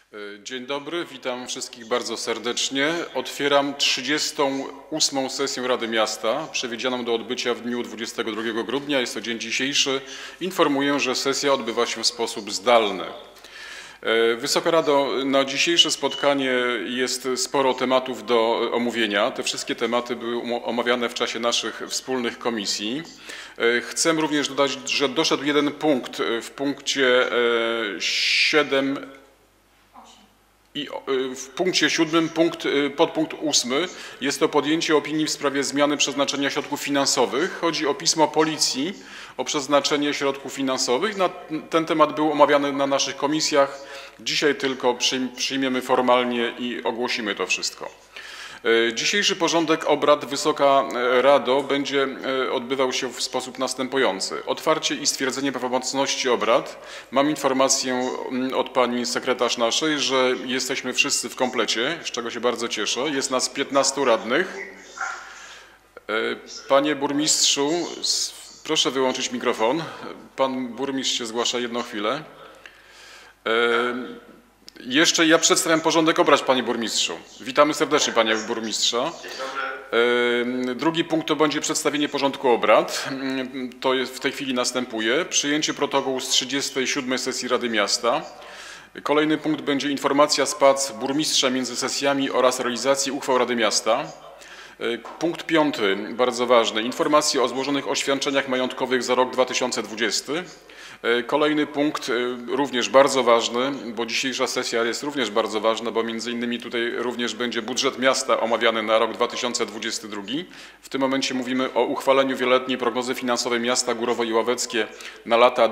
Dzień dobry, witam wszystkich bardzo serdecznie. Otwieram 38. sesję Rady Miasta, przewidzianą do odbycia w dniu 22 grudnia. Jest to dzień dzisiejszy. Informuję, że sesja odbywa się w sposób zdalny. Wysoka Rado, na dzisiejsze spotkanie jest sporo tematów do omówienia. Te wszystkie tematy były omawiane w czasie naszych wspólnych komisji. Chcę również dodać, że doszedł jeden punkt w punkcie 7 i w punkcie 7, podpunkt 8, jest to podjęcie opinii w sprawie zmiany przeznaczenia środków finansowych. Chodzi o pismo Policji o przeznaczenie środków finansowych. Ten temat był omawiany na naszych komisjach. Dzisiaj tylko przyjmiemy formalnie i ogłosimy to wszystko. Dzisiejszy porządek obrad, Wysoka Rado, będzie odbywał się w sposób następujący. Otwarcie i stwierdzenie prawomocności obrad. Mam informację od pani sekretarz naszej, że jesteśmy wszyscy w komplecie, z czego się bardzo cieszę. Jest nas 15 radnych. Panie burmistrzu, proszę wyłączyć mikrofon. Pan burmistrz się zgłasza, jedną chwilę. Jeszcze ja przedstawiam porządek obrad, panie burmistrzu. Witamy serdecznie, panie burmistrza. Drugi punkt to będzie przedstawienie porządku obrad. To w tej chwili następuje. Przyjęcie protokołu z 37. sesji Rady Miasta. Kolejny punkt będzie informacja z prac burmistrza między sesjami oraz realizacji uchwał Rady Miasta. Punkt 5, bardzo ważny. Informacje o złożonych oświadczeniach majątkowych za rok 2020. Kolejny punkt, również bardzo ważny, bo dzisiejsza sesja jest również bardzo ważna, bo między innymi tutaj również będzie budżet miasta omawiany na rok 2022. W tym momencie mówimy o uchwaleniu wieloletniej prognozy finansowej miasta Górowo i Ławeckie na lata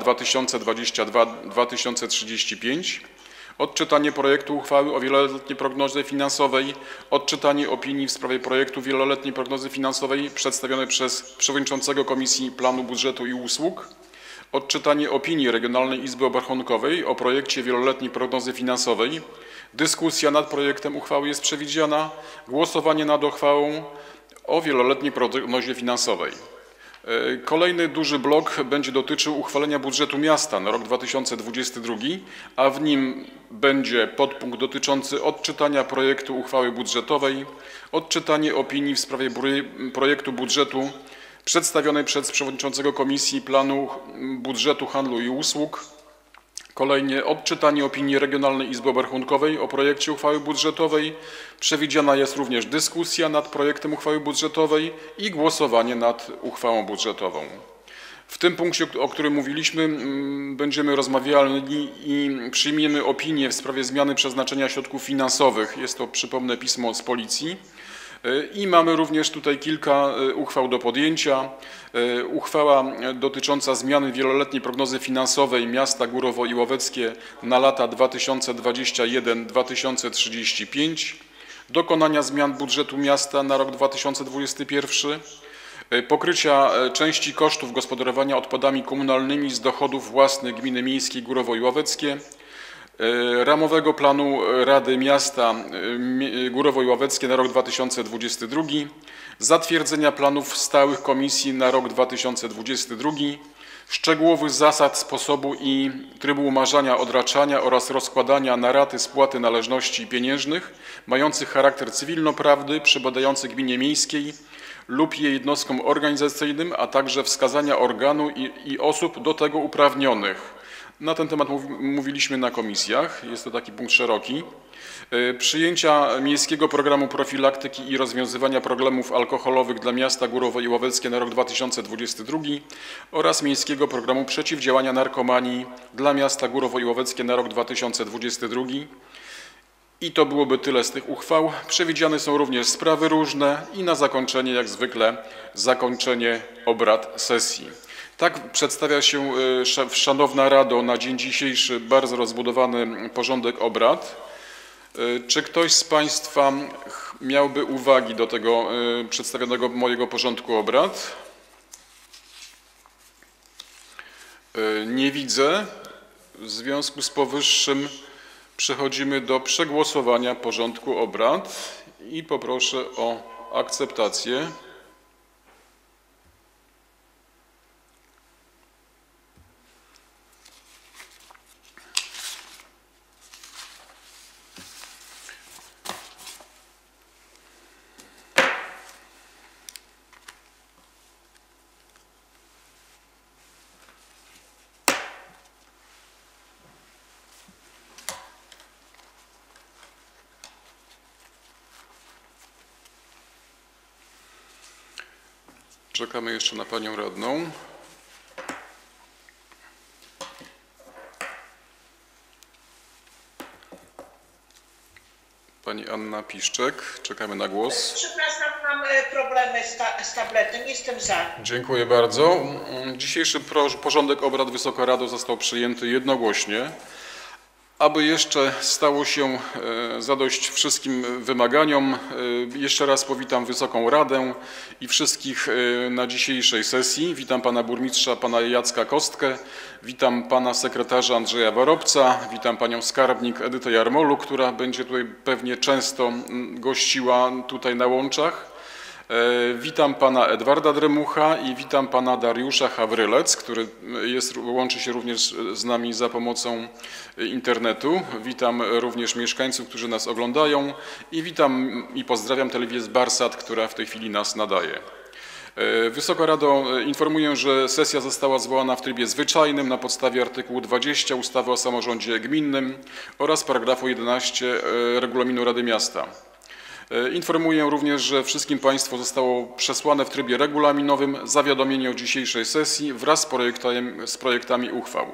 2022-2035. Odczytanie projektu uchwały o wieloletniej prognozie finansowej, odczytanie opinii w sprawie projektu wieloletniej prognozy finansowej przedstawionej przez przewodniczącego Komisji Planu Budżetu i Usług, odczytanie opinii Regionalnej Izby Obrachunkowej o projekcie wieloletniej prognozy finansowej, dyskusja nad projektem uchwały jest przewidziana, głosowanie nad uchwałą o wieloletniej prognozie finansowej. Kolejny duży blok będzie dotyczył uchwalenia budżetu miasta na rok 2022, a w nim będzie podpunkt dotyczący odczytania projektu uchwały budżetowej, odczytanie opinii w sprawie projektu budżetu przedstawionej przez przewodniczącego Komisji Planu Budżetu, Handlu i Usług. Kolejnie odczytanie opinii Regionalnej Izby Obrachunkowej o projekcie uchwały budżetowej. Przewidziana jest również dyskusja nad projektem uchwały budżetowej i głosowanie nad uchwałą budżetową. W tym punkcie, o którym mówiliśmy, będziemy rozmawiali i przyjmiemy opinię w sprawie zmiany przeznaczenia środków finansowych. Jest to, przypomnę, pismo z Policji. I mamy również tutaj kilka uchwał do podjęcia. Uchwała dotycząca zmiany wieloletniej prognozy finansowej miasta Górowo i Ławeckie na lata 2021-2035, dokonania zmian budżetu miasta na rok 2021, pokrycia części kosztów gospodarowania odpadami komunalnymi z dochodów własnych gminy miejskiej Górowo i Ławeckie, ramowego planu Rady Miasta Górowo i Ławeckie na rok 2022, zatwierdzenia planów stałych komisji na rok 2022, szczegółowych zasad sposobu i trybu umarzania, odraczania oraz rozkładania na raty spłaty należności pieniężnych mających charakter cywilnoprawny przypadających gminie miejskiej lub jej jednostkom organizacyjnym, a także wskazania organu i osób do tego uprawnionych. Na ten temat mówiliśmy na komisjach, jest to taki punkt szeroki. Przyjęcia Miejskiego Programu Profilaktyki i Rozwiązywania Problemów Alkoholowych dla miasta Górowo i Ławeckie na rok 2022 oraz Miejskiego Programu Przeciwdziałania Narkomanii dla miasta Górowo i Ławeckie na rok 2022. I to byłoby tyle z tych uchwał. Przewidziane są również sprawy różne i na zakończenie, jak zwykle, zakończenie obrad sesji. Tak przedstawia się, Szanowna Rado, na dzień dzisiejszy bardzo rozbudowany porządek obrad. Czy ktoś z Państwa miałby uwagi do tego przedstawionego mojego porządku obrad? Nie widzę. W związku z powyższym przechodzimy do przegłosowania porządku obrad i poproszę o akceptację. Czekamy jeszcze na panią radną. Pani Anna Piszczek, czekamy na głos. Przepraszam, mam problemy z tabletem, jestem za. Dziękuję bardzo. Dzisiejszy porządek obrad Wysoka Rado został przyjęty jednogłośnie. Aby jeszcze stało się zadość wszystkim wymaganiom, jeszcze raz powitam Wysoką Radę i wszystkich na dzisiejszej sesji. Witam pana burmistrza, pana Jacka Kostkę, witam pana sekretarza Andrzeja Warobca, witam panią skarbnik Edytę Jarmolu, która będzie tutaj pewnie często gościła tutaj na łączach. Witam pana Edwarda Dremucha i witam pana Dariusza Hawrylec, który łączy się również z nami za pomocą internetu. Witam również mieszkańców, którzy nas oglądają i witam i pozdrawiam telewizję Barsat, która w tej chwili nas nadaje. Wysoka Rado, informuję, że sesja została zwołana w trybie zwyczajnym na podstawie artykułu 20 ustawy o samorządzie gminnym oraz paragrafu 11 Regulaminu Rady Miasta. Informuję również, że wszystkim państwu zostało przesłane w trybie regulaminowym zawiadomienie o dzisiejszej sesji wraz z projektami uchwał.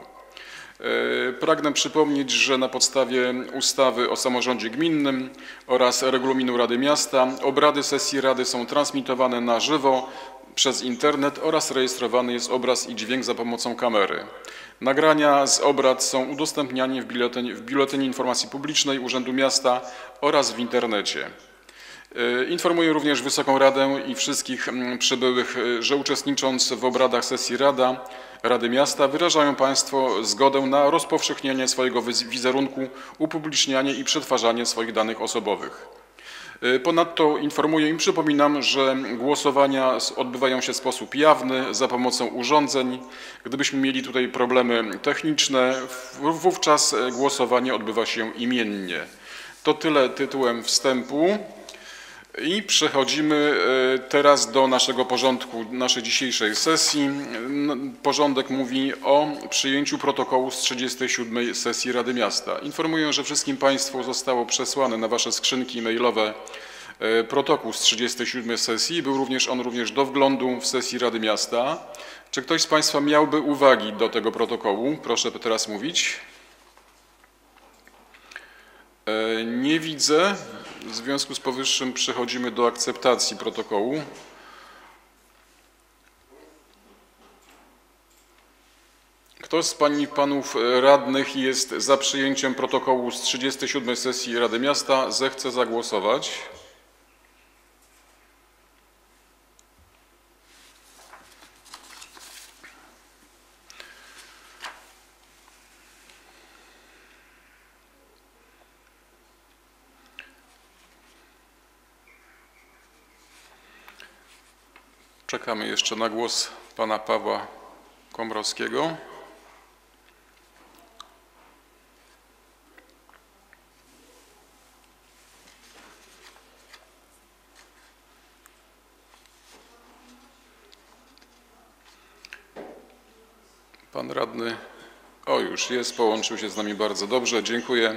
Pragnę przypomnieć, że na podstawie ustawy o samorządzie gminnym oraz regulaminu Rady Miasta obrady sesji Rady są transmitowane na żywo przez internet oraz rejestrowany jest obraz i dźwięk za pomocą kamery. Nagrania z obrad są udostępniane w Biuletynie Informacji Publicznej Urzędu Miasta oraz w internecie. Informuję również Wysoką Radę i wszystkich przybyłych, że uczestnicząc w obradach sesji Rady Miasta wyrażają państwo zgodę na rozpowszechnianie swojego wizerunku, upublicznianie i przetwarzanie swoich danych osobowych. Ponadto informuję i przypominam, że głosowania odbywają się w sposób jawny za pomocą urządzeń. Gdybyśmy mieli tutaj problemy techniczne, wówczas głosowanie odbywa się imiennie. To tyle tytułem wstępu. I przechodzimy teraz do naszego porządku, naszej dzisiejszej sesji. Porządek mówi o przyjęciu protokołu z 37. sesji Rady Miasta. Informuję, że wszystkim państwu zostało przesłane na wasze skrzynki mailowe protokół z 37. sesji. Był on również do wglądu w sesji Rady Miasta. Czy ktoś z państwa miałby uwagi do tego protokołu? Proszę teraz mówić. Nie widzę. W związku z powyższym przechodzimy do akceptacji protokołu. Kto z pań i panów radnych jest za przyjęciem protokołu z 37. sesji Rady Miasta, zechce zagłosować. Czekamy jeszcze na głos pana Pawła Komrowskiego. Pan radny, już jest, połączył się z nami bardzo dobrze, dziękuję.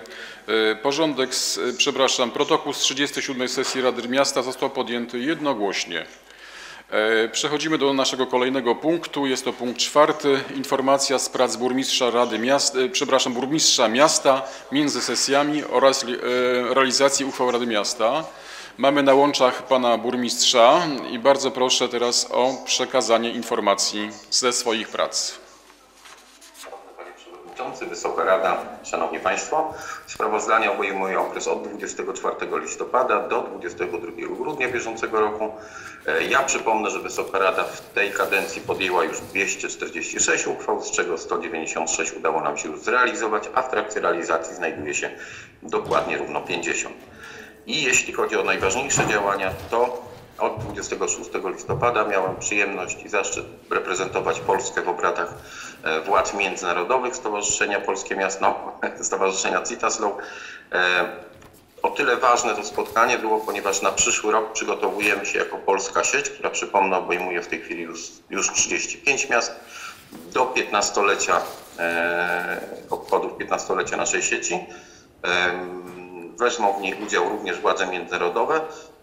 Protokół z 37. sesji Rady Miasta został podjęty jednogłośnie. Przechodzimy do naszego kolejnego punktu. Jest to punkt 4. Informacja z prac burmistrza miasta między sesjami oraz realizacji uchwał Rady Miasta. Mamy na łączach pana burmistrza i bardzo proszę teraz o przekazanie informacji ze swoich prac. Panie Przewodniczący, Wysoka Rada, Szanowni Państwo, sprawozdanie obejmuje okres od 24 listopada do 22 grudnia bieżącego roku. Ja przypomnę, że Wysoka Rada w tej kadencji podjęła już 246 uchwał, z czego 196 udało nam się już zrealizować, a w trakcie realizacji znajduje się dokładnie równo 50. I jeśli chodzi o najważniejsze działania, to od 26 listopada miałem przyjemność i zaszczyt reprezentować Polskę w obradach władz międzynarodowych Stowarzyszenia Polskie Miasto, Stowarzyszenia Citaslow. O tyle ważne to spotkanie było, ponieważ na przyszły rok przygotowujemy się jako polska sieć, która, przypomnę, obejmuje w tej chwili już 35 miast do 15-lecia, obchodów 15-lecia naszej sieci. Wezmą w niej udział również władze międzynarodowe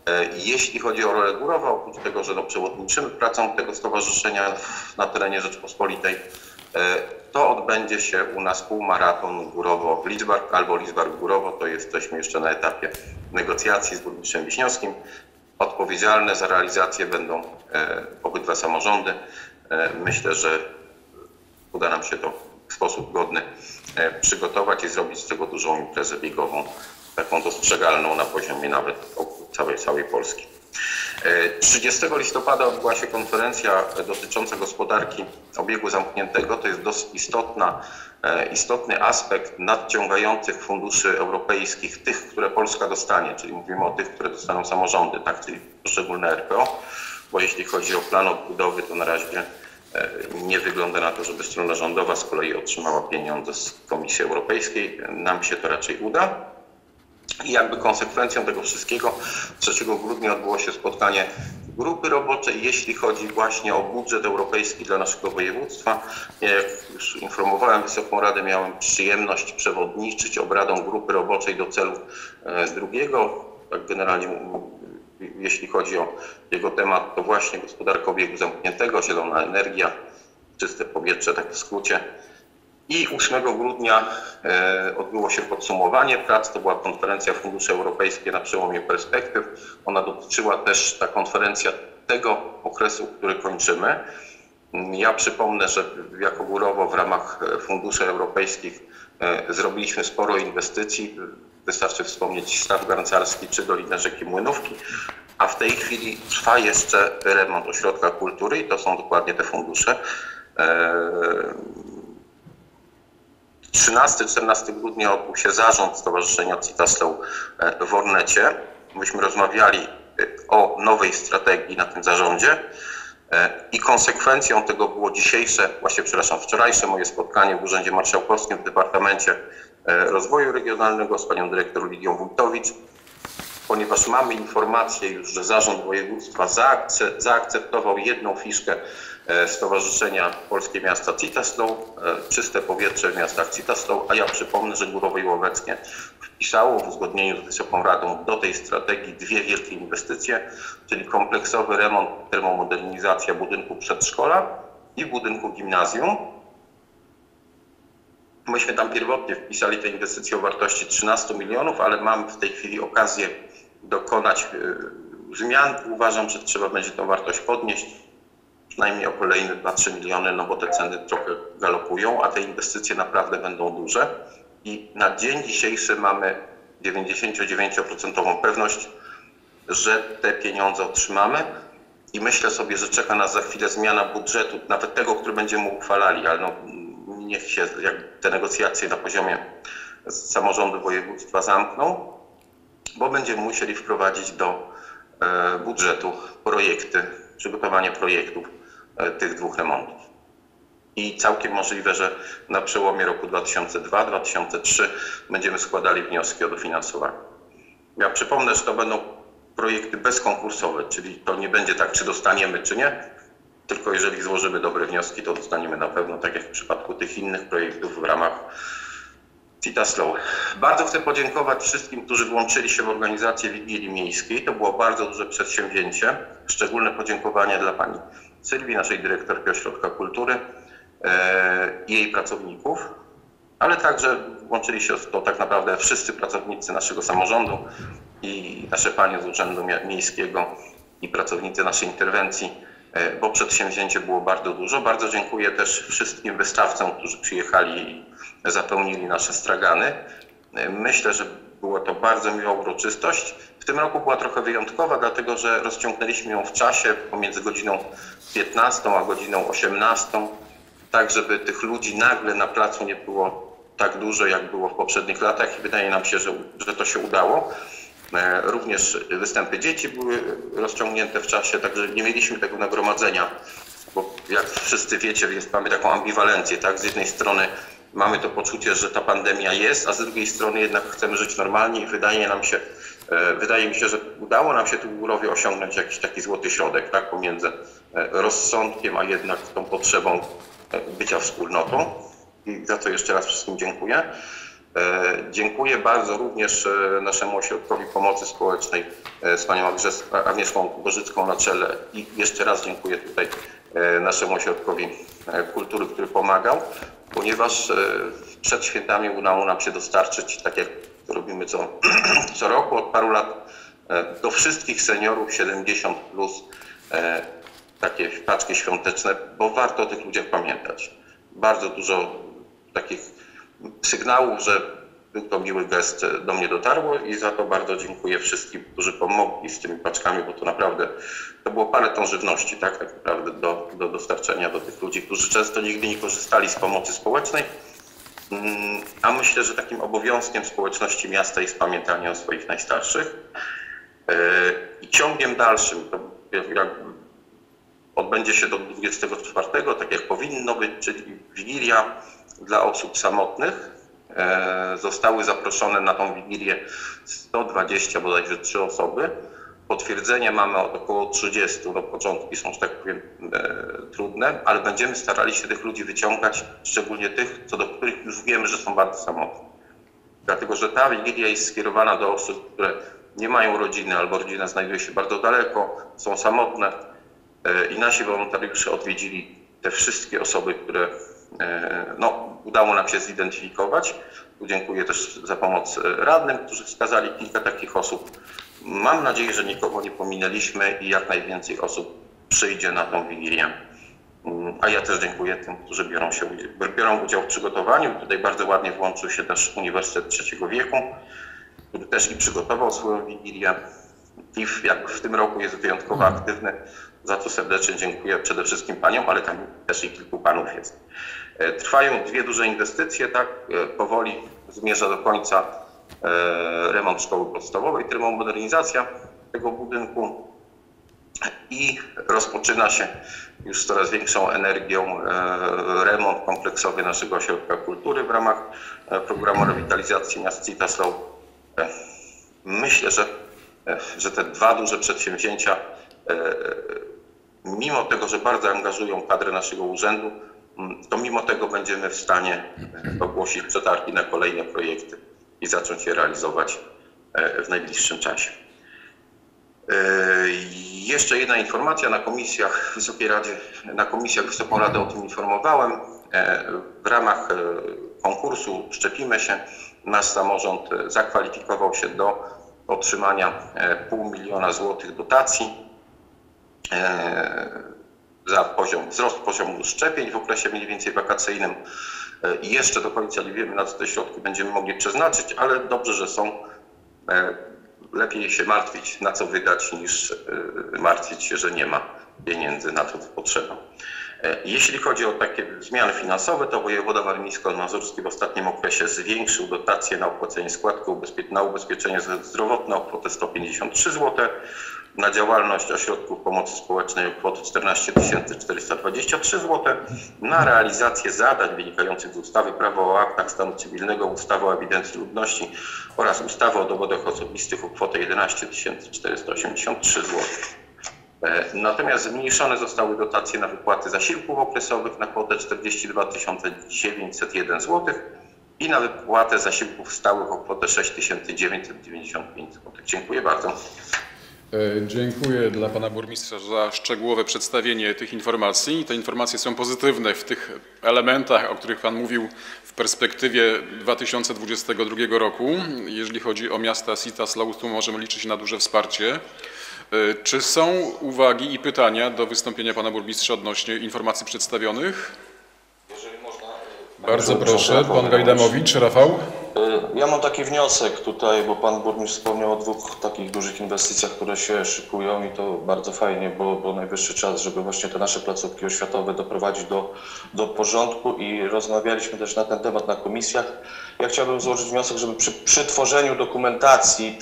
Jeśli chodzi o rolę Górowa, oprócz tego, że przewodniczymy pracą tego stowarzyszenia na terenie Rzeczpospolitej, to odbędzie się u nas półmaraton Górowo-Lidzbark albo Lidzbark-Górowo, to jesteśmy jeszcze na etapie negocjacji z burmistrzem Wiśniowskim. Odpowiedzialne za realizację będą obydwa samorządy. Myślę, że uda nam się to w sposób godny przygotować i zrobić z tego dużą imprezę biegową, taką dostrzegalną na poziomie nawet całej Polski. 30 listopada odbyła się konferencja dotycząca gospodarki obiegu zamkniętego. To jest dosyć istotny aspekt nadciągających funduszy europejskich, tych, które Polska dostanie, czyli mówimy o tych, które dostaną samorządy, tak, czyli poszczególne RPO, bo jeśli chodzi o plan odbudowy, to na razie nie wygląda na to, żeby strona rządowa z kolei otrzymała pieniądze z Komisji Europejskiej. Nam się to raczej uda. I jakby konsekwencją tego wszystkiego 3 grudnia odbyło się spotkanie grupy roboczej, jeśli chodzi właśnie o budżet europejski dla naszego województwa. Jak już informowałem Wysoką Radę, miałem przyjemność przewodniczyć obradom grupy roboczej do celu drugiego. Tak generalnie jeśli chodzi o jego temat, to właśnie gospodarka obiegu zamkniętego, zielona energia, czyste powietrze, tak w skrócie. I 8 grudnia odbyło się podsumowanie prac. To była konferencja Fundusze Europejskie na przełomie perspektyw. Ona dotyczyła też, ta konferencja, tego okresu, który kończymy. Ja przypomnę, że jako Górowo w ramach funduszy europejskich zrobiliśmy sporo inwestycji. Wystarczy wspomnieć staw garncarski czy Dolinę Rzeki Młynówki. A w tej chwili trwa jeszcze remont ośrodka kultury i to są dokładnie te fundusze. 13-14 grudnia odbył się zarząd Stowarzyszenia Citaslow w Ornecie. Myśmy rozmawiali o nowej strategii na tym zarządzie i konsekwencją tego było wczorajsze moje spotkanie w Urzędzie Marszałkowskim w Departamencie Rozwoju Regionalnego z panią dyrektor Lidią Wójtowicz, ponieważ mamy informację już, że Zarząd Województwa zaakceptował jedną fiszkę Stowarzyszenia Polskie Miasta Citaslow, czyste powietrze w miastach Citaslow, a ja przypomnę, że Górowo i Łoweckie wpisało w uzgodnieniu z Wysoką Radą do tej strategii dwie wielkie inwestycje, czyli kompleksowy remont, termomodernizacja budynku przedszkola i budynku gimnazjum. Myśmy tam pierwotnie wpisali te inwestycje o wartości 13 milionów, ale mamy w tej chwili okazję dokonać zmian. Uważam, że trzeba będzie tą wartość podnieść przynajmniej o kolejne 2-3 miliony, no bo te ceny trochę galopują, a te inwestycje naprawdę będą duże. I na dzień dzisiejszy mamy 99% pewność, że te pieniądze otrzymamy. I myślę sobie, że czeka nas za chwilę zmiana budżetu, nawet tego, który będziemy uchwalali, ale no, niech się te negocjacje na poziomie samorządu województwa zamkną, bo będziemy musieli wprowadzić do budżetu przygotowanie projektów tych dwóch remontów. I całkiem możliwe, że na przełomie roku 2002-2003 będziemy składali wnioski o dofinansowanie. Ja przypomnę, że to będą projekty bezkonkursowe, czyli to nie będzie tak, czy dostaniemy, czy nie, tylko jeżeli złożymy dobre wnioski, to dostaniemy na pewno, tak jak w przypadku tych innych projektów w ramach Citaslow. Bardzo chcę podziękować wszystkim, którzy włączyli się w organizację Wigilii Miejskiej. To było bardzo duże przedsięwzięcie. Szczególne podziękowanie dla pani Sylwii, naszej dyrektorki Ośrodka Kultury i jej pracowników, ale także włączyli się w to tak naprawdę wszyscy pracownicy naszego samorządu i nasze panie z Urzędu Miejskiego i pracownicy naszej interwencji, bo przedsięwzięcie było bardzo dużo. Bardzo dziękuję też wszystkim wystawcom, którzy przyjechali i zapełnili nasze stragany. Myślę, że było to bardzo miła uroczystość. W tym roku była trochę wyjątkowa, dlatego że rozciągnęliśmy ją w czasie pomiędzy godziną 15 a godziną 18, tak żeby tych ludzi nagle na placu nie było tak dużo, jak było w poprzednich latach i wydaje nam się, że to się udało. Również występy dzieci były rozciągnięte w czasie, także nie mieliśmy tego nagromadzenia, bo jak wszyscy wiecie, mamy taką ambiwalencję, tak? Z jednej strony mamy to poczucie, że ta pandemia jest, a z drugiej strony jednak chcemy żyć normalnie i wydaje mi się, że udało nam się tu w Górowie osiągnąć jakiś taki złoty środek, tak? Pomiędzy rozsądkiem, a jednak tą potrzebą bycia wspólnotą. I za to jeszcze raz wszystkim dziękuję. Dziękuję bardzo również naszemu Ośrodkowi Pomocy Społecznej z panią Agnieszką Gorzycką na czele i jeszcze raz dziękuję tutaj naszemu Ośrodkowi Kultury, który pomagał, ponieważ przed świętami udało nam się dostarczyć, tak jak to robimy co roku od paru lat, do wszystkich seniorów 70 plus takie paczki świąteczne, bo warto o tych ludziach pamiętać. Bardzo dużo takich sygnałów, że był to miły gest, do mnie dotarło i za to bardzo dziękuję wszystkim, którzy pomogli z tymi paczkami, bo to naprawdę, to było parę ton żywności, tak naprawdę do dostarczenia do tych ludzi, którzy często nigdy nie korzystali z pomocy społecznej. A myślę, że takim obowiązkiem społeczności miasta jest pamiętanie o swoich najstarszych. I ciągiem dalszym, to jak odbędzie się do 24, tak jak powinno być, czyli Wigilia dla osób samotnych. Zostały zaproszone na tą Wigilię 120, bodajże 3 osoby. Potwierdzenie mamy od około 30, no początki są, że tak powiem, trudne, ale będziemy starali się tych ludzi wyciągać, szczególnie tych, co do których już wiemy, że są bardzo samotni. Dlatego, że ta Wigilia jest skierowana do osób, które nie mają rodziny albo rodzina znajduje się bardzo daleko, są samotne i nasi wolontariusze odwiedzili te wszystkie osoby, które udało nam się zidentyfikować. Tu dziękuję też za pomoc radnym, którzy wskazali kilka takich osób. Mam nadzieję, że nikogo nie pominęliśmy i jak najwięcej osób przyjdzie na tą Wigilię. A ja też dziękuję tym, którzy biorą udział w przygotowaniu. Tutaj bardzo ładnie włączył się też Uniwersytet Trzeciego Wieku, który też i przygotował swoją Wigilię. I jak w tym roku jest wyjątkowo aktywny, za co serdecznie dziękuję przede wszystkim paniom, ale tam też i kilku panów jest. Trwają 2 duże inwestycje, tak, powoli zmierza do końca remont szkoły podstawowej, termomodernizacja tego budynku i rozpoczyna się już z coraz większą energią remont kompleksowy naszego ośrodka kultury w ramach programu rewitalizacji miast Citaslow. Myślę, że te 2 duże przedsięwzięcia, mimo tego, że bardzo angażują kadrę naszego urzędu, to mimo tego będziemy w stanie ogłosić przetargi na kolejne projekty i zacząć je realizować w najbliższym czasie. Jeszcze jedna informacja, na komisjach Wysoką Radę o tym informowałem. W ramach konkursu Szczepimy się nasz samorząd zakwalifikował się do otrzymania 500 000 złotych dotacji za wzrost poziomu szczepień w okresie mniej więcej wakacyjnym. I jeszcze do końca nie wiemy, na co te środki będziemy mogli przeznaczyć, ale dobrze, że są. Lepiej się martwić, na co wydać, niż martwić się, że nie ma pieniędzy na to, co potrzeba. Jeśli chodzi o takie zmiany finansowe, to wojewoda warmińsko-mazurski w ostatnim okresie zwiększył dotację na opłacenie składki na ubezpieczenie zdrowotne o kwotę 153 zł, na działalność ośrodków pomocy społecznej o kwotę 14 423 zł, na realizację zadań wynikających z ustawy Prawo o aktach stanu cywilnego, ustawy o ewidencji ludności oraz ustawy o dowodach osobistych o kwotę 11 483 zł. Natomiast zmniejszone zostały dotacje na wypłaty zasiłków okresowych na kwotę 42 901 zł i na wypłatę zasiłków stałych o kwotę 6 995 zł. Dziękuję bardzo. Dziękuję dla pana burmistrza za szczegółowe przedstawienie tych informacji. Te informacje są pozytywne w tych elementach, o których pan mówił w perspektywie 2022 roku. Jeżeli chodzi o miasta Citaslow, tu możemy liczyć na duże wsparcie. Czy są uwagi i pytania do wystąpienia pana burmistrza odnośnie informacji przedstawionych? Jeżeli można. Bardzo proszę, pan Gajdamowicz, Rafał. Ja mam taki wniosek tutaj, bo pan burmistrz wspomniał o 2 takich dużych inwestycjach, które się szykują i to bardzo fajnie, bo najwyższy czas, żeby właśnie te nasze placówki oświatowe doprowadzić do porządku i rozmawialiśmy też na ten temat na komisjach. Ja chciałbym złożyć wniosek, żeby przy tworzeniu dokumentacji,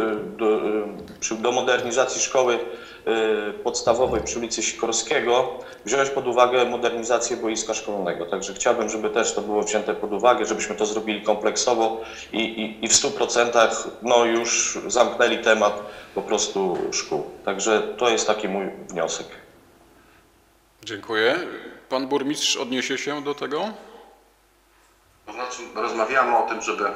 do modernizacji szkoły podstawowej przy ulicy Sikorskiego wziąć pod uwagę modernizację boiska szkolnego. Także chciałbym, żeby też to było wzięte pod uwagę, żebyśmy to zrobili kompleksowo i w 100% już zamknęli temat po prostu szkół. Także to jest taki mój wniosek. Dziękuję. Pan burmistrz odniesie się do tego? To znaczy rozmawiamy o tym, żeby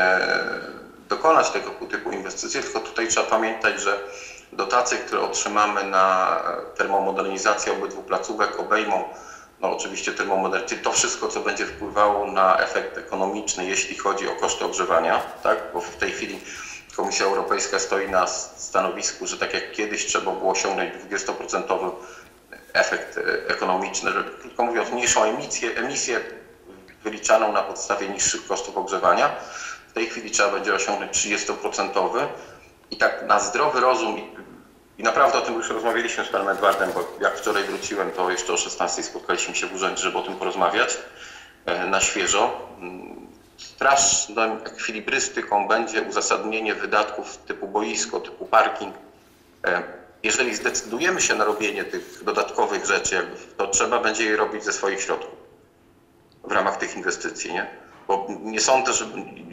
dokonać tego typu inwestycji, tylko tutaj trzeba pamiętać, że dotacje, które otrzymamy na termomodernizację obydwu placówek obejmą oczywiście termomodernizację, to wszystko, co będzie wpływało na efekt ekonomiczny, jeśli chodzi o koszty ogrzewania, tak? Bo w tej chwili Komisja Europejska stoi na stanowisku, że tak jak kiedyś trzeba było osiągnąć 20% efekt ekonomiczny, że krótko mówiąc mniejszą emisję wyliczaną na podstawie niższych kosztów ogrzewania. W tej chwili trzeba będzie osiągnąć 30%. I tak na zdrowy rozum, i naprawdę o tym już rozmawialiśmy z panem Edwardem, bo jak wczoraj wróciłem, to jeszcze o 16:00 spotkaliśmy się w urzędzie, żeby o tym porozmawiać na świeżo. Straszną ekwilibrystyką będzie uzasadnienie wydatków typu boisko, typu parking. Jeżeli zdecydujemy się na robienie tych dodatkowych rzeczy, to trzeba będzie je robić ze swoich środków w ramach tych inwestycji, nie? Bo nie sądzę, że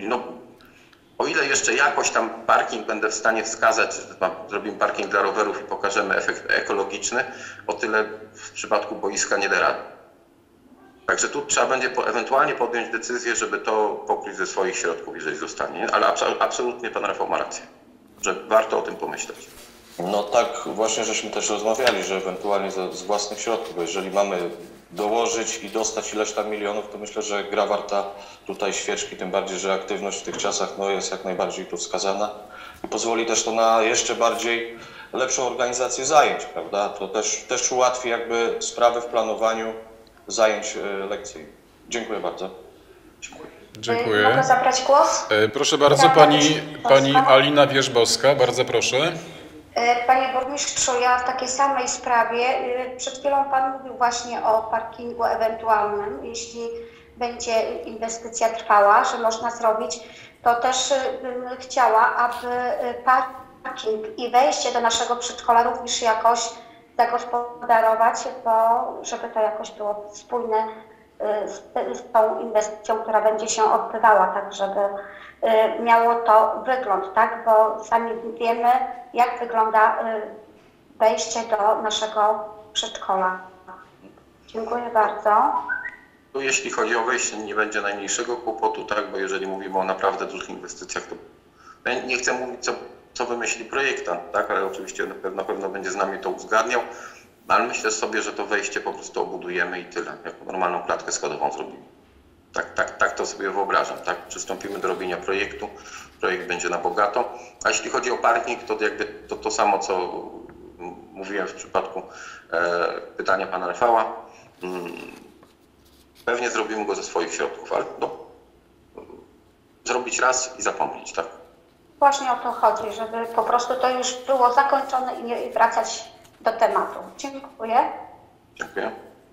o ile jeszcze jakoś tam parking będę w stanie wskazać, że zrobimy parking dla rowerów i pokażemy efekt ekologiczny, o tyle w przypadku boiska nie da rady. Także tu trzeba będzie ewentualnie podjąć decyzję, żeby to pokryć ze swoich środków, jeżeli zostanie. Ale absolutnie pan Rafał ma rację, że warto o tym pomyśleć. No tak właśnie żeśmy też rozmawiali, że ewentualnie z własnych środków, bo jeżeli mamy dołożyć i dostać ileś tam milionów, to myślę, że gra warta tutaj świeczki, tym bardziej, że aktywność w tych czasach jest jak najbardziej tu wskazana i pozwoli też to na jeszcze bardziej lepszą organizację zajęć, prawda? To też ułatwi jakby sprawy w planowaniu zajęć lekcyjnych. Dziękuję bardzo. Dziękuję. Mogę zabrać głos? Proszę bardzo, pani Alina Wierzbowska, bardzo proszę. Panie burmistrzu, ja w takiej samej sprawie, przed chwilą pan mówił właśnie o parkingu ewentualnym, jeśli będzie inwestycja trwała, że można zrobić, to też bym chciała, aby parking i wejście do naszego przedszkola również jakoś zagospodarować, bo żeby to jakoś było spójne z tą inwestycją, która będzie się odbywała, tak żeby miało to wygląd, tak? Bo sami wiemy, jak wygląda wejście do naszego przedszkola. Dziękuję bardzo. Tu jeśli chodzi o wejście, nie będzie najmniejszego kłopotu, tak? Bo jeżeli mówimy o naprawdę dużych inwestycjach, to ja nie chcę mówić, co wymyśli projektant, tak? Ale oczywiście na pewno będzie z nami to uzgadniał. Ale myślę sobie, że to wejście po prostu obudujemy i tyle. Jako normalną klatkę schodową zrobimy. Tak to sobie wyobrażam. Tak? Przystąpimy do robienia projektu. Projekt będzie na bogato. A jeśli chodzi o parking, to jakby to samo, co mówiłem w przypadku pytania pana Rafała. Pewnie zrobimy go ze swoich środków, ale zrobić raz i zapomnieć, tak? Właśnie o to chodzi, żeby po prostu to już było zakończone i nie wracać do tematu. Dziękuję. Dziękuję.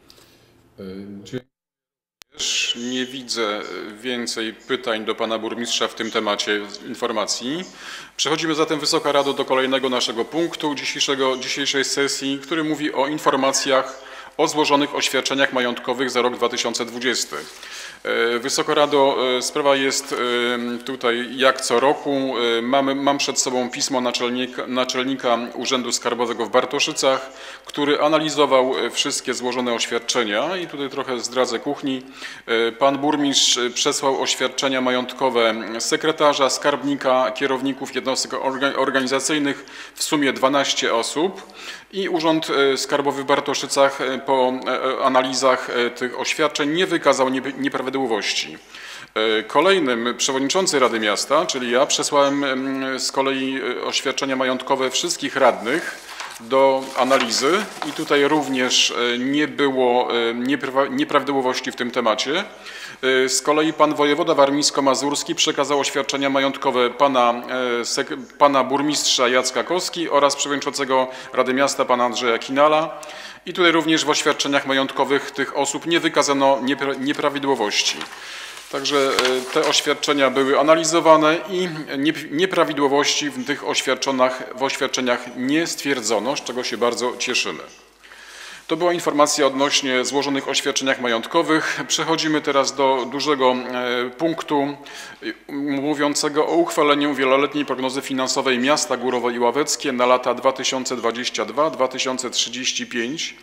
Nie widzę więcej pytań do pana burmistrza w tym temacie informacji. Przechodzimy zatem, Wysoka Rado, do kolejnego naszego punktu dzisiejszej sesji, który mówi o informacjach o złożonych oświadczeniach majątkowych za rok 2020. Wysoka Rado, sprawa jest tutaj jak co roku. Mam przed sobą pismo naczelnika Urzędu Skarbowego w Bartoszycach, który analizował wszystkie złożone oświadczenia i tutaj trochę zdradzę kuchni. Pan burmistrz przesłał oświadczenia majątkowe sekretarza, skarbnika, kierowników jednostek organizacyjnych, w sumie 12 osób i Urząd Skarbowy w Bartoszycach po analizach tych oświadczeń nie wykazał nieprawidłowości. Kolejnym przewodniczący Rady Miasta, czyli ja, przesłałem z kolei oświadczenia majątkowe wszystkich radnych do analizy i tutaj również nie było nieprawidłowości w tym temacie. Z kolei pan wojewoda warmińsko-mazurski przekazał oświadczenia majątkowe pana burmistrza Jacka Koski oraz przewodniczącego Rady Miasta pana Andrzeja Kinala. I tutaj również w oświadczeniach majątkowych tych osób nie wykazano nieprawidłowości. Także te oświadczenia były analizowane i nieprawidłowości w tych oświadczeniach nie stwierdzono, z czego się bardzo cieszymy. To była informacja odnośnie złożonych oświadczeniach majątkowych. Przechodzimy teraz do dużego punktu mówiącego o uchwaleniu wieloletniej prognozy finansowej miasta Górowo i Ławeckie na lata 2022-2035.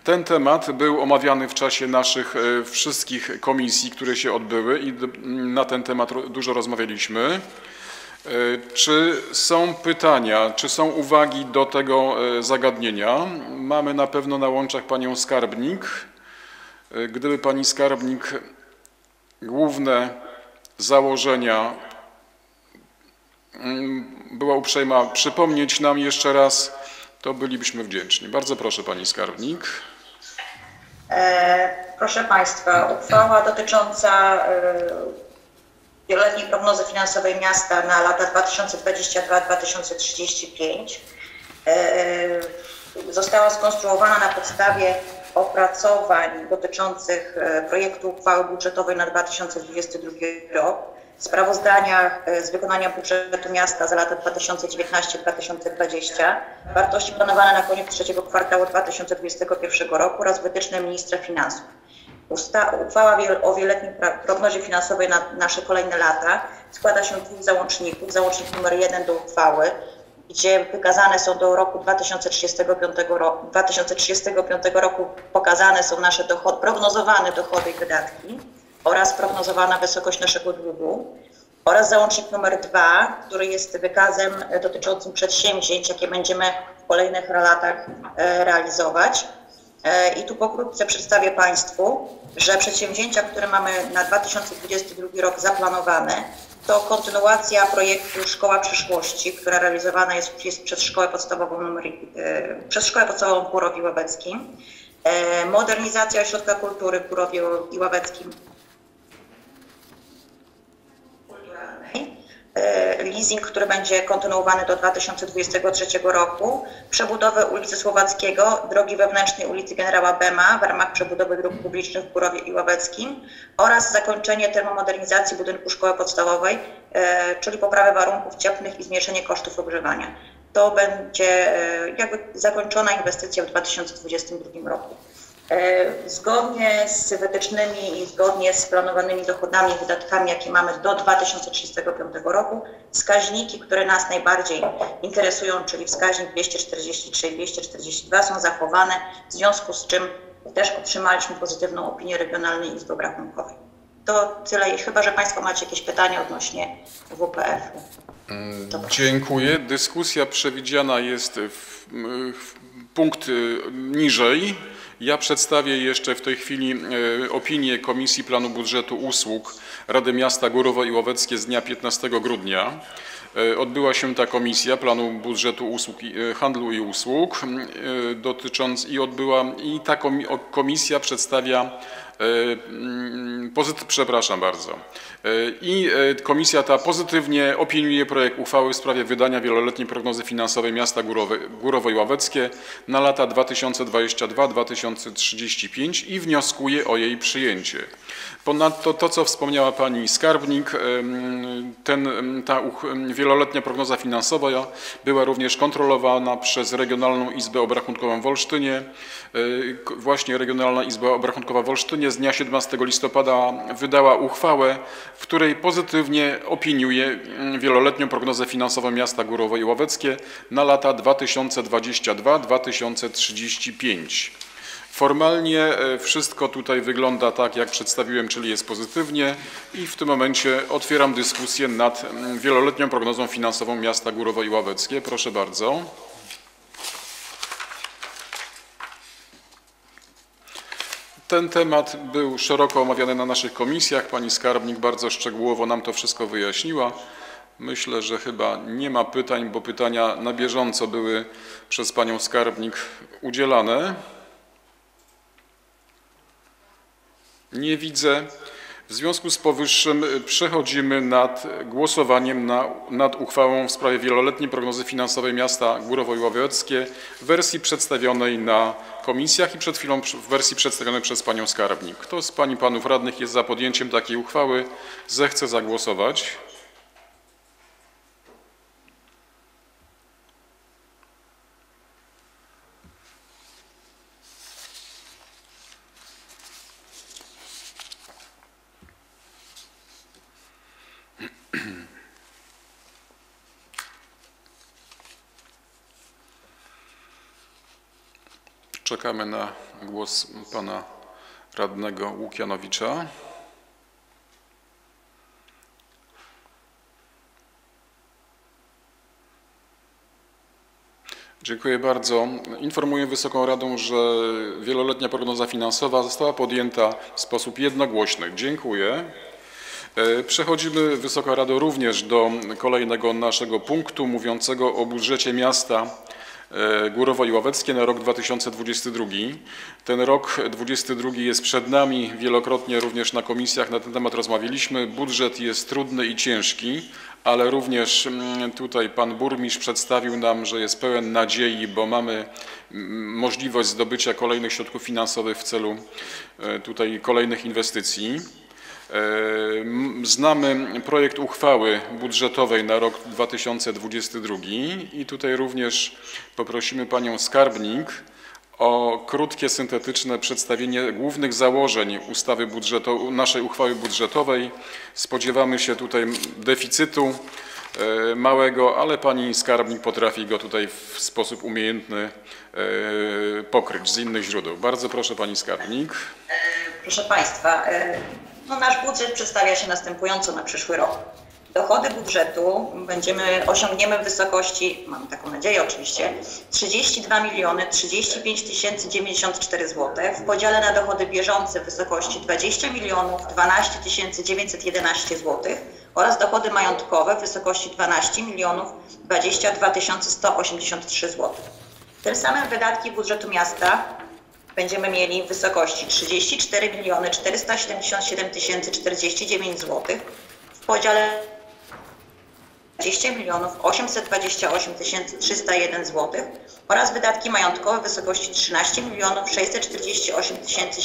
Ten temat był omawiany w czasie naszych wszystkich komisji, które się odbyły i na ten temat dużo rozmawialiśmy. Czy są pytania, czy są uwagi do tego zagadnienia? Mamy na pewno na łączach panią skarbnik. Gdyby pani skarbnik główne założenia była uprzejma przypomnieć nam jeszcze raz, to bylibyśmy wdzięczni. Bardzo proszę pani skarbnik. Proszę Państwa, uchwała dotycząca wieloletniej prognozy finansowej miasta na lata 2022-2035 została skonstruowana na podstawie opracowań dotyczących projektu uchwały budżetowej na 2022 rok, sprawozdania z wykonania budżetu miasta za lata 2019-2020, wartości planowane na koniec trzeciego kwartału 2021 roku oraz wytyczne ministra finansów. Uchwała o wieloletniej prognozie finansowej na nasze kolejne lata składa się z dwóch załączników. Załącznik numer 1 do uchwały, gdzie wykazane są do roku 2035 roku pokazane są nasze prognozowane dochody i wydatki oraz prognozowana wysokość naszego długu, oraz załącznik numer 2, który jest wykazem dotyczącym przedsięwzięć, jakie będziemy w kolejnych latach realizować. I tu pokrótce przedstawię Państwu, że przedsięwzięcia, które mamy na 2022 rok zaplanowane, to kontynuacja projektu Szkoła Przyszłości, która realizowana jest przez Szkołę Podstawową w Górowie Łabęckim, modernizacja Ośrodka Kultury w Górowie Łabęckim, leasing, który będzie kontynuowany do 2023 roku, przebudowę ulicy Słowackiego, drogi wewnętrznej ulicy Generała Bema w ramach przebudowy dróg publicznych w Górowie i Łabęckim oraz zakończenie termomodernizacji budynku szkoły podstawowej, czyli poprawę warunków cieplnych i zmniejszenie kosztów ogrzewania. To będzie jakby zakończona inwestycja w 2022 roku. Zgodnie z wytycznymi i zgodnie z planowanymi dochodami i wydatkami, jakie mamy do 2035 roku, wskaźniki, które nas najbardziej interesują, czyli wskaźnik 243 i 242 są zachowane, w związku z czym też otrzymaliśmy pozytywną opinię Regionalnej Izby Obrachunkowej. To tyle, chyba że Państwo macie jakieś pytania odnośnie WPF-u. Dziękuję. Dyskusja przewidziana jest punkt niżej. Ja przedstawię jeszcze w tej chwili opinię Komisji Planu Budżetu Usług Rady Miasta Górowo i Łoweckie z dnia 15 grudnia. Odbyła się ta Komisja Planu Budżetu Usług, Handlu i Usług i ta komisja przedstawia komisja ta pozytywnie opiniuje projekt uchwały w sprawie wydania wieloletniej prognozy finansowej miasta Górowo i Ławeckie na lata 2022-2035 i wnioskuje o jej przyjęcie. Ponadto to, co wspomniała pani skarbnik, ta wieloletnia prognoza finansowa była również kontrolowana przez Regionalną Izbę Obrachunkową w Olsztynie. Właśnie Regionalna Izba Obrachunkowa w Olsztynie z dnia 17 listopada wydała uchwałę, w której pozytywnie opiniuje wieloletnią prognozę finansową miasta Górowo i Ławeckie na lata 2022-2035. Formalnie wszystko tutaj wygląda tak, jak przedstawiłem, czyli jest pozytywnie i w tym momencie otwieram dyskusję nad wieloletnią prognozą finansową miasta Górowo i Ławeckie. Proszę bardzo. Ten temat był szeroko omawiany na naszych komisjach. Pani skarbnik bardzo szczegółowo nam to wszystko wyjaśniła. Myślę, że chyba nie ma pytań, bo pytania na bieżąco były przez panią skarbnik udzielane. Nie widzę. W związku z powyższym przechodzimy nad głosowaniem nad uchwałą w sprawie wieloletniej prognozy finansowej miasta Górowo i Ławeckie w wersji przedstawionej na komisjach i przed chwilą w wersji przedstawionej przez panią skarbnik. Kto z pań i panów radnych jest za podjęciem takiej uchwały, zechce zagłosować. Czekamy na głos pana radnego Łukianowicza. Dziękuję bardzo. Informuję Wysoką Radę, że wieloletnia prognoza finansowa została podjęta w sposób jednogłośny. Dziękuję. Przechodzimy, Wysoka Rado, również do kolejnego naszego punktu mówiącego o budżecie miasta Górowo i Ławeckie na rok 2022. Ten rok 2022 jest przed nami. Wielokrotnie również na komisjach na ten temat rozmawialiśmy. Budżet jest trudny i ciężki, ale również tutaj pan burmistrz przedstawił nam, że jest pełen nadziei, bo mamy możliwość zdobycia kolejnych środków finansowych w celu tutaj kolejnych inwestycji. Znamy projekt uchwały budżetowej na rok 2022 i tutaj również poprosimy panią skarbnik o krótkie, syntetyczne przedstawienie głównych założeń naszej uchwały budżetowej. Spodziewamy się tutaj deficytu małego, ale pani skarbnik potrafi go tutaj w sposób umiejętny pokryć z innych źródeł. Bardzo proszę pani skarbnik. Proszę państwa, nasz budżet przedstawia się następująco na przyszły rok. Dochody budżetu osiągniemy w wysokości, mam taką nadzieję oczywiście, 32 035 094 zł, w podziale na dochody bieżące w wysokości 20 12 911 zł oraz dochody majątkowe w wysokości 12 22 183 zł. Tym samym wydatki budżetu miasta będziemy mieli w wysokości 34 477 049 zł, w podziale 20 828 301 zł oraz wydatki majątkowe w wysokości 13 648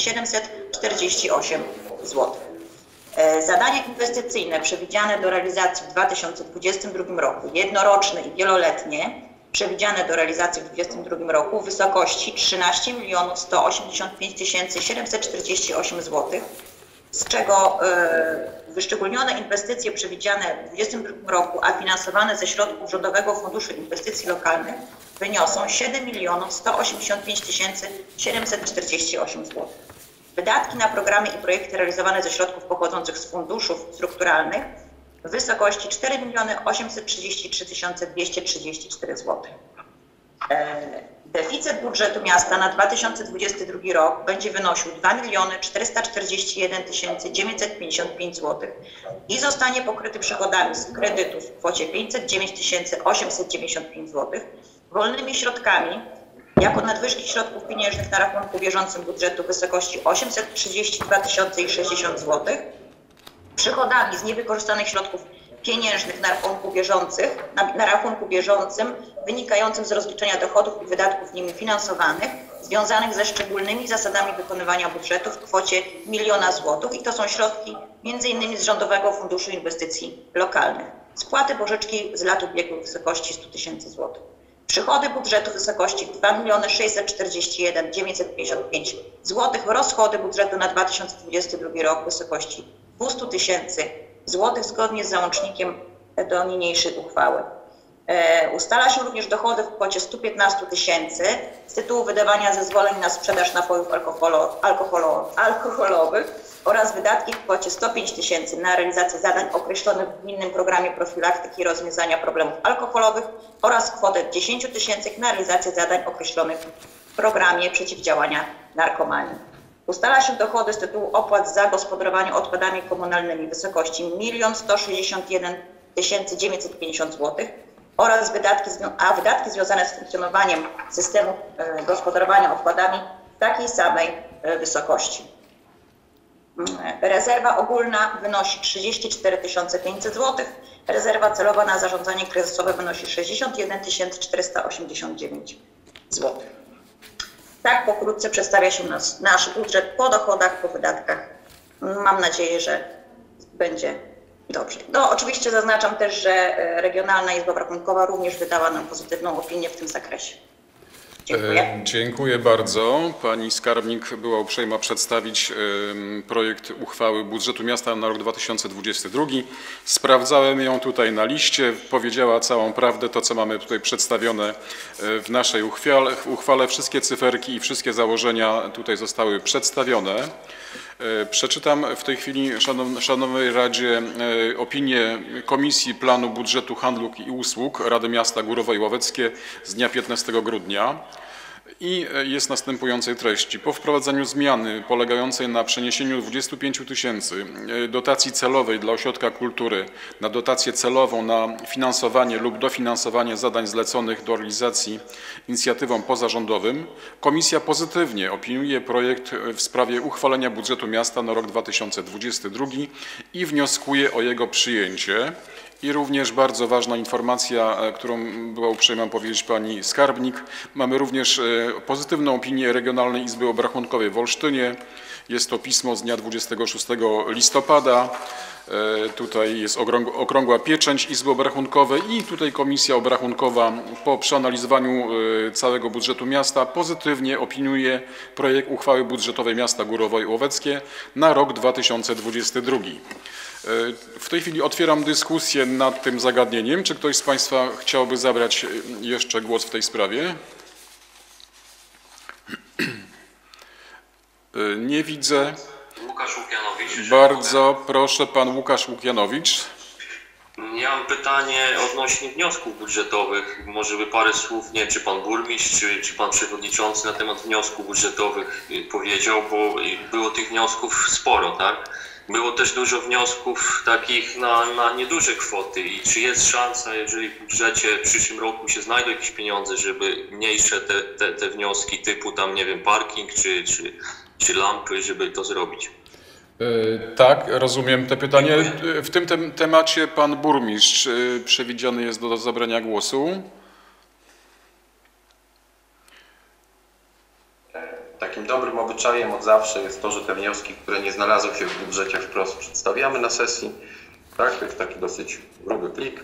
748 zł. Zadania inwestycyjne przewidziane do realizacji w 2022 roku, jednoroczne i wieloletnie, przewidziane do realizacji w 2022 roku w wysokości 13 185 748 zł, z czego wyszczególnione inwestycje przewidziane w 2022 roku, a finansowane ze środków Rządowego Funduszu Inwestycji Lokalnych wyniosą 7 185 748 zł. Wydatki na programy i projekty realizowane ze środków pochodzących z funduszów strukturalnych w wysokości 4 833 234 zł. Deficyt budżetu miasta na 2022 rok będzie wynosił 2 441 955 zł i zostanie pokryty przychodami z kredytów w kwocie 509 895 zł, wolnymi środkami jako nadwyżki środków pieniężnych na rachunku bieżącym budżetu w wysokości 832 060 zł, przychodami z niewykorzystanych środków pieniężnych na rachunku bieżącym wynikającym z rozliczenia dochodów i wydatków nimi finansowanych związanych ze szczególnymi zasadami wykonywania budżetu w kwocie 1 000 000 zł i to są środki m.in. z Rządowego Funduszu Inwestycji Lokalnych. Spłaty pożyczki z lat ubiegłych w wysokości 100 000 zł. Przychody budżetu w wysokości 2 641 955 zł, rozchody budżetu na 2022 rok w wysokości 200 000 zł zgodnie z załącznikiem do niniejszej uchwały. Ustala się również dochody w kwocie 115 000 z tytułu wydawania zezwoleń na sprzedaż napojów alkoholowych oraz wydatki w kwocie 105 000 na realizację zadań określonych w gminnym programie profilaktyki i rozwiązania problemów alkoholowych oraz kwotę 10 000 na realizację zadań określonych w programie przeciwdziałania narkomanii. Ustala się dochody z tytułu opłat za gospodarowanie odpadami komunalnymi w wysokości 1 161 950 zł oraz wydatki związane z funkcjonowaniem systemu gospodarowania odpadami w takiej samej wysokości. Rezerwa ogólna wynosi 34 500 zł, rezerwa celowa na zarządzanie kryzysowe wynosi 61 489 zł. Tak pokrótce przedstawia się nasz budżet po dochodach, po wydatkach. Mam nadzieję, że będzie dobrze. Oczywiście zaznaczam też, że Regionalna Izba Obrachunkowa również wydała nam pozytywną opinię w tym zakresie. Dziękuję. Dziękuję bardzo. Pani skarbnik była uprzejma przedstawić projekt uchwały budżetu miasta na rok 2022. Sprawdzałem ją tutaj na liście, powiedziała całą prawdę, to co mamy tutaj przedstawione w naszej uchwale. Wszystkie cyferki i wszystkie założenia tutaj zostały przedstawione. Przeczytam w tej chwili Szanownej Radzie opinię Komisji Planu Budżetu Handlu i Usług Rady Miasta Górowo i Łoweckie z dnia 15 grudnia. I jest następującej treści. Po wprowadzeniu zmiany polegającej na przeniesieniu 25 000 dotacji celowej dla ośrodka kultury na dotację celową na finansowanie lub dofinansowanie zadań zleconych do realizacji inicjatywom pozarządowym, Komisja pozytywnie opiniuje projekt w sprawie uchwalenia budżetu miasta na rok 2022 i wnioskuje o jego przyjęcie. I również bardzo ważna informacja, którą była uprzejma powiedzieć pani skarbnik. Mamy również pozytywną opinię Regionalnej Izby Obrachunkowej w Olsztynie. Jest to pismo z dnia 26 listopada. Tutaj jest okrągła pieczęć Izby Obrachunkowej i tutaj Komisja Obrachunkowa po przeanalizowaniu całego budżetu miasta pozytywnie opiniuje projekt uchwały budżetowej miasta Górowo i Łoweckie na rok 2022. W tej chwili otwieram dyskusję nad tym zagadnieniem. Czy ktoś z państwa chciałby zabrać jeszcze głos w tej sprawie? Nie widzę. Łukasz Łukianowicz. Bardzo proszę, pan Łukasz Łukianowicz. Ja mam pytanie odnośnie wniosków budżetowych. Może by parę słów, nie wiem, czy pan burmistrz, czy pan przewodniczący na temat wniosków budżetowych powiedział, bo było tych wniosków sporo, tak? Było też dużo wniosków takich na nieduże kwoty i czy jest szansa, jeżeli w budżecie w przyszłym roku się znajdą jakieś pieniądze, żeby mniejsze te wnioski typu tam, nie wiem, parking czy lampy, żeby to zrobić? Tak, rozumiem te pytanie. W tym temacie pan burmistrz przewidziany jest do zabrania głosu. Takim dobrym obyczajem od zawsze jest to, że te wnioski, które nie znalazły się w budżecie, wprost przedstawiamy na sesji. Tak, to jest taki dosyć gruby plik.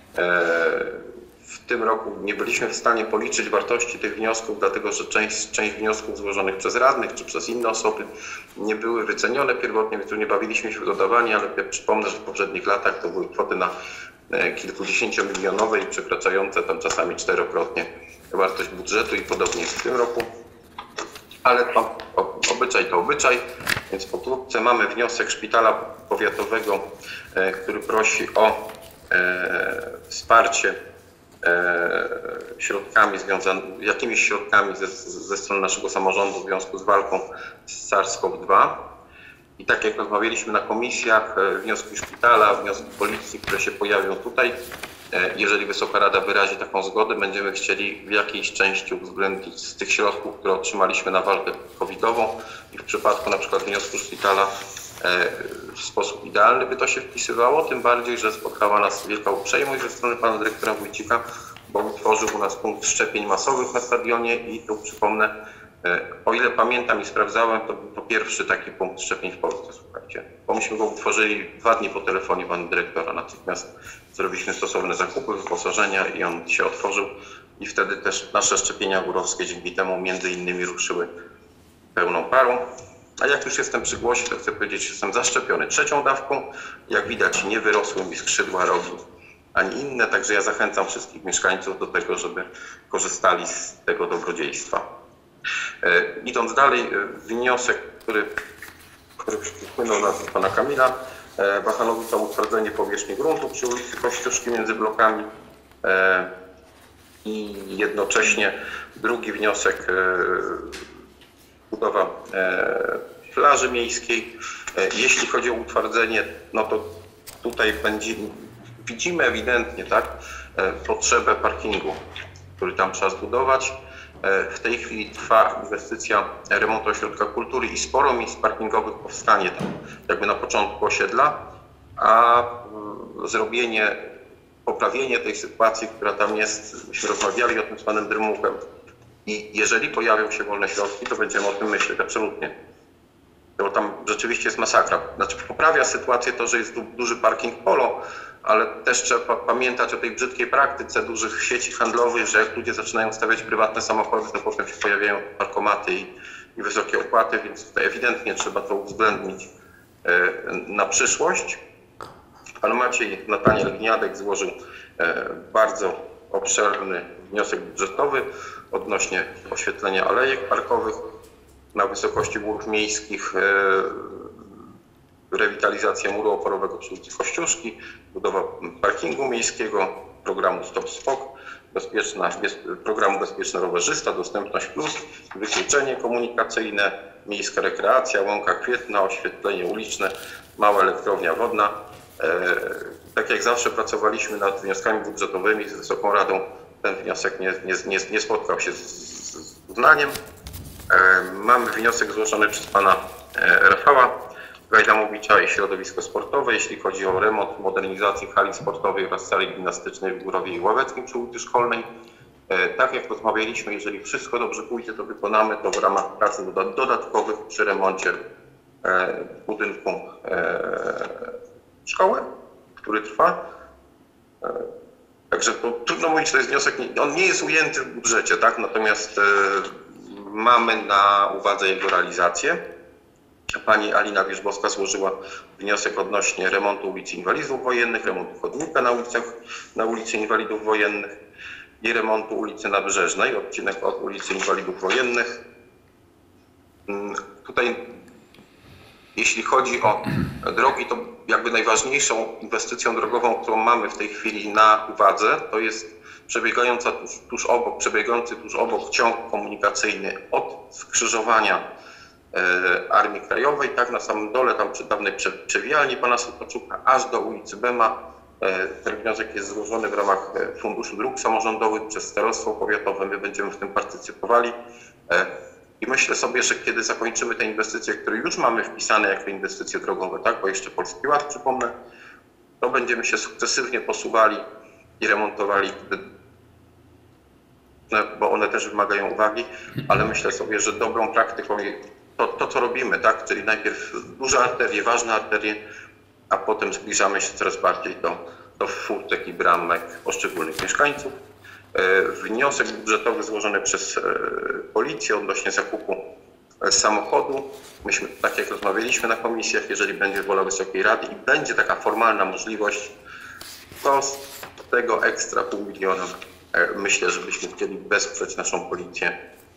W tym roku nie byliśmy w stanie policzyć wartości tych wniosków, dlatego że część wniosków złożonych przez radnych czy przez inne osoby nie były wycenione pierwotnie, więc tu nie bawiliśmy się w dodawanie, ale przypomnę, że w poprzednich latach to były kwoty na kilkudziesięciomilionowe i przekraczające tam czasami 4-krotnie wartość budżetu i podobnie jest w tym roku. Ale to obyczaj to obyczaj, więc pokrótce mamy wniosek Szpitala Powiatowego, który prosi o wsparcie środkami jakimiś środkami ze strony naszego samorządu w związku z walką z SARS-CoV-2. I tak jak rozmawialiśmy na komisjach, wnioski szpitala, wnioski policji, które się pojawią tutaj, jeżeli Wysoka Rada wyrazi taką zgodę, będziemy chcieli w jakiejś części uwzględnić z tych środków, które otrzymaliśmy na walkę covidową i w przypadku na przykład wniosku szpitala w sposób idealny by to się wpisywało, tym bardziej, że spotkała nas wielka uprzejmość ze strony pana dyrektora Wójcika, bo utworzył u nas punkt szczepień masowych na stadionie i tu przypomnę, o ile pamiętam i sprawdzałem, to był to pierwszy taki punkt szczepień w Polsce, słuchajcie. Bo myśmy go utworzyli 2 dni po telefonie pana dyrektora, natychmiast zrobiliśmy stosowne zakupy, wyposażenia i on się otworzył i wtedy też nasze szczepienia górowskie dzięki temu między innymi ruszyły pełną parą. A jak już jestem przy głosie, to chcę powiedzieć, że jestem zaszczepiony 3. dawką. Jak widać, nie wyrosły mi skrzydła, rogi ani inne, także ja zachęcam wszystkich mieszkańców do tego, żeby korzystali z tego dobrodziejstwa. Idąc dalej, wniosek, który wpłynął na pana Kamila Bachanowicza, utwardzenie powierzchni gruntu przy ulicy Kościuszki między blokami i jednocześnie drugi wniosek, budowa plaży miejskiej. Jeśli chodzi o utwardzenie, no to tutaj widzimy ewidentnie, tak, potrzebę parkingu, który tam trzeba zbudować. W tej chwili trwa inwestycja remontu ośrodka kultury i sporo miejsc parkingowych powstanie tam jakby na początku osiedla, a poprawienie tej sytuacji, która tam jest, myśmy rozmawiali o tym z panem Drymuchem i jeżeli pojawią się wolne środki, to będziemy o tym myśleć absolutnie. bo tam rzeczywiście jest masakra. Znaczy poprawia sytuację to, że jest duży parking polo, ale też trzeba pamiętać o tej brzydkiej praktyce dużych sieci handlowych, że jak ludzie zaczynają stawiać prywatne samochody, to potem się pojawiają parkomaty i wysokie opłaty, więc tutaj ewidentnie trzeba to uwzględnić na przyszłość. Pan Maciej Nataniel Gniadek złożył bardzo obszerny wniosek budżetowy odnośnie oświetlenia alejek parkowych na wysokości dróg miejskich, rewitalizacja muru oporowego przy ulicy Kościuszki, budowa parkingu miejskiego, programu Stop Smog, programu Bezpieczny Rowerzysta, Dostępność Plus, wykluczenie komunikacyjne, miejska rekreacja, łąka Kwietna, oświetlenie uliczne, mała elektrownia wodna. Tak jak zawsze pracowaliśmy nad wnioskami budżetowymi z Wysoką Radą, ten wniosek nie spotkał się z uznaniem. Mamy wniosek złożony przez pana Rafała Gajdamowicza i Środowisko Sportowe, jeśli chodzi o remont, modernizację hali sportowej oraz sali gimnastycznej w Górowie i Ławeckim przy ulicy Szkolnej. Tak jak rozmawialiśmy, jeżeli wszystko dobrze pójdzie, to wykonamy to w ramach prac dodatkowych przy remoncie budynku szkoły, który trwa. Także trudno mówić, to jest wniosek, on nie jest ujęty w budżecie, tak? Natomiast mamy na uwadze jego realizację. Pani Alina Wierzbowska złożyła wniosek odnośnie remontu ulicy Inwalidów Wojennych, remontu chodnika na ulicy Inwalidów Wojennych i remontu ulicy Nabrzeżnej, odcinek od ulicy Inwalidów Wojennych. Tutaj jeśli chodzi o drogi, to jakby najważniejszą inwestycją drogową, którą mamy w tej chwili na uwadze, to jest przebiegający tuż obok ciąg komunikacyjny od skrzyżowania Armii Krajowej, tak na samym dole, tam przy dawnej przewijalni pana Sotoczuka, aż do ulicy Bema. Ten wniosek jest złożony w ramach Funduszu Dróg Samorządowych przez Starostwo Powiatowe. My będziemy w tym partycypowali. I myślę sobie, że kiedy zakończymy te inwestycje, które już mamy wpisane jako inwestycje drogowe, tak, bo jeszcze Polski Ład, przypomnę, to będziemy się sukcesywnie posuwali i remontowali, bo one też wymagają uwagi, ale myślę sobie, że dobrą praktyką to co robimy, tak, czyli najpierw duże arterie, ważne arterie, a potem zbliżamy się coraz bardziej do furtek i bramek poszczególnych mieszkańców. Wniosek budżetowy złożony przez policję odnośnie zakupu samochodu. Myśmy, tak jak rozmawialiśmy na komisjach, jeżeli będzie wola Wysokiej Rady i będzie taka formalna możliwość, to z tego ekstra 500 000 myślę, że byśmy chcieli wesprzeć naszą policję,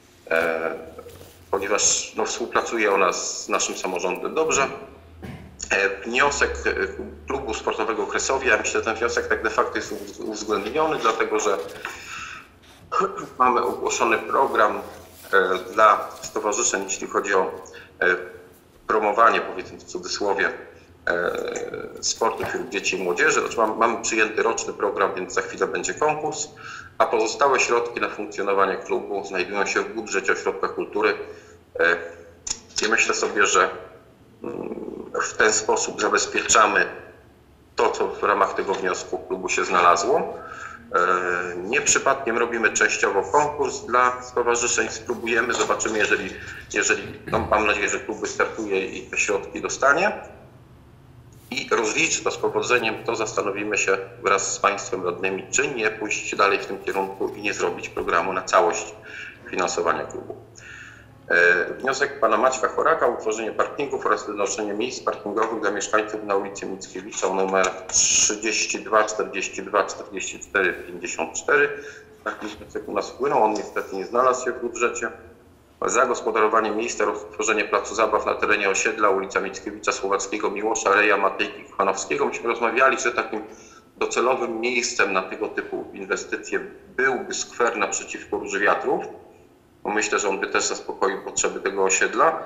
ponieważ współpracuje ona z naszym samorządem dobrze. Wniosek klubu sportowego Kresowia, myślę, że ten wniosek tak de facto jest uwzględniony, dlatego że mamy ogłoszony program dla stowarzyszeń, jeśli chodzi o promowanie, powiedzmy w cudzysłowie, sportu wśród dzieci i młodzieży. Znaczy mamy przyjęty roczny program, więc za chwilę będzie konkurs, a pozostałe środki na funkcjonowanie klubu znajdują się w budżecie Ośrodka Kultury. I myślę sobie, że w ten sposób zabezpieczamy to, co w ramach tego wniosku klubu się znalazło. Nie przypadkiem robimy częściowo konkurs dla stowarzyszeń, spróbujemy, zobaczymy, jeżeli mam nadzieję, że klub wystartuje i te środki dostanie i rozliczy to z powodzeniem, to zastanowimy się wraz z państwem radnymi, czy nie pójść dalej w tym kierunku i nie zrobić programu na całość finansowania klubu. Wniosek pana Maćka Choraka o utworzenie parkingów oraz wynoszenie miejsc parkingowych dla mieszkańców na ulicy Mickiewicza numer 32, 42, 44, 54. Taki wniosek u nas wpłynął, on niestety nie znalazł się w budżecie. Zagospodarowanie miejsca oraz utworzenie placu zabaw na terenie osiedla ulica Mickiewicza, Słowackiego, Miłosza, Reja, Matejki, Kochanowskiego. Myśmy rozmawiali, że takim docelowym miejscem na tego typu inwestycje byłby skwer naprzeciwko Róży Wiatrów. Myślę, że on by też zaspokoił potrzeby tego osiedla.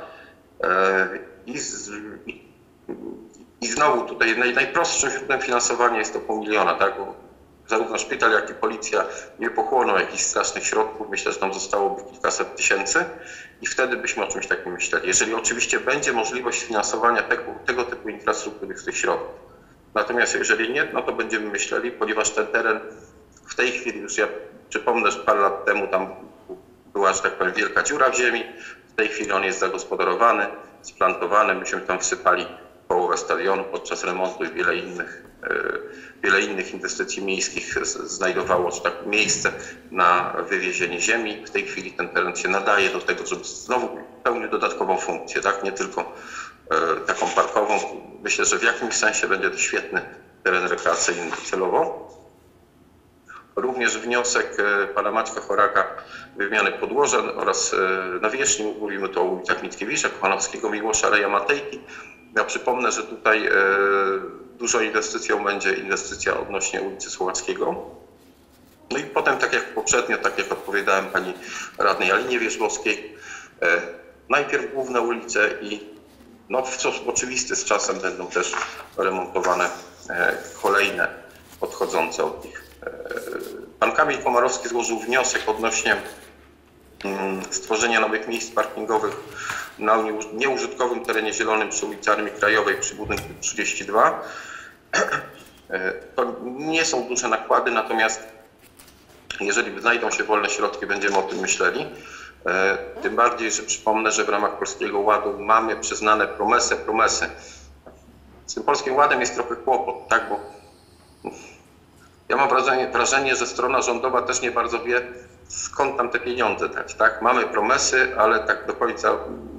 I znowu tutaj najprostszym źródłem finansowania jest to 500 000, tak? Bo zarówno szpital, jak i policja nie pochłoną jakichś strasznych środków. Myślę, że tam zostałoby kilkaset tysięcy i wtedy byśmy o czymś takim myśleli. Jeżeli oczywiście będzie możliwość finansowania tego typu infrastruktury z tych środków. Natomiast jeżeli nie, no to będziemy myśleli, ponieważ ten teren w tej chwili, już ja przypomnę, że parę lat temu tam była, że tak powiem, wielka dziura w ziemi. tej chwili on jest zagospodarowany, splantowany. Myśmy tam wsypali połowę stadionu podczas remontu i wiele innych inwestycji miejskich znajdowało że tak, miejsce na wywiezienie ziemi. W tej chwili ten teren się nadaje do tego, żeby znowu pełnił dodatkową funkcję, tak? Nie tylko taką parkową. Myślę, że w jakimś sensie będzie to świetny teren rekreacyjny docelowo. Również wniosek pana Maćka Choraka wymiany podłoża oraz nawierzchni. Mówimy tu o ulicach Mickiewicza, Kochanowskiego, Miłosza, Reja, Matejki. Ja przypomnę, że tutaj dużą inwestycją będzie inwestycja odnośnie ulicy Słowackiego. No i potem, tak jak poprzednio, tak jak odpowiadałem pani radnej Alinie Wierzbowskiej, najpierw główne ulice i no, w sposób oczywisty z czasem będą też remontowane kolejne odchodzące od nich. Pan Kamil Komarowski złożył wniosek odnośnie stworzenia nowych miejsc parkingowych na nieużytkowym terenie zielonym przy ulicy Armii Krajowej przy budynku 32. To nie są duże nakłady, natomiast jeżeli znajdą się wolne środki, będziemy o tym myśleli. Tym bardziej, że przypomnę, że w ramach Polskiego Ładu mamy przyznane promesy. Z tym Polskim Ładem jest trochę kłopot, tak, bo ja mam wrażenie, że strona rządowa też nie bardzo wie, skąd tam te pieniądze dać, tak? Mamy promesy, ale tak do końca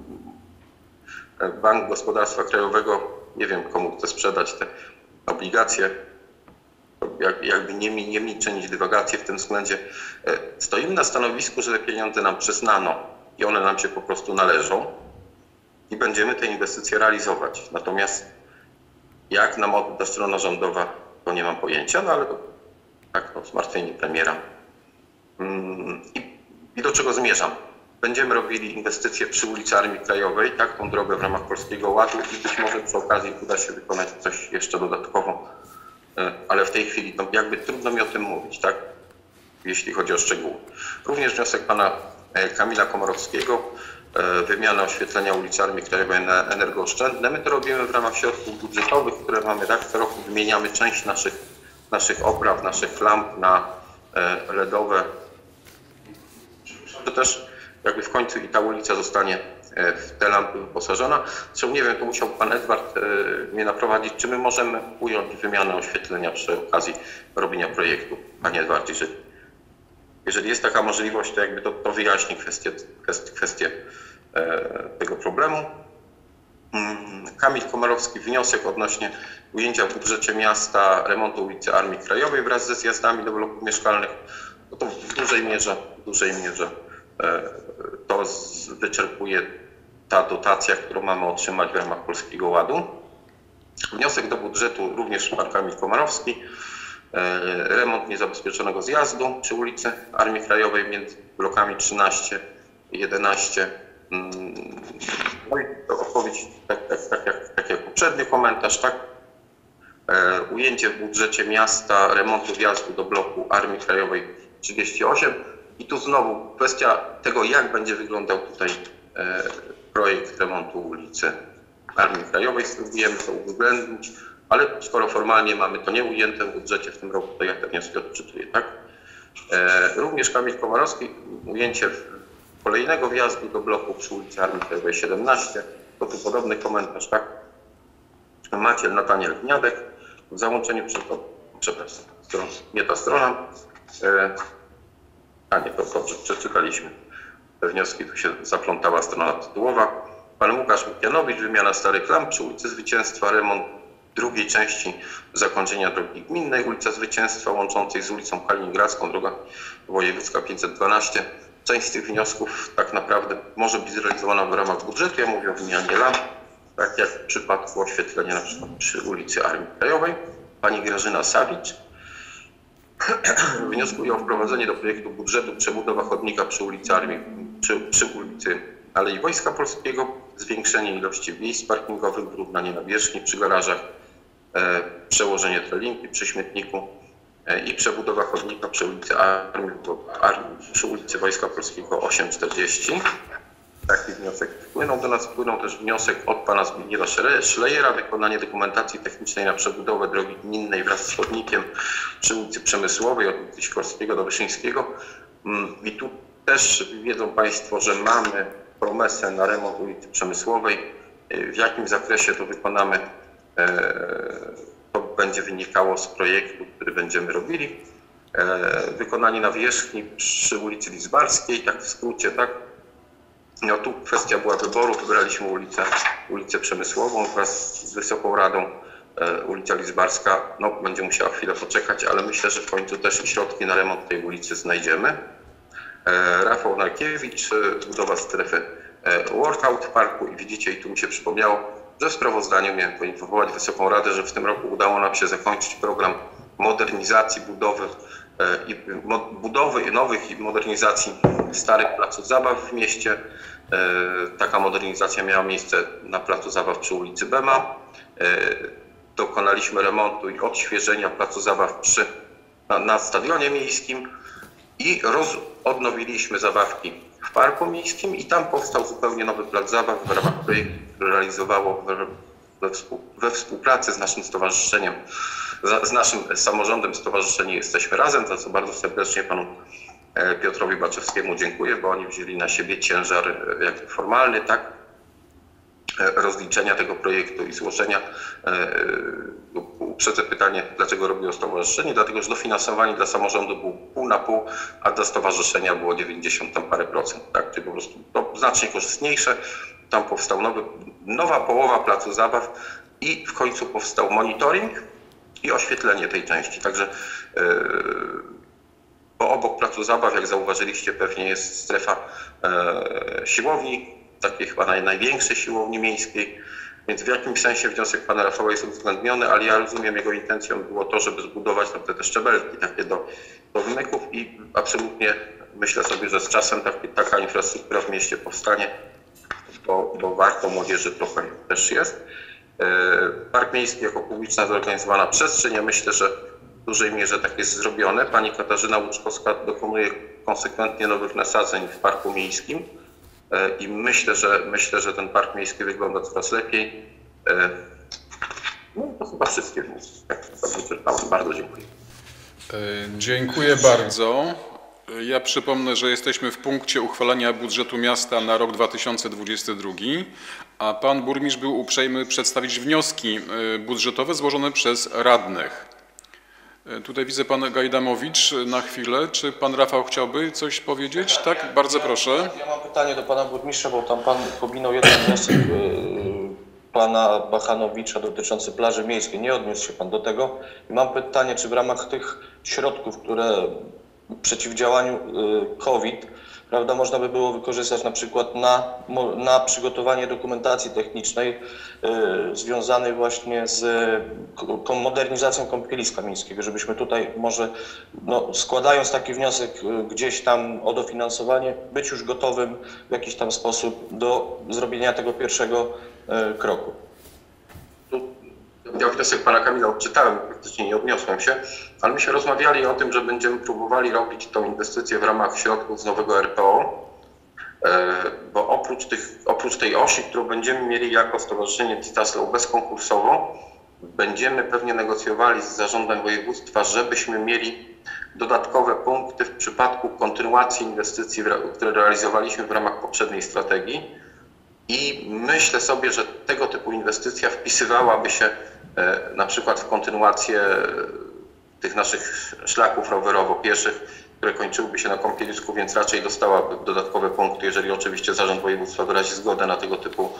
Bank Gospodarstwa Krajowego, nie wiem komu chce sprzedać te obligacje, jakby nie mi czynić dywagacje w tym względzie. Stoimy na stanowisku, że te pieniądze nam przyznano i one nam się po prostu należą i będziemy te inwestycje realizować. Natomiast jak nam odda strona rządowa, to nie mam pojęcia, no ale to, tak, to zmartwienie premiera. I do czego zmierzam? Będziemy robili inwestycje przy ulicy Armii Krajowej, tak, tą drogę w ramach Polskiego Ładu i być może przy okazji uda się wykonać coś jeszcze dodatkowo, ale w tej chwili no, jakby trudno mi o tym mówić, tak, jeśli chodzi o szczegóły. Również wniosek pana Kamila Komorowskiego, wymiana oświetlenia ulicy Armii Krajowej na energooszczędne. My to robimy w ramach środków budżetowych, które mamy, tak, co roku wymieniamy część naszych opraw, naszych lamp na LEDowe. To też jakby w końcu i ta ulica zostanie w te lampy wyposażona. Zresztą nie wiem, to musiał pan Edward mnie naprowadzić, czy my możemy ująć wymianę oświetlenia przy okazji robienia projektu, panie Edwardzie. Jeżeli jest taka możliwość, to jakby to wyjaśni kwestię tego problemu. Kamil Komarowski, wniosek odnośnie ujęcia w budżecie miasta remontu ulicy Armii Krajowej wraz ze zjazdami do bloków mieszkalnych. No to w dużej mierze to wyczerpuje ta dotacja, którą mamy otrzymać w ramach Polskiego Ładu. Wniosek do budżetu również pan Kamil Komarowski. Remont niezabezpieczonego zjazdu przy ulicy Armii Krajowej między blokami 13 i 11. No i to odpowiedź tak jak poprzedni komentarz, tak? Ujęcie w budżecie miasta remontu wjazdu do bloku Armii Krajowej 38. I tu znowu kwestia tego, jak będzie wyglądał tutaj projekt remontu ulicy Armii Krajowej. Spróbujemy to uwzględnić, ale skoro formalnie mamy to nieujęte w budżecie w tym roku, to ja te wnioski odczytuję, tak? Również Kamil Komarowski, ujęcie kolejnego wjazdu do bloku przy ulicy Armii Krajowej 17. To tu podobny komentarz, tak? Maciej Nataniel Gniadek w załączeniu przepraszam, nie ta strona. Nie, to dobrze, przeczytaliśmy te wnioski, tu się zaplątała strona tytułowa. Pan Łukasz Łukianowicz, wymiana starych lamp przy ulicy Zwycięstwa, remont drugiej części zakończenia drogi gminnej, ulica Zwycięstwa łączącej z ulicą Kaliningradzką, droga wojewódzka 512. Część z tych wniosków tak naprawdę może być zrealizowana w ramach budżetu. Ja mówię o wymianie lamp, tak jak w przypadku oświetlenia na przykład przy ulicy Armii Krajowej. Pani Grażyna Sawicz wnioskuje o wprowadzenie do projektu budżetu przebudowa chodnika przy ulicy Armii, przy ulicy Alei Wojska Polskiego, zwiększenie ilości miejsc parkingowych, wyrównanie nawierzchni przy garażach, przełożenie trelinki przy śmietniku i przebudowa chodnika przy ulicy Armii, przy ulicy Wojska Polskiego 840. Taki wniosek wpłynął do nas. Wpłynął też wniosek od pana Zbigniewa Szlejera, wykonanie dokumentacji technicznej na przebudowę drogi gminnej wraz z chodnikiem przy ulicy Przemysłowej od ulicy Sikorskiego do Wyszyńskiego. I tu też wiedzą państwo, że mamy promesę na remont ulicy Przemysłowej. W jakim zakresie to wykonamy, to będzie wynikało z projektu, który będziemy robili. Wykonanie nawierzchni przy ulicy Lidzbarskiej, tak w skrócie, tak? No tu kwestia była wyboru, wybraliśmy ulicę Przemysłową wraz z Wysoką Radą. Ulica Lidzbarska, no będzie musiała chwilę poczekać, ale myślę, że w końcu też środki na remont tej ulicy znajdziemy. Rafał Narkiewicz, budowa strefy workout w parku i widzicie, i tu mi się przypomniało, że w sprawozdaniu miałem poinformować Wysoką Radę, że w tym roku udało nam się zakończyć program modernizacji budowy i nowych i modernizacji starych placów zabaw w mieście. Taka modernizacja miała miejsce na placu zabaw przy ulicy Bema. Dokonaliśmy remontu i odświeżenia placu zabaw na stadionie miejskim i odnowiliśmy zabawki w parku miejskim i tam powstał zupełnie nowy plac zabaw w ramach projektu, który realizowało we współpracy z naszym stowarzyszeniem, z naszym samorządem Stowarzyszenie Jesteśmy Razem, za co bardzo serdecznie panu Piotrowi Baczewskiemu dziękuję, bo oni wzięli na siebie ciężar jak formalny, tak, rozliczenia tego projektu i złożenia. Uprzedzę pytanie, dlaczego robiło stowarzyszenie? Dlatego, że dofinansowanie dla samorządu było pół na pół, a dla stowarzyszenia było 90 tam parę procent, tak? Czyli po prostu to znacznie korzystniejsze. Tam powstał nowa połowa placu zabaw i w końcu powstał monitoring i oświetlenie tej części. Także bo obok placu zabaw, jak zauważyliście, pewnie jest strefa siłowni, takiej chyba największej siłowni miejskiej, więc w jakimś sensie wniosek pana Rafała jest uwzględniony, ale ja rozumiem, jego intencją było to, żeby zbudować tam te szczebelki takie do wymyków i absolutnie myślę sobie, że z czasem taka infrastruktura w mieście powstanie, bo warto młodzieży trochę też jest. Park miejski jako publiczna zorganizowana przestrzeń, ja myślę, że w dużej mierze tak jest zrobione. Pani Katarzyna Łuczkowska dokonuje konsekwentnie nowych nasadzeń w parku miejskim. I myślę, że ten park miejski wygląda coraz lepiej. No to chyba wszystkie wyczerpałem. Bardzo dziękuję. Dziękuję bardzo. Ja przypomnę, że jesteśmy w punkcie uchwalenia budżetu miasta na rok 2022, a pan burmistrz był uprzejmy przedstawić wnioski budżetowe złożone przez radnych. Tutaj widzę pan Gajdamowicz na chwilę. Czy pan Rafał chciałby coś powiedzieć? Tak, bardzo proszę. Ja mam pytanie do pana burmistrza, bo tam pan pominął jeden wniosek pana Bachanowicza dotyczący plaży miejskiej. Nie odniósł się pan do tego. I mam pytanie, czy w ramach tych środków, które w przeciwdziałaniu COVID, prawda, można by było wykorzystać na przykład na przygotowanie dokumentacji technicznej związanej właśnie z modernizacją kąpieliska miejskiego, żebyśmy tutaj może, no, składając taki wniosek gdzieś tam o dofinansowanie, być już gotowym w jakiś tam sposób do zrobienia tego pierwszego kroku. Ja wniosek pana Kamila odczytałem, praktycznie nie odniosłem się, ale myśmy rozmawiali o tym, że będziemy próbowali robić tą inwestycję w ramach środków z nowego RPO, bo oprócz tej osi, którą będziemy mieli jako Stowarzyszenie Citaslow bezkonkursowo, będziemy pewnie negocjowali z zarządem województwa, żebyśmy mieli dodatkowe punkty w przypadku kontynuacji inwestycji, które realizowaliśmy w ramach poprzedniej strategii. I myślę sobie, że tego typu inwestycja wpisywałaby się na przykład w kontynuację tych naszych szlaków rowerowo-pieszych, które kończyłyby się na kąpielisku, więc raczej dostałaby dodatkowe punkty, jeżeli oczywiście Zarząd Województwa wyrazi zgodę na tego typu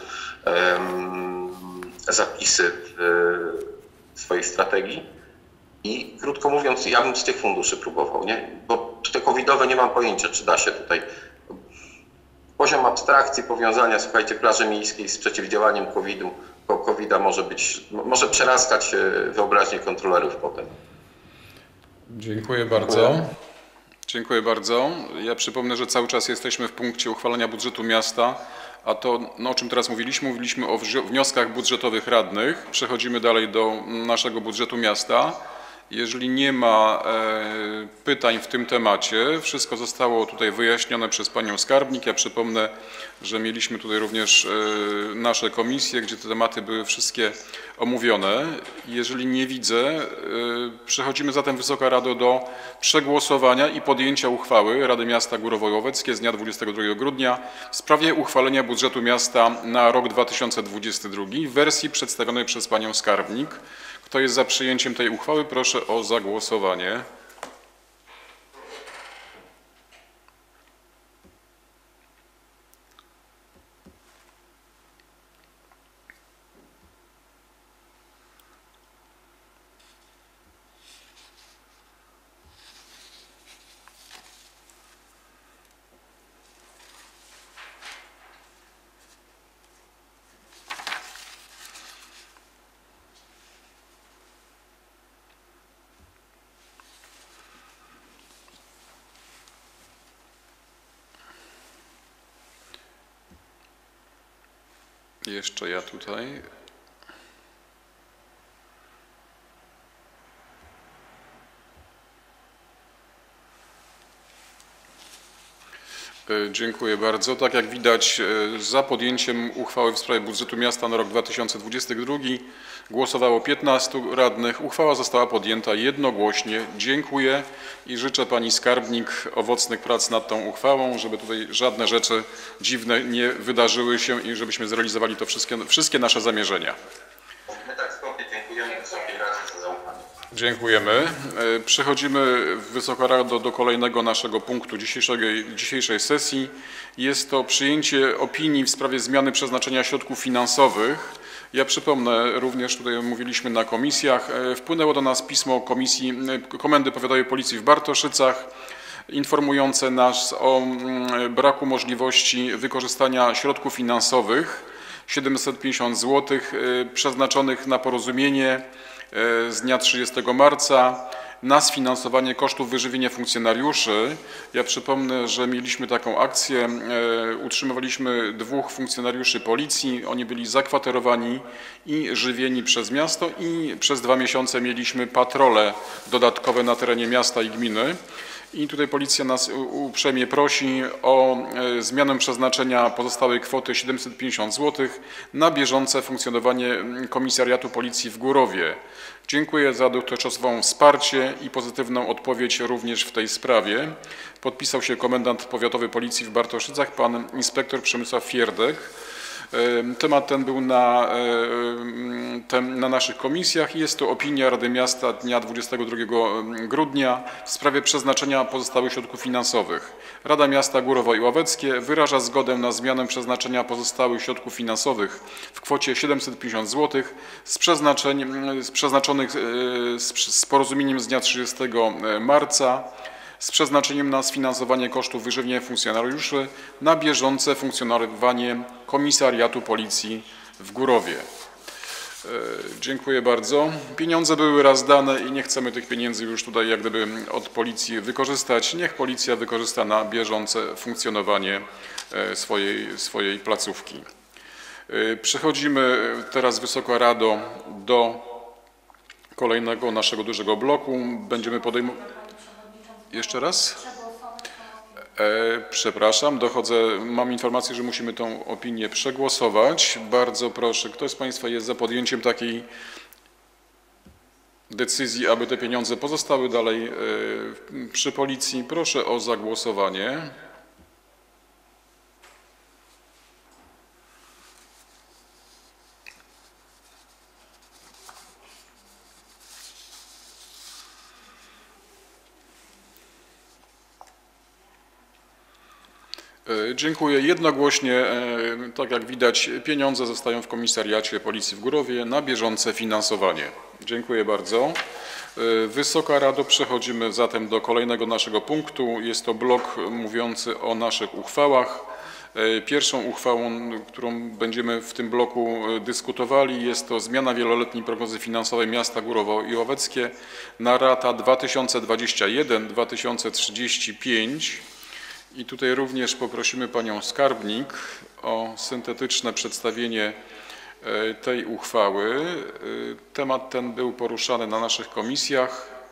zapisy w swojej strategii. I krótko mówiąc, ja bym z tych funduszy próbował, nie? Bo te covidowe nie mam pojęcia, czy da się tutaj. Poziom abstrakcji, powiązania, słuchajcie, plaży miejskiej z przeciwdziałaniem COVID-a może przeraskać wyobraźnię kontrolerów potem. Dziękuję bardzo. Dziękuję bardzo. Ja przypomnę, że cały czas jesteśmy w punkcie uchwalania budżetu miasta, a to, no, o czym teraz mówiliśmy o wnioskach budżetowych radnych. Przechodzimy dalej do naszego budżetu miasta Jeżeli nie ma pytań w tym temacie, wszystko zostało tutaj wyjaśnione przez panią skarbnik. Ja przypomnę, że mieliśmy tutaj również nasze komisje, gdzie te tematy były wszystkie omówione. Jeżeli nie widzę, przechodzimy zatem, Wysoka Rado, do przegłosowania i podjęcia uchwały Rady Miasta Górowo-Łoweckie z dnia 22 grudnia w sprawie uchwalenia budżetu miasta na rok 2022 w wersji przedstawionej przez panią skarbnik. Kto jest za przyjęciem tej uchwały? Proszę o zagłosowanie. Jeszcze ja tutaj. Dziękuję bardzo. Tak jak widać, za podjęciem uchwały w sprawie budżetu miasta na rok 2022 głosowało 15 radnych. Uchwała została podjęta jednogłośnie. Dziękuję i życzę pani skarbnik owocnych prac nad tą uchwałą, żeby tutaj żadne rzeczy dziwne nie wydarzyły się i żebyśmy zrealizowali to wszystkie nasze zamierzenia. My tak skąpie dziękujemy Wysokiej Radzie za zaufanie. Dziękujemy. Przechodzimy, Wysoka Rado, do kolejnego naszego punktu dzisiejszej sesji. Jest to przyjęcie opinii w sprawie zmiany przeznaczenia środków finansowych. Ja przypomnę, również tutaj mówiliśmy na komisjach, wpłynęło do nas pismo Komendy Powiatowej Policji w Bartoszycach informujące nas o braku możliwości wykorzystania środków finansowych 750 zł przeznaczonych na porozumienie z dnia 30 marca na sfinansowanie kosztów wyżywienia funkcjonariuszy. Ja przypomnę, że mieliśmy taką akcję, utrzymywaliśmy 2 funkcjonariuszy policji, oni byli zakwaterowani i żywieni przez miasto i przez 2 miesiące mieliśmy patrole dodatkowe na terenie miasta i gminy. I tutaj policja nas uprzejmie prosi o zmianę przeznaczenia pozostałej kwoty 750 zł na bieżące funkcjonowanie Komisariatu Policji w Górowie. Dziękuję za dotychczasową wsparcie i pozytywną odpowiedź również w tej sprawie. Podpisał się komendant powiatowy Policji w Bartoszycach, pan inspektor Przemysław Fierdek. Temat ten był na naszych komisjach. Jest to opinia Rady Miasta dnia 22 grudnia w sprawie przeznaczenia pozostałych środków finansowych. Rada Miasta Górowo i Łoweckie wyraża zgodę na zmianę przeznaczenia pozostałych środków finansowych w kwocie 750 zł przeznaczonych z porozumieniem z dnia 30 marca z przeznaczeniem na sfinansowanie kosztów wyżywienia funkcjonariuszy na bieżące funkcjonowanie Komisariatu Policji w Górowie. Dziękuję bardzo. Pieniądze były raz dane i nie chcemy tych pieniędzy już tutaj jak gdyby od policji wykorzystać. Niech policja wykorzysta na bieżące funkcjonowanie swojej placówki. Przechodzimy teraz, Wysoka Rado, do kolejnego naszego dużego bloku. Będziemy podejmować... Jeszcze raz? Przepraszam, mam informację, że musimy tą opinię przegłosować. Bardzo proszę, kto z Państwa jest za podjęciem takiej decyzji, aby te pieniądze pozostały dalej przy policji? Proszę o zagłosowanie. Dziękuję. Jednogłośnie, tak jak widać, pieniądze zostają w Komisariacie Policji w Górowie na bieżące finansowanie. Dziękuję bardzo. Wysoka Rado, przechodzimy zatem do kolejnego naszego punktu. Jest to blok mówiący o naszych uchwałach. Pierwszą uchwałą, którą będziemy w tym bloku dyskutowali, jest to zmiana wieloletniej prognozy finansowej miasta Górowo i Łoweckie na lata 2021-2035. I tutaj również poprosimy panią skarbnik o syntetyczne przedstawienie tej uchwały. Temat ten był poruszany na naszych komisjach.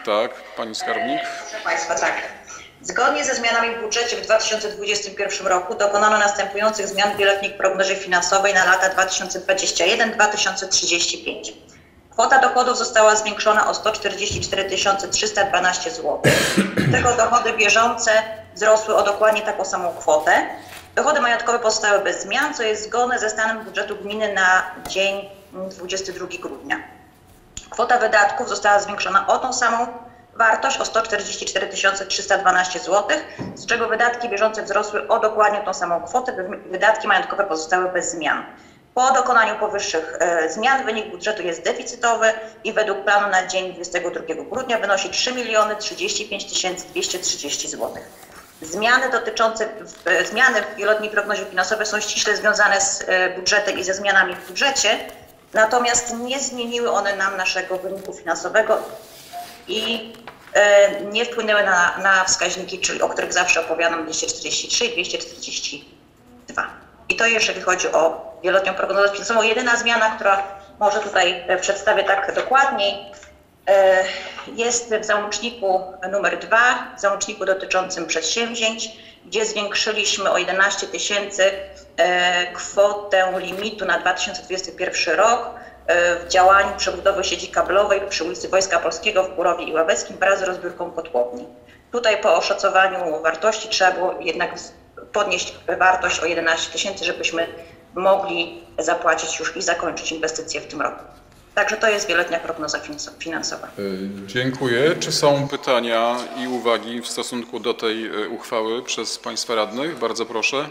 Tak, pani skarbnik. Proszę Państwa, tak. Zgodnie ze zmianami w budżecie w 2021 roku dokonano następujących zmian w wieloletniej prognozie finansowej na lata 2021-2035. Kwota dochodów została zwiększona o 144 312 zł. Z tego dochody bieżące wzrosły o dokładnie taką samą kwotę. Dochody majątkowe pozostały bez zmian, co jest zgodne ze stanem budżetu gminy na dzień 22 grudnia. Kwota wydatków została zwiększona o tą samą wartość, o 144 312 zł, z czego wydatki bieżące wzrosły o dokładnie tą samą kwotę, wydatki majątkowe pozostały bez zmian. Po dokonaniu powyższych zmian wynik budżetu jest deficytowy i według planu na dzień 22 grudnia wynosi 3 035 230 zł. Zmiany w wieloletniej prognozie finansowej są ściśle związane z budżetem i ze zmianami w budżecie, natomiast nie zmieniły one nam naszego wyniku finansowego i nie wpłynęły na wskaźniki, czyli o których zawsze opowiadam, 243 i 242. I to jeżeli chodzi o wieloletnią prognozę finansową. Jedyna zmiana, która może tutaj przedstawię tak dokładniej, jest w załączniku numer 2, w załączniku dotyczącym przedsięwzięć, gdzie zwiększyliśmy o 11 000 kwotę limitu na 2021 rok w działaniu przebudowy sieci kablowej przy ulicy Wojska Polskiego w Górowie i Ławeckim wraz z rozbiórką kotłowni. Tutaj po oszacowaniu wartości trzeba było jednak podnieść wartość o 11 000, żebyśmy mogli zapłacić już i zakończyć inwestycje w tym roku. Także to jest wieloletnia prognoza finansowa. Dziękuję. Czy są pytania i uwagi w stosunku do tej uchwały przez Państwa radnych? Bardzo proszę.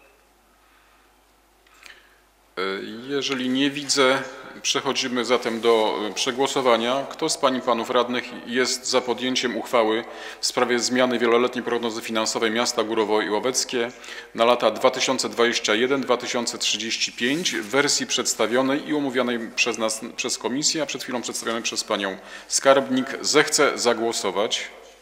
Jeżeli nie widzę, przechodzimy zatem do przegłosowania. Kto z pań i panów radnych jest za podjęciem uchwały w sprawie zmiany wieloletniej prognozy finansowej miasta Górowo i Ławeckie na lata 2021-2035 w wersji przedstawionej i omówionej przez nas, przez komisję, a przed chwilą przedstawionej przez panią skarbnik, zechce zagłosować?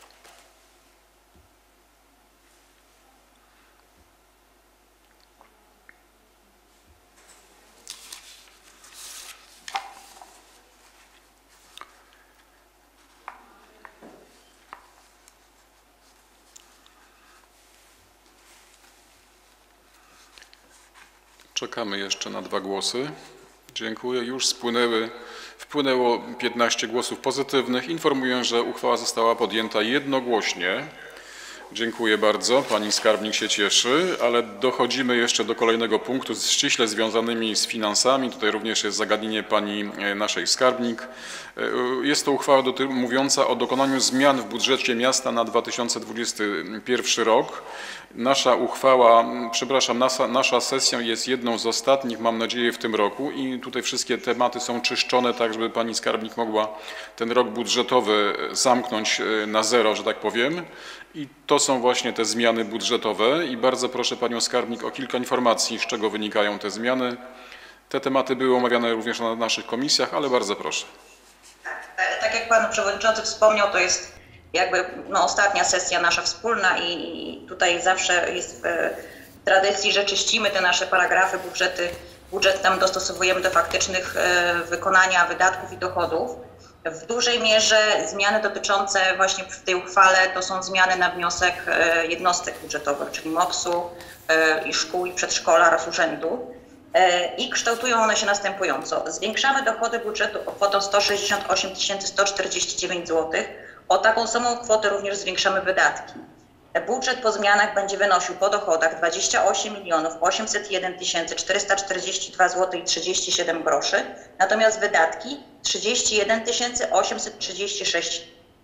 Czekamy jeszcze na 2 głosy. Dziękuję. Już wpłynęło 15 głosów pozytywnych. Informuję, że uchwała została podjęta jednogłośnie. Dziękuję bardzo. Pani skarbnik się cieszy, ale dochodzimy jeszcze do kolejnego punktu ściśle związanymi z finansami. Tutaj również jest zagadnienie pani naszej skarbnik. Jest to uchwała mówiąca o dokonaniu zmian w budżecie miasta na 2021 rok. Nasza uchwała, przepraszam, nasza sesja jest jedną z ostatnich, mam nadzieję, w tym roku i tutaj wszystkie tematy są czyszczone, tak żeby pani skarbnik mogła ten rok budżetowy zamknąć na zero, że tak powiem. I to są właśnie te zmiany budżetowe i bardzo proszę panią skarbnik o kilka informacji, z czego wynikają te zmiany. Te tematy były omawiane również na naszych komisjach, ale bardzo proszę. Tak jak pan przewodniczący wspomniał, to jest jakby ostatnia sesja nasza wspólna i tutaj zawsze jest w tradycji, że czyścimy te nasze paragrafy, budżet tam dostosowujemy do faktycznych wykonania wydatków i dochodów. W dużej mierze zmiany dotyczące właśnie w tej uchwale to są zmiany na wniosek jednostek budżetowych, czyli MOPS-u i szkół i przedszkola oraz urzędu. I kształtują one się następująco. Zwiększamy dochody budżetu o kwotę 168 149 zł. O taką samą kwotę również zwiększamy wydatki. Budżet po zmianach będzie wynosił po dochodach 28 801 442 zł i 37 groszy, natomiast wydatki 31 836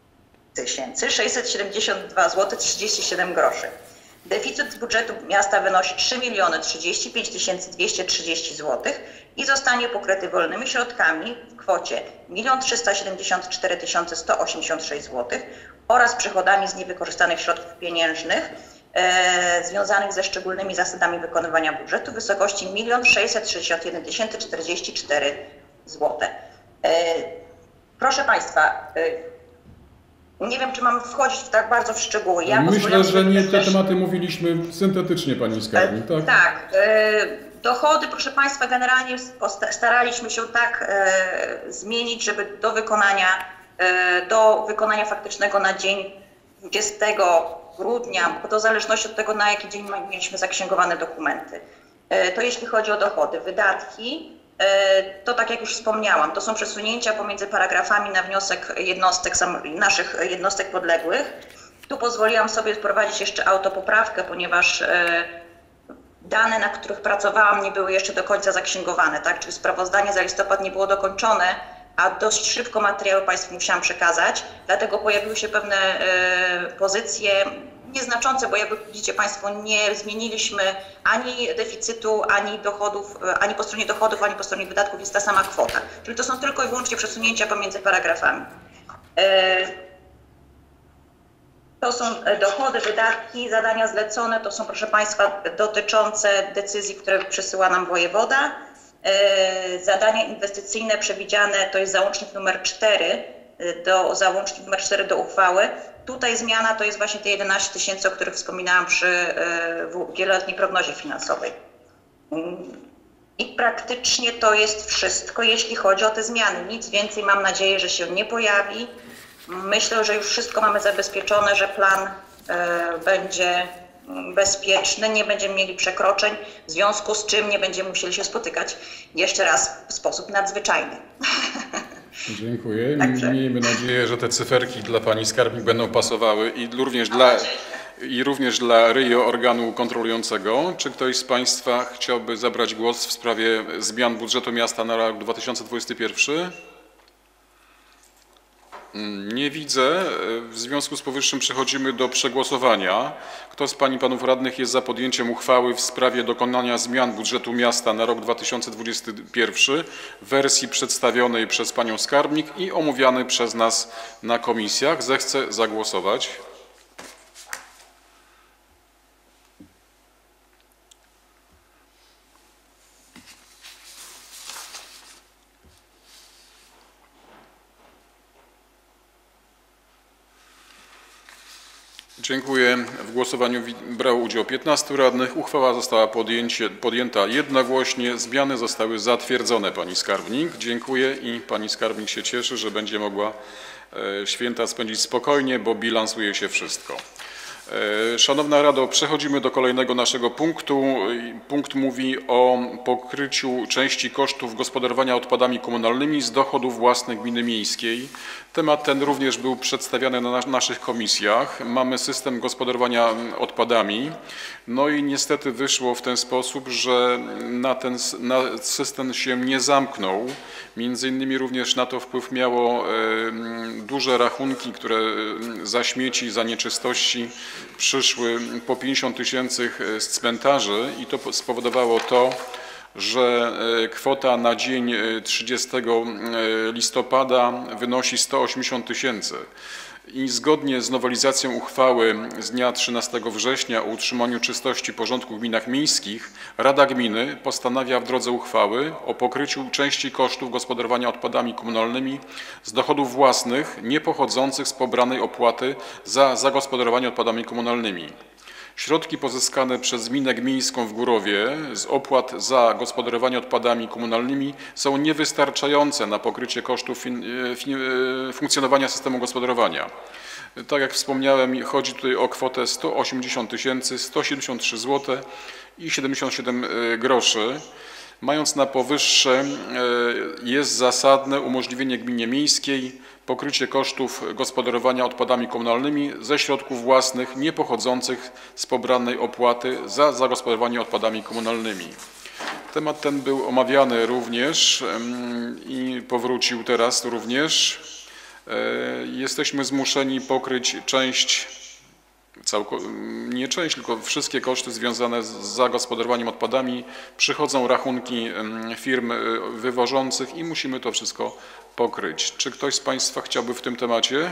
672 zł 37 groszy. Deficyt budżetu miasta wynosi 3 035 230 zł i zostanie pokryty wolnymi środkami w kwocie 1 374 186 zł oraz przychodami z niewykorzystanych środków pieniężnych związanych ze szczególnymi zasadami wykonywania budżetu w wysokości 1 661 044 zł. Proszę Państwa, nie wiem, czy mam wchodzić tak bardzo w szczegóły. Myślę, że nie te tematy mówiliśmy syntetycznie, pani skarbnik, tak? Tak. Dochody, proszę Państwa, generalnie staraliśmy się tak zmienić, żeby do wykonania do wykonania faktycznego na dzień 20 grudnia, bo to w zależności od tego, na jaki dzień mieliśmy zaksięgowane dokumenty. To jeśli chodzi o dochody. Wydatki, to tak jak już wspomniałam, to są przesunięcia pomiędzy paragrafami na wniosek jednostek, naszych jednostek podległych. Tu pozwoliłam sobie wprowadzić jeszcze autopoprawkę, ponieważ dane, na których pracowałam, nie były jeszcze do końca zaksięgowane, tak? Czyli sprawozdanie za listopad nie było dokończone, a dość szybko materiały Państwu musiałam przekazać, dlatego pojawiły się pewne pozycje nieznaczące, bo jak widzicie Państwo, nie zmieniliśmy ani deficytu, ani dochodów, ani po stronie dochodów, ani po stronie wydatków, jest ta sama kwota. Czyli to są tylko i wyłącznie przesunięcia pomiędzy paragrafami. To są dochody, wydatki, zadania zlecone, to są, proszę Państwa, dotyczące decyzji, które przesyła nam wojewoda. Zadania inwestycyjne przewidziane to jest załącznik numer 4 do uchwały. Tutaj zmiana to jest właśnie te 11 000, o których wspominałam przy wieloletniej prognozie finansowej. I praktycznie to jest wszystko, jeśli chodzi o te zmiany. Nic więcej, mam nadzieję, że się nie pojawi. Myślę, że już wszystko mamy zabezpieczone, że plan będzie bezpieczny, nie będziemy mieli przekroczeń, w związku z czym nie będziemy musieli się spotykać jeszcze raz w sposób nadzwyczajny. Dziękuję. Także. Miejmy nadzieję, że te cyferki dla Pani Skarbnik będą pasowały i również dla RYO, organu kontrolującego. Czy ktoś z Państwa chciałby zabrać głos w sprawie zmian budżetu miasta na rok 2021? Nie widzę. W związku z powyższym przechodzimy do przegłosowania. Kto z Pań i Panów Radnych jest za podjęciem uchwały w sprawie dokonania zmian budżetu miasta na rok 2021 w wersji przedstawionej przez Panią Skarbnik i omówianej przez nas na komisjach, zechce zagłosować. Dziękuję. W głosowaniu brało udział 15 radnych. Uchwała została podjęta jednogłośnie. Zmiany zostały zatwierdzone, Pani Skarbnik. Dziękuję i Pani Skarbnik się cieszy, że będzie mogła święta spędzić spokojnie, bo bilansuje się wszystko. Szanowna Rado, przechodzimy do kolejnego naszego punktu. Punkt mówi o pokryciu części kosztów gospodarowania odpadami komunalnymi z dochodów własnych gminy miejskiej. Temat ten również był przedstawiany na naszych komisjach. Mamy system gospodarowania odpadami. No i niestety wyszło w ten sposób, że ten system się nie zamknął. Między innymi również na to wpływ miało duże rachunki, które za śmieci, za nieczystości przyszły po 50 000 z cmentarzy i to spowodowało to, że kwota na dzień 30 listopada wynosi 180 000. I zgodnie z nowelizacją uchwały z dnia 13 września o utrzymaniu czystości i porządku w gminach miejskich Rada Gminy postanawia w drodze uchwały o pokryciu części kosztów gospodarowania odpadami komunalnymi z dochodów własnych niepochodzących z pobranej opłaty za zagospodarowanie odpadami komunalnymi. Środki pozyskane przez Gminę Miejską w Górowie z opłat za gospodarowanie odpadami komunalnymi są niewystarczające na pokrycie kosztów funkcjonowania systemu gospodarowania. Tak jak wspomniałem, chodzi tutaj o kwotę 180 173 zł i 77 groszy. Mając na powyższe, jest zasadne umożliwienie gminie miejskiej pokrycie kosztów gospodarowania odpadami komunalnymi ze środków własnych niepochodzących z pobranej opłaty za zagospodarowanie odpadami komunalnymi. Temat ten był omawiany również i powrócił teraz również. Jesteśmy zmuszeni pokryć nie część, tylko wszystkie koszty związane z zagospodarowaniem odpadami. Przychodzą rachunki firm wywożących i musimy to wszystko pokryć. Czy ktoś z Państwa chciałby w tym temacie?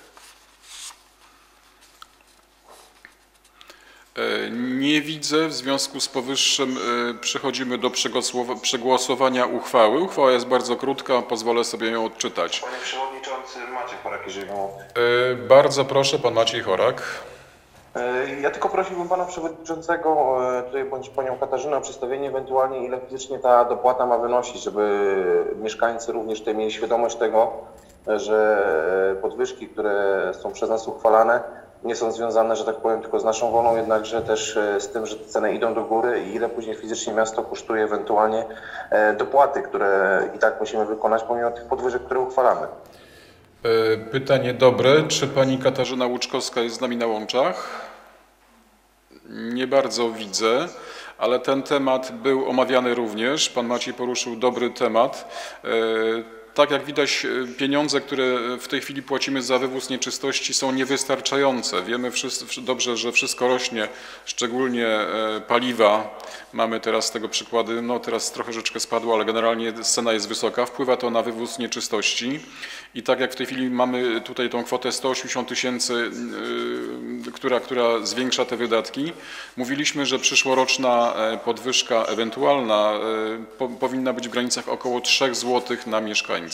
Nie widzę. W związku z powyższym przechodzimy do przegłosowania uchwały. Uchwała jest bardzo krótka, pozwolę sobie ją odczytać. Panie Przewodniczący, Maciej Horak, jeżeli mogę. Bardzo proszę, Pan Maciej Horak. Ja tylko prosiłbym Pana Przewodniczącego tutaj bądź Panią Katarzynę o przedstawienie ewentualnie, ile fizycznie ta dopłata ma wynosić, żeby mieszkańcy również tutaj mieli świadomość tego, że podwyżki, które są przez nas uchwalane, nie są związane, że tak powiem, tylko z naszą wolą, jednakże też z tym, że te ceny idą do góry i ile później fizycznie miasto kosztuje ewentualnie dopłaty, które i tak musimy wykonać pomimo tych podwyżek, które uchwalamy. Pytanie dobre. Czy pani Katarzyna Łuczkowska jest z nami na łączach? Nie bardzo widzę, ale ten temat był omawiany również. Pan Maciej poruszył dobry temat. Tak jak widać, pieniądze, które w tej chwili płacimy za wywóz nieczystości, są niewystarczające. Wiemy dobrze, że wszystko rośnie, szczególnie paliwa. Mamy teraz tego przykłady, no teraz troszeczkę spadło, ale generalnie cena jest wysoka. Wpływa to na wywóz nieczystości. I tak jak w tej chwili mamy tutaj tą kwotę 180 000, która zwiększa te wydatki, mówiliśmy, że przyszłoroczna podwyżka ewentualna powinna być w granicach około 3 zł na mieszkańca.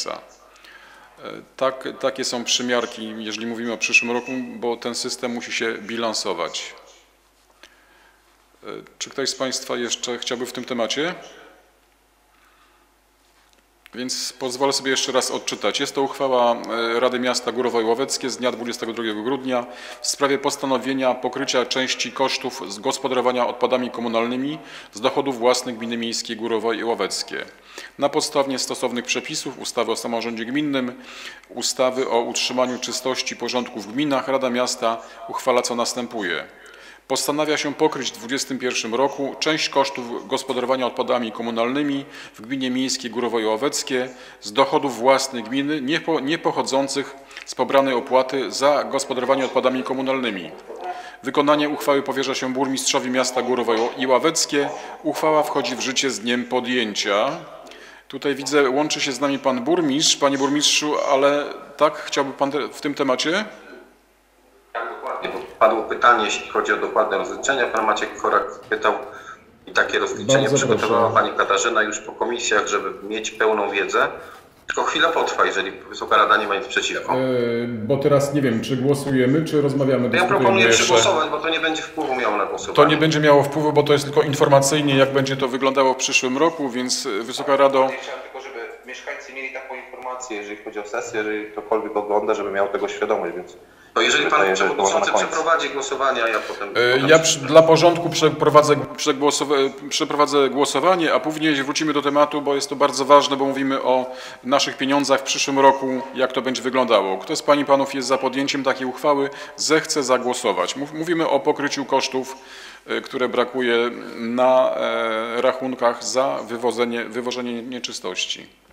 Takie są przymiarki, jeżeli mówimy o przyszłym roku, bo ten system musi się bilansować. Czy ktoś z Państwa jeszcze chciałby w tym temacie? Więc pozwolę sobie jeszcze raz odczytać. Jest to uchwała Rady Miasta Górowo Łoweckie z dnia 22 grudnia w sprawie postanowienia pokrycia części kosztów z gospodarowania odpadami komunalnymi z dochodów własnych Gminy Miejskiej Górowo i Łoweckie. Na podstawie stosownych przepisów ustawy o samorządzie gminnym, ustawy o utrzymaniu czystości i porządku w gminach, Rada Miasta uchwala, co następuje. Postanawia się pokryć w 2021 roku część kosztów gospodarowania odpadami komunalnymi w Gminie Miejskiej Górowo i Łoweckie z dochodów własnych gminy niepochodzących z pobranej opłaty za gospodarowanie odpadami komunalnymi. Wykonanie uchwały powierza się burmistrzowi miasta Górowo i Łoweckie. Uchwała wchodzi w życie z dniem podjęcia. Tutaj widzę, łączy się z nami pan burmistrz. Panie burmistrzu, ale tak, chciałby pan w tym temacie? Padło pytanie, jeśli chodzi o dokładne rozliczenia. Pan Maciek Korak pytał i takie rozliczenie przygotowała pani Katarzyna już po komisjach, żeby mieć pełną wiedzę. Tylko chwila potrwa, jeżeli Wysoka Rada nie ma nic przeciwko. Bo teraz nie wiem, czy głosujemy, czy rozmawiamy. Ja proponuję przegłosować, bo to nie będzie wpływu miało na głosowanie. To nie będzie miało wpływu, bo to jest tylko informacyjnie, jak będzie to wyglądało w przyszłym roku, więc Wysoka Rado... Chciałem tylko, żeby mieszkańcy mieli taką informację, jeżeli chodzi o sesję, jeżeli ktokolwiek ogląda, żeby miał tego świadomość, więc... To jeżeli pan przewodniczący przeprowadzi głosowanie, a ja potem... Dla porządku przeprowadzę głosowanie, a później wrócimy do tematu, bo jest to bardzo ważne, bo mówimy o naszych pieniądzach w przyszłym roku, jak to będzie wyglądało. Kto z pań i panów jest za podjęciem takiej uchwały, zechce zagłosować. Mówimy o pokryciu kosztów, które brakuje na rachunkach za wywożenie nieczystości.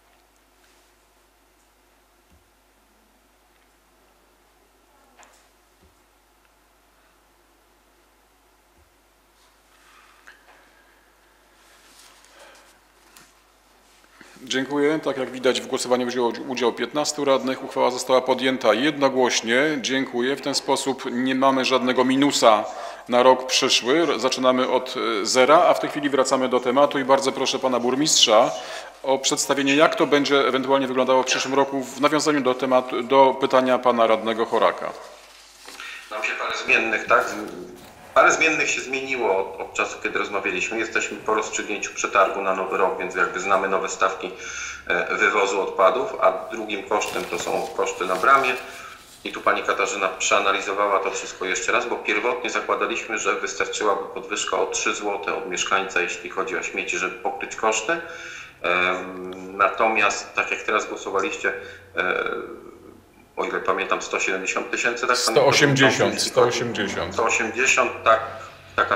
Dziękuję. Tak jak widać, w głosowaniu wzięło udział 15 radnych. Uchwała została podjęta jednogłośnie. Dziękuję. W ten sposób nie mamy żadnego minusa na rok przyszły. Zaczynamy od zera, a w tej chwili wracamy do tematu i bardzo proszę pana burmistrza o przedstawienie, jak to będzie ewentualnie wyglądało w przyszłym roku w nawiązaniu do pytania pana radnego Choraka. Nam się parę zmiennych, tak? Parę zmiennych się zmieniło od czasu, kiedy rozmawialiśmy. Jesteśmy po rozstrzygnięciu przetargu na nowy rok, więc jakby znamy nowe stawki wywozu odpadów, a drugim kosztem to są koszty na bramie. I tu pani Katarzyna przeanalizowała to wszystko jeszcze raz, bo pierwotnie zakładaliśmy, że wystarczyłaby podwyżka o 3 zł od mieszkańca, jeśli chodzi o śmieci, żeby pokryć koszty. Natomiast tak jak teraz głosowaliście, o ile pamiętam, 170 000, tak? 180, 180, tak, taka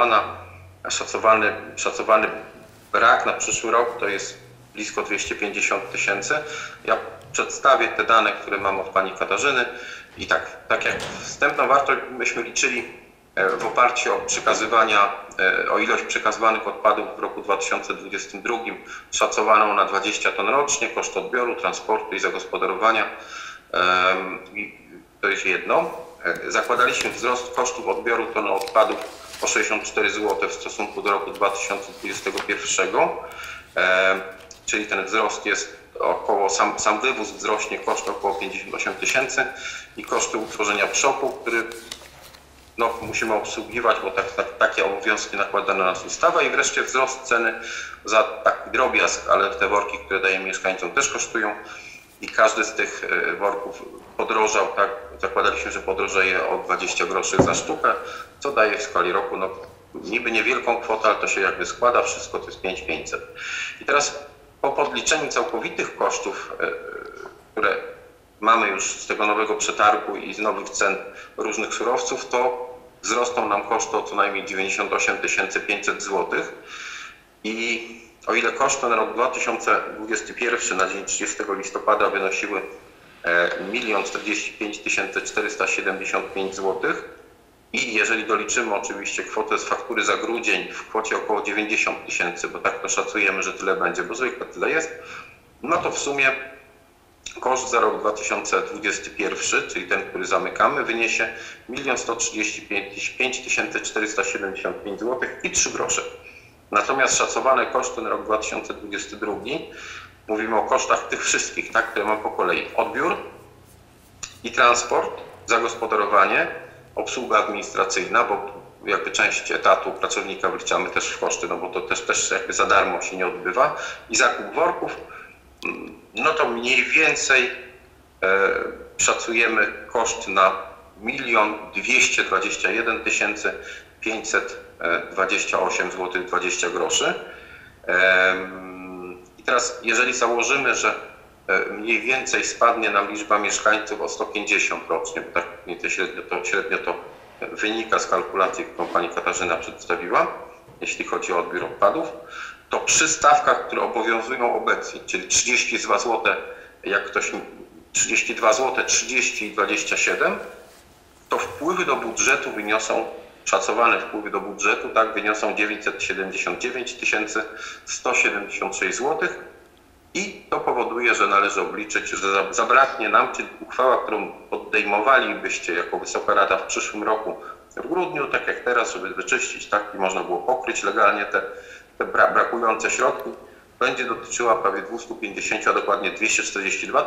szacowany brak na przyszły rok to jest blisko 250 000. Ja przedstawię te dane, które mam od pani Katarzyny i tak jak wstępną wartość myśmy liczyli w oparciu o ilość przekazywanych odpadów w roku 2022 szacowaną na 20 ton rocznie, koszt odbioru, transportu i zagospodarowania. To jest jedno. Zakładaliśmy wzrost kosztów odbioru tony odpadów o 64 zł w stosunku do roku 2021, czyli ten wzrost jest około, sam wywóz wzrośnie koszt około 58 000 i koszty utworzenia przopu, który musimy obsługiwać, bo takie obowiązki nakłada na nas ustawa i wreszcie wzrost ceny za taki drobiazg, ale te worki, które dajemy mieszkańcom, też kosztują. i każdy z tych worków podrożał, tak? Zakładaliśmy, że podrożeje o 20 groszy za sztukę, co daje w skali roku no, niby niewielką kwotę, ale to się jakby składa wszystko, to jest 5500. I teraz po podliczeniu całkowitych kosztów, które mamy już z tego nowego przetargu i z nowych cen różnych surowców, to wzrosną nam koszty o co najmniej 98 500 zł. I o ile koszty na rok 2021 na dzień 30 listopada wynosiły 1 045 475 zł i jeżeli doliczymy oczywiście kwotę z faktury za grudzień w kwocie około 90 000, bo tak to szacujemy, że tyle będzie, bo zwykle tyle jest, no to w sumie koszt za rok 2021, czyli ten, który zamykamy, wyniesie 1 135 475 zł i 3 grosze. Natomiast szacowane koszty na rok 2022, mówimy o kosztach tych wszystkich, tak, które mam po kolei. Odbiór i transport, zagospodarowanie, obsługa administracyjna, bo jakby część etatu pracownika wliczamy też w koszty, no bo to też jakby za darmo się nie odbywa. I zakup worków, no to mniej więcej szacujemy koszt na 1 221 528 zł 20 groszy. I teraz jeżeli założymy, że mniej więcej spadnie nam liczba mieszkańców o 150 rocznie, bo tak średnio to wynika z kalkulacji, którą pani Katarzyna przedstawiła, jeśli chodzi o odbiór odpadów, to przy stawkach, które obowiązują obecnie, czyli 32 zł, jak ktoś 32 zł, 30 i 27, to wpływy do budżetu wyniosą, szacowane wpływy do budżetu, tak, wyniosą 979 176 zł i to powoduje, że należy obliczyć, że zabraknie nam, czyli uchwała, którą podejmowalibyście jako Wysoka Rada w przyszłym roku w grudniu, tak jak teraz, żeby wyczyścić, tak, i można było pokryć legalnie te brakujące środki, będzie dotyczyła prawie 250, a dokładnie 242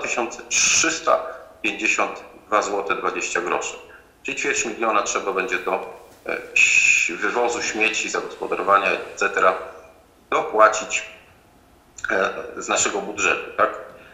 352 zł 20 groszy. Czyli 250 000 trzeba będzie do wywozu śmieci, zagospodarowania, etc. dopłacić z naszego budżetu, tak?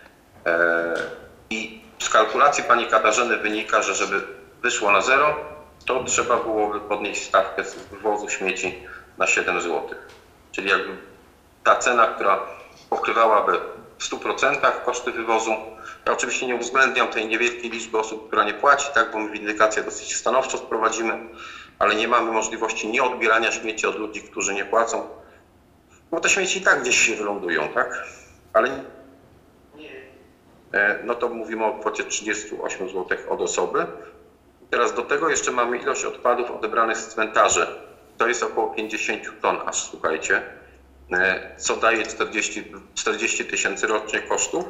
I z kalkulacji pani Katarzyny wynika, że żeby wyszło na zero, to trzeba byłoby podnieść stawkę z wywozu śmieci na 7 zł. Czyli jakby ta cena, która pokrywałaby w 100% koszty wywozu. Ja oczywiście nie uwzględniam tej niewielkiej liczby osób, która nie płaci, tak, bo my windykację dosyć stanowczo sprowadzimy, ale nie mamy możliwości nieodbierania śmieci od ludzi, którzy nie płacą, bo te śmieci i tak gdzieś się wylądują, tak? Ale no to mówimy o kwocie 38 zł od osoby. Teraz do tego jeszcze mamy ilość odpadów odebranych z cmentarzy. To jest około 50 ton aż, słuchajcie, co daje 40 000 rocznie kosztów.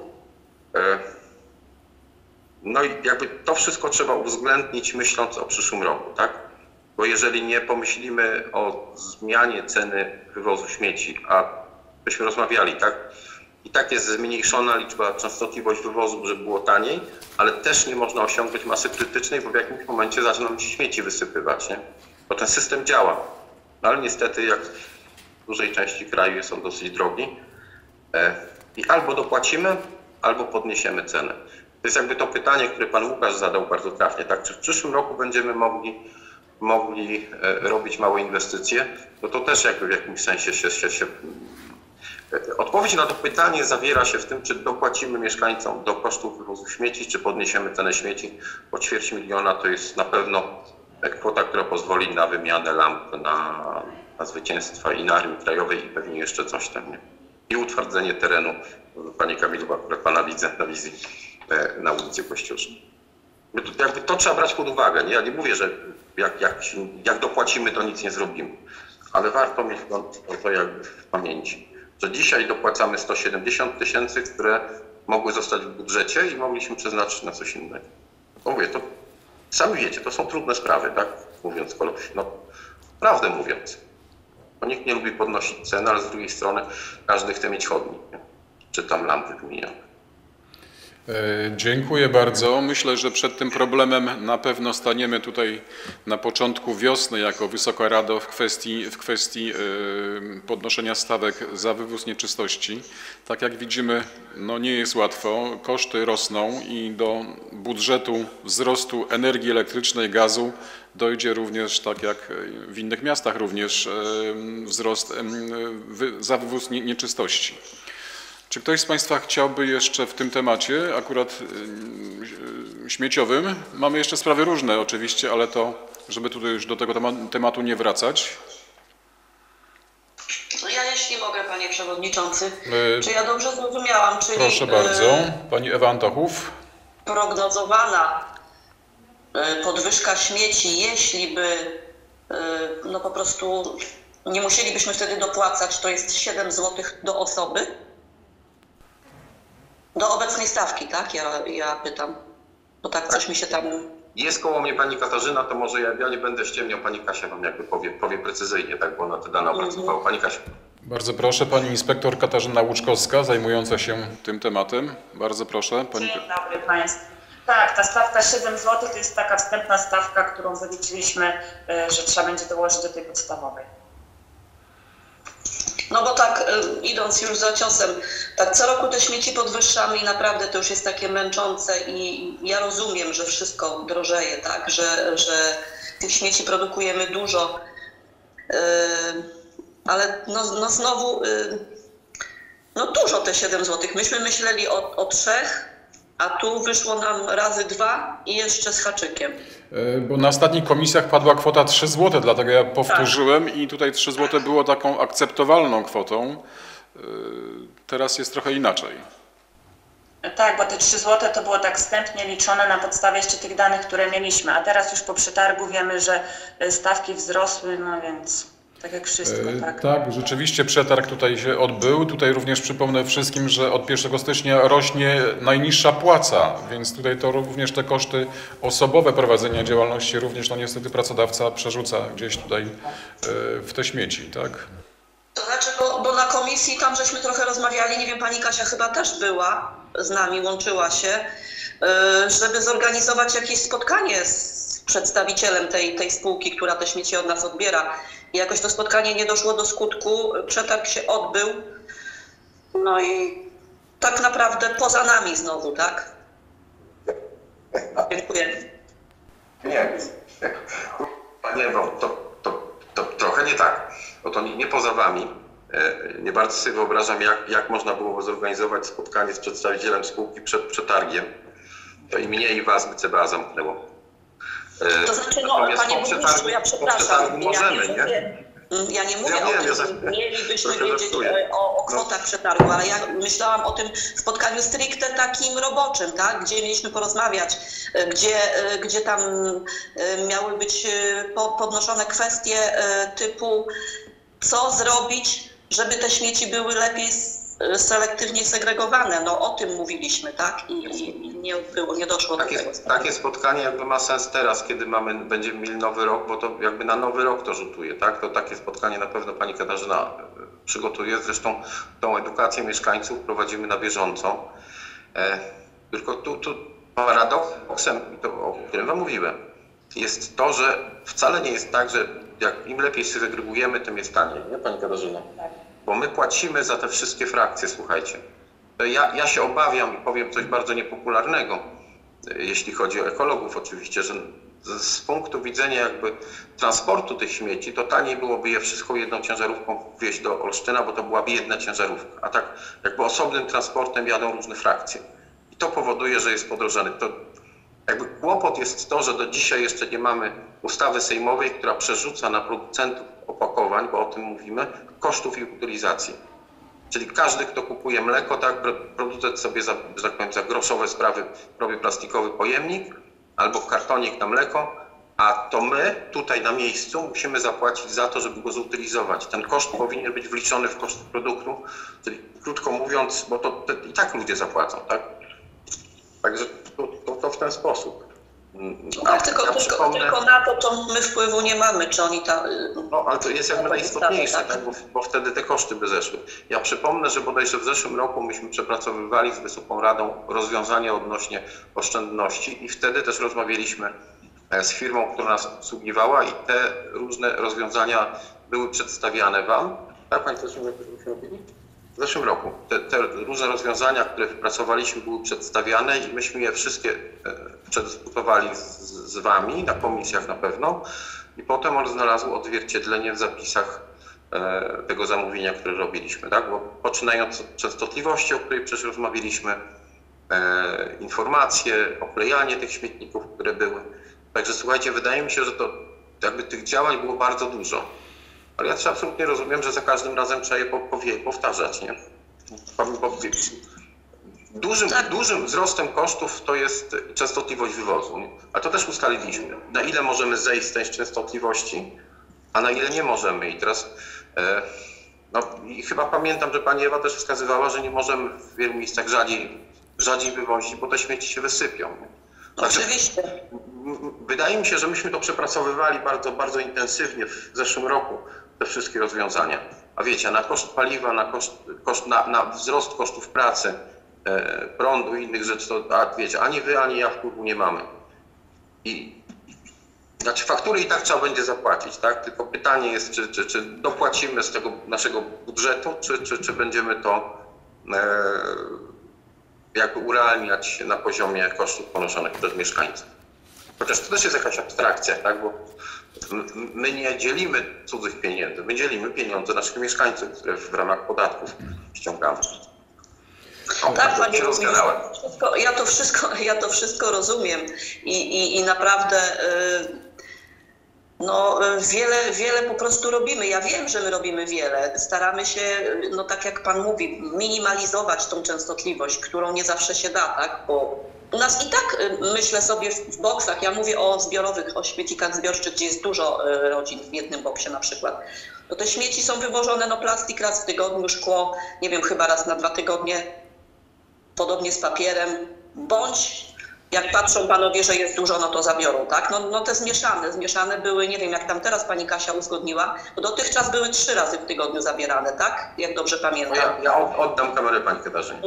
No i jakby to wszystko trzeba uwzględnić, myśląc o przyszłym roku, tak? Bo jeżeli nie pomyślimy o zmianie ceny wywozu śmieci, a byśmy rozmawiali, tak? I tak jest zmniejszona liczba, częstotliwość wywozu, żeby było taniej, ale też nie można osiągnąć masy krytycznej, bo w jakimś momencie zaczną się śmieci wysypywać, nie? Bo ten system działa. No ale niestety, jak w dużej części kraju jest on dosyć drogi i albo dopłacimy, albo podniesiemy cenę. To jest jakby to pytanie, które pan Łukasz zadał bardzo trafnie, tak? Czy w przyszłym roku będziemy mogli robić małe inwestycje? No to też jakby w jakimś sensie się odpowiedź na to pytanie zawiera się w tym, czy dopłacimy mieszkańcom do kosztów wywozu śmieci, czy podniesiemy cenę śmieci, bo 250 000 to jest na pewno kwota, która pozwoli na wymianę lamp, na zwycięstwa i na Armii Krajowej i pewnie jeszcze coś tam, nie? I utwardzenie terenu, panie Kamilu, akurat pana widzę na wizji, na ulicy Kościusznej. Jakby to trzeba brać pod uwagę, nie? Ja nie mówię, że jak dopłacimy, to nic nie zrobimy, ale warto mieć to jakby w pamięci, że dzisiaj dopłacamy 170 000, które mogły zostać w budżecie i mogliśmy przeznaczyć na coś innego. To mówię, to sami wiecie, to są trudne sprawy, tak? Mówiąc kolokwialnie, no prawdę mówiąc. Bo nikt nie lubi podnosić cen, ale z drugiej strony każdy chce mieć chodnik, nie? Czy tam lampy wymienione. Dziękuję bardzo. Myślę, że przed tym problemem na pewno staniemy tutaj na początku wiosny jako Wysoka Rado w kwestii podnoszenia stawek za wywóz nieczystości. Tak jak widzimy, no nie jest łatwo, koszty rosną i do budżetu wzrostu energii elektrycznej, gazu dojdzie również, tak jak w innych miastach również, wzrost za wywóz nieczystości. Czy ktoś z Państwa chciałby jeszcze w tym temacie, akurat śmieciowym, mamy jeszcze sprawy różne oczywiście, ale to, żeby tutaj już do tego tematu nie wracać. No ja jeśli mogę, Panie Przewodniczący, czy ja dobrze zrozumiałam, czyli proszę bardzo, Pani Ewa Antochów. Prognozowana podwyżka śmieci, jeśli by no po prostu nie musielibyśmy wtedy dopłacać, to jest 7 zł do osoby? Do obecnej stawki, tak? Ja pytam, bo tak coś mi się tam... Jest koło mnie pani Katarzyna, to może ja nie będę ściemniał, pani Kasia wam jakby powie precyzyjnie, tak, bo ona te dane opracowała. Pani Kasia. Bardzo proszę, pani inspektor Katarzyna Łuczkowska, zajmująca się tym tematem. Bardzo proszę. Dzień dobry Państwu. Tak, ta stawka 7 zł to jest taka wstępna stawka, którą wyliczyliśmy, że trzeba będzie dołożyć do tej podstawowej. No bo tak, idąc już za ciosem, tak co roku te śmieci podwyższamy i naprawdę to już jest takie męczące i ja rozumiem, że wszystko drożeje, tak, że tych śmieci produkujemy dużo, ale no znowu, no dużo te 7 zł. Myśmy myśleli o 3, a tu wyszło nam razy 2 i jeszcze z haczykiem. Bo na ostatnich komisjach padła kwota 3 zł, dlatego ja powtórzyłem tak. I tutaj 3 zł było taką akceptowalną kwotą. Teraz jest trochę inaczej. Tak, bo te 3 zł to było tak wstępnie liczone na podstawie jeszcze tych danych, które mieliśmy, a teraz już po przetargu wiemy, że stawki wzrosły, no więc... Tak jak wszystko, tak? Tak, rzeczywiście przetarg tutaj się odbył. Tutaj również przypomnę wszystkim, że od 1 stycznia rośnie najniższa płaca, więc tutaj to również te koszty osobowe prowadzenia działalności również no niestety pracodawca przerzuca gdzieś tutaj w te śmieci, tak? To znaczy, bo na komisji tam żeśmy trochę rozmawiali, nie wiem, pani Kasia chyba też była z nami, łączyła się, żeby zorganizować jakieś spotkanie z przedstawicielem tej spółki, która te śmieci od nas odbiera. I jakoś to spotkanie nie doszło do skutku, przetarg się odbył, no i tak naprawdę poza nami znowu, tak? Dziękuję. Nie, Panie Ewo, to trochę nie tak, bo to nie poza wami. Nie bardzo sobie wyobrażam, jak można było zorganizować spotkanie z przedstawicielem spółki przed przetargiem. To i mnie, i was by CBA zamknęło. To znaczy, no, panie burmistrzu, ja przepraszam, ja nie mówię o tym, mielibyśmy wiedzieć o kwotach przetargu, ale ja myślałam o tym spotkaniu stricte takim roboczym, tak? Gdzie mieliśmy porozmawiać, gdzie tam miały być podnoszone kwestie typu co zrobić, żeby te śmieci były lepiej selektywnie segregowane. No o tym mówiliśmy, tak? I nie doszło do tego. Takie spotkanie jakby ma sens teraz, kiedy będziemy mieli nowy rok, bo to jakby na nowy rok to rzutuje, tak? To takie spotkanie na pewno pani Katarzyna przygotuje. Zresztą tą edukację mieszkańców prowadzimy na bieżąco. Tylko tu paradoksem, o którym wam mówiłem, jest to, że wcale nie jest tak, że im lepiej segregujemy, tym jest taniej. Nie, pani Katarzyna? Bo my płacimy za te wszystkie frakcje, słuchajcie. Ja się obawiam i powiem coś bardzo niepopularnego, jeśli chodzi o ekologów oczywiście, że z punktu widzenia jakby transportu tych śmieci, to taniej byłoby je wszystko jedną ciężarówką wieźć do Olsztyna, bo to byłaby jedna ciężarówka. A tak jakby osobnym transportem jadą różne frakcje. I to powoduje, że jest podrożany. To jakby kłopot jest to, że do dzisiaj jeszcze nie mamy ustawy sejmowej, która przerzuca na producentów opakowań, bo o tym mówimy, kosztów ich utylizacji. Czyli każdy, kto kupuje mleko, tak, producent sobie za, że tak powiem, za groszowe sprawy robi plastikowy pojemnik albo kartonik na mleko, a to my tutaj na miejscu musimy zapłacić za to, żeby go zutylizować. Ten koszt powinien być wliczony w koszt produktu, czyli krótko mówiąc, bo to i tak ludzie zapłacą, tak? Także to w ten sposób. Tak, tylko na to my wpływu nie mamy, czy oni tam... No, ale to jest jakby najistotniejsze, tak? Bo wtedy te koszty by zeszły. Ja przypomnę, że bodajże w zeszłym roku myśmy przepracowywali z Wysoką Radą rozwiązania odnośnie oszczędności i wtedy też rozmawialiśmy z firmą, która nas obsługiwała i te różne rozwiązania były przedstawiane Wam. Tak, Państwo myśmy robili? W zeszłym roku. Te różne rozwiązania, które wypracowaliśmy, były przedstawiane i myśmy je wszystkie przedyskutowali z Wami, na komisjach na pewno. I potem on znalazł odzwierciedlenie w zapisach tego zamówienia, które robiliśmy. Tak? Bo poczynając od częstotliwości, o której przecież rozmawialiśmy, informacje, oklejanie tych śmietników, które były. Także słuchajcie, wydaje mi się, że to jakby tych działań było bardzo dużo. Ale ja też absolutnie rozumiem, że za każdym razem trzeba je powtarzać, nie? Dużym wzrostem kosztów to jest częstotliwość wywozu, nie? A to też ustaliliśmy. Na ile możemy zejść z tej częstotliwości, a na ile nie możemy. I teraz no, i chyba pamiętam, że pani Ewa też wskazywała, że nie możemy w wielu miejscach rzadziej wywozić, bo te śmieci się wysypią. Nie? Oczywiście. Wydaje mi się, że myśmy to przepracowywali bardzo, bardzo intensywnie w zeszłym roku, te wszystkie rozwiązania. A wiecie, na koszt paliwa, na wzrost kosztów pracy, prądu i innych rzeczy, to wiecie, ani wy, ani ja wpływu nie mamy. Znaczy faktury i tak trzeba będzie zapłacić, tak? Tylko pytanie jest, czy dopłacimy z tego naszego budżetu, czy będziemy to jakby urealniać na poziomie kosztów ponoszonych przez mieszkańców. Chociaż to też jest jakaś abstrakcja, tak? Bo my nie dzielimy cudzych pieniędzy, my dzielimy pieniądze naszych mieszkańców, które w ramach podatków ściągamy. Tak, panie Rubin, ja to wszystko rozumiem i naprawdę no, wiele po prostu robimy. Ja wiem, że my robimy wiele. Staramy się, no tak jak pan mówi, minimalizować tą częstotliwość, którą nie zawsze się da, tak? Bo u nas i tak, myślę sobie, w boksach, ja mówię o zbiorowych, o śmietnikach zbiorczych, gdzie jest dużo rodzin w jednym boksie na przykład, to te śmieci są wywożone, no plastik raz w tygodniu, szkło, nie wiem, chyba raz na 2 tygodnie, podobnie z papierem, bądź jak patrzą panowie, że jest dużo, no to zabiorą, tak? No te zmieszane były, nie wiem jak tam teraz pani Kasia uzgodniła, bo dotychczas były 3 razy w tygodniu zabierane, tak? Jak dobrze pamiętam. Ja oddam kamerę pani Katarzynie.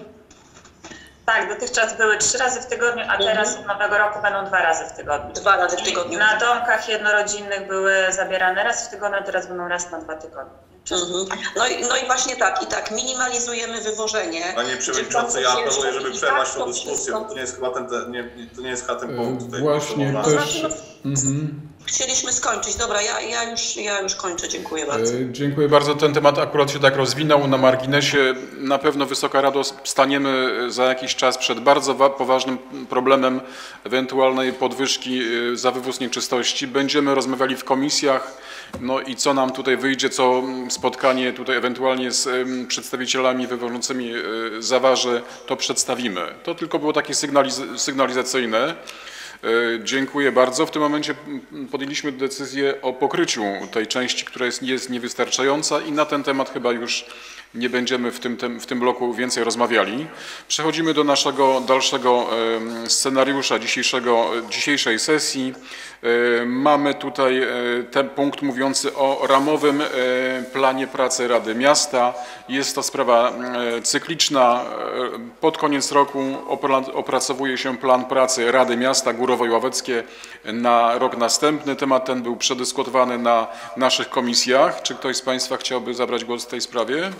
Tak, dotychczas były 3 razy w tygodniu, a teraz od nowego roku będą 2 razy w tygodniu. 2 razy w tygodniu. Na domkach jednorodzinnych były zabierane raz w tygodniu, a teraz będą raz na 2 tygodnie. No i właśnie tak, i tak minimalizujemy wywożenie. Panie Przewodniczący, ja apeluję, żeby przerwać tą dyskusję, bo to nie jest chyba ten punkt tutaj. Właśnie też... Chcieliśmy skończyć. Dobra, ja już kończę. Dziękuję bardzo. Dziękuję bardzo. Ten temat akurat się tak rozwinął na marginesie. Na pewno, Wysoka Rado, staniemy za jakiś czas przed bardzo poważnym problemem ewentualnej podwyżki za wywóz nieczystości. Będziemy rozmawiali w komisjach. No i co nam tutaj wyjdzie, co spotkanie tutaj ewentualnie z przedstawicielami wywożącymi zaważy, to przedstawimy. To tylko było takie sygnalizacyjne. Dziękuję bardzo. W tym momencie podjęliśmy decyzję o pokryciu tej części, która jest niewystarczająca i na ten temat chyba już nie będziemy w tym bloku więcej rozmawiali. Przechodzimy do naszego dalszego scenariusza dzisiejszej sesji. Mamy tutaj ten punkt mówiący o ramowym planie pracy Rady Miasta. Jest to sprawa cykliczna. Pod koniec roku opracowuje się plan pracy Rady Miasta Górowo i Ławeckie na rok następny. Temat ten był przedyskutowany na naszych komisjach. Czy ktoś z Państwa chciałby zabrać głos w tej sprawie?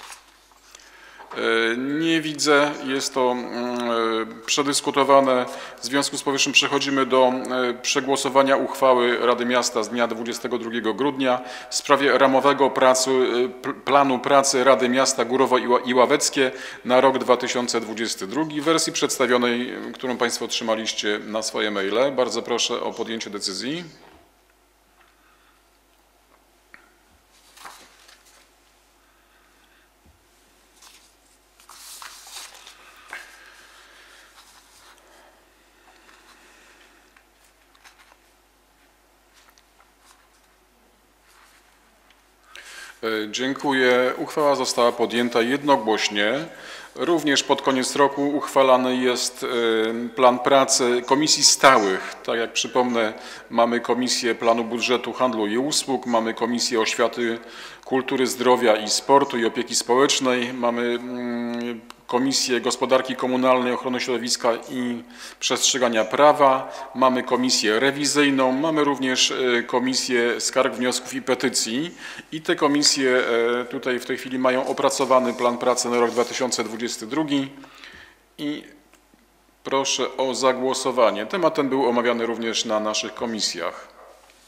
Nie widzę, jest to przedyskutowane. W związku z powyższym przechodzimy do przegłosowania uchwały Rady Miasta z dnia 22 grudnia w sprawie ramowego planu pracy Rady Miasta Górowo i Ławeckie na rok 2022 w wersji przedstawionej, którą Państwo otrzymaliście na swoje maile. Bardzo proszę o podjęcie decyzji. Dziękuję. Uchwała została podjęta jednogłośnie. Również pod koniec roku uchwalany jest plan pracy komisji stałych. Tak jak przypomnę, mamy Komisję Planu Budżetu, Handlu i Usług, mamy Komisję Oświaty, Kultury, Zdrowia i Sportu i Opieki Społecznej, mamy Komisję Gospodarki Komunalnej, Ochrony Środowiska i Przestrzegania Prawa, mamy Komisję Rewizyjną, mamy również Komisję Skarg, Wniosków i Petycji i te komisje tutaj w tej chwili mają opracowany plan pracy na rok 2022 i proszę o zagłosowanie. Temat ten był omawiany również na naszych komisjach.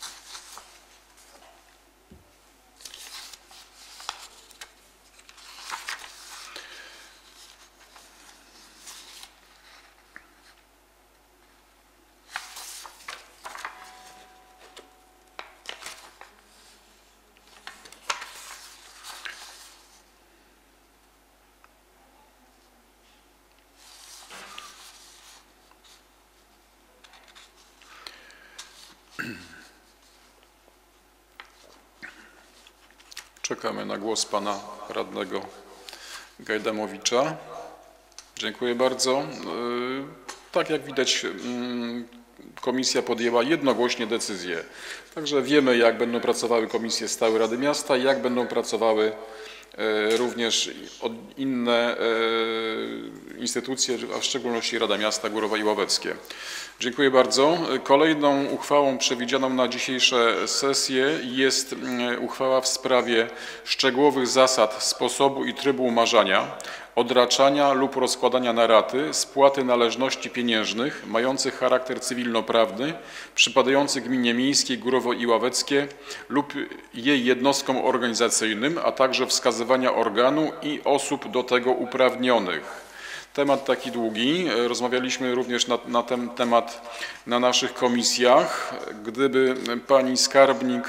Czekamy na głos pana radnego Gajdamowicza. Dziękuję bardzo. Tak jak widać, komisja podjęła jednogłośnie decyzję. Także wiemy, jak będą pracowały komisje stałe Rady Miasta i jak będą pracowały również inne instytucje, a w szczególności Rada Miasta Górowa i Ławeckie. Dziękuję bardzo. Kolejną uchwałą przewidzianą na dzisiejsze sesje jest uchwała w sprawie szczegółowych zasad sposobu i trybu umarzania, odraczania lub rozkładania na raty spłaty należności pieniężnych mających charakter cywilnoprawny, przypadających gminie miejskiej Górowo i Ławeckie lub jej jednostkom organizacyjnym, a także wskazywania organu i osób do tego uprawnionych. Temat taki długi. Rozmawialiśmy również na ten temat na naszych komisjach. Gdyby pani skarbnik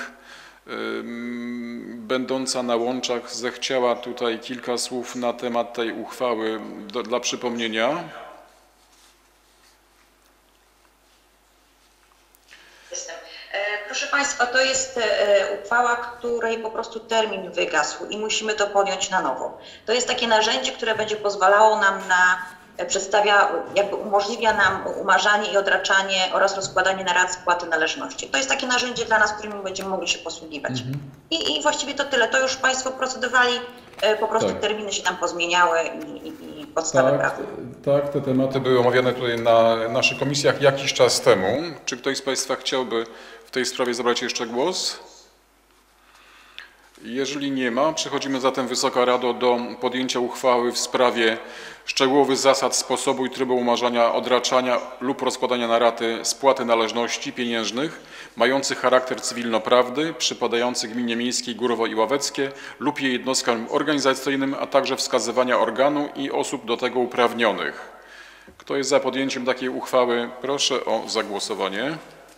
będąca na łączach zechciała tutaj kilka słów na temat tej uchwały dla przypomnienia. Proszę Państwa, to jest uchwała, której po prostu termin wygasł i musimy to podjąć na nowo. To jest takie narzędzie, które będzie pozwalało nam umożliwia nam umarzanie i odraczanie oraz rozkładanie na rat spłaty należności. To jest takie narzędzie dla nas, którym będziemy mogli się posługiwać. I właściwie to tyle. To już Państwo procedowali, po prostu terminy się tam pozmieniały i podstawy prawne. Tak, te tematy były omawiane tutaj na naszych komisjach jakiś czas temu. Czy ktoś z Państwa chciałby w tej sprawie zabrać jeszcze głos? Jeżeli nie ma, przechodzimy zatem, Wysoka Rado, do podjęcia uchwały w sprawie szczegółowych zasad sposobu i trybu umarzania, odraczania lub rozkładania na raty spłaty należności pieniężnych mających charakter cywilnoprawny, przypadających gminie miejskiej Górowo i Ławeckie lub jej jednostkom organizacyjnym, a także wskazywania organu i osób do tego uprawnionych. Kto jest za podjęciem takiej uchwały? Proszę o zagłosowanie.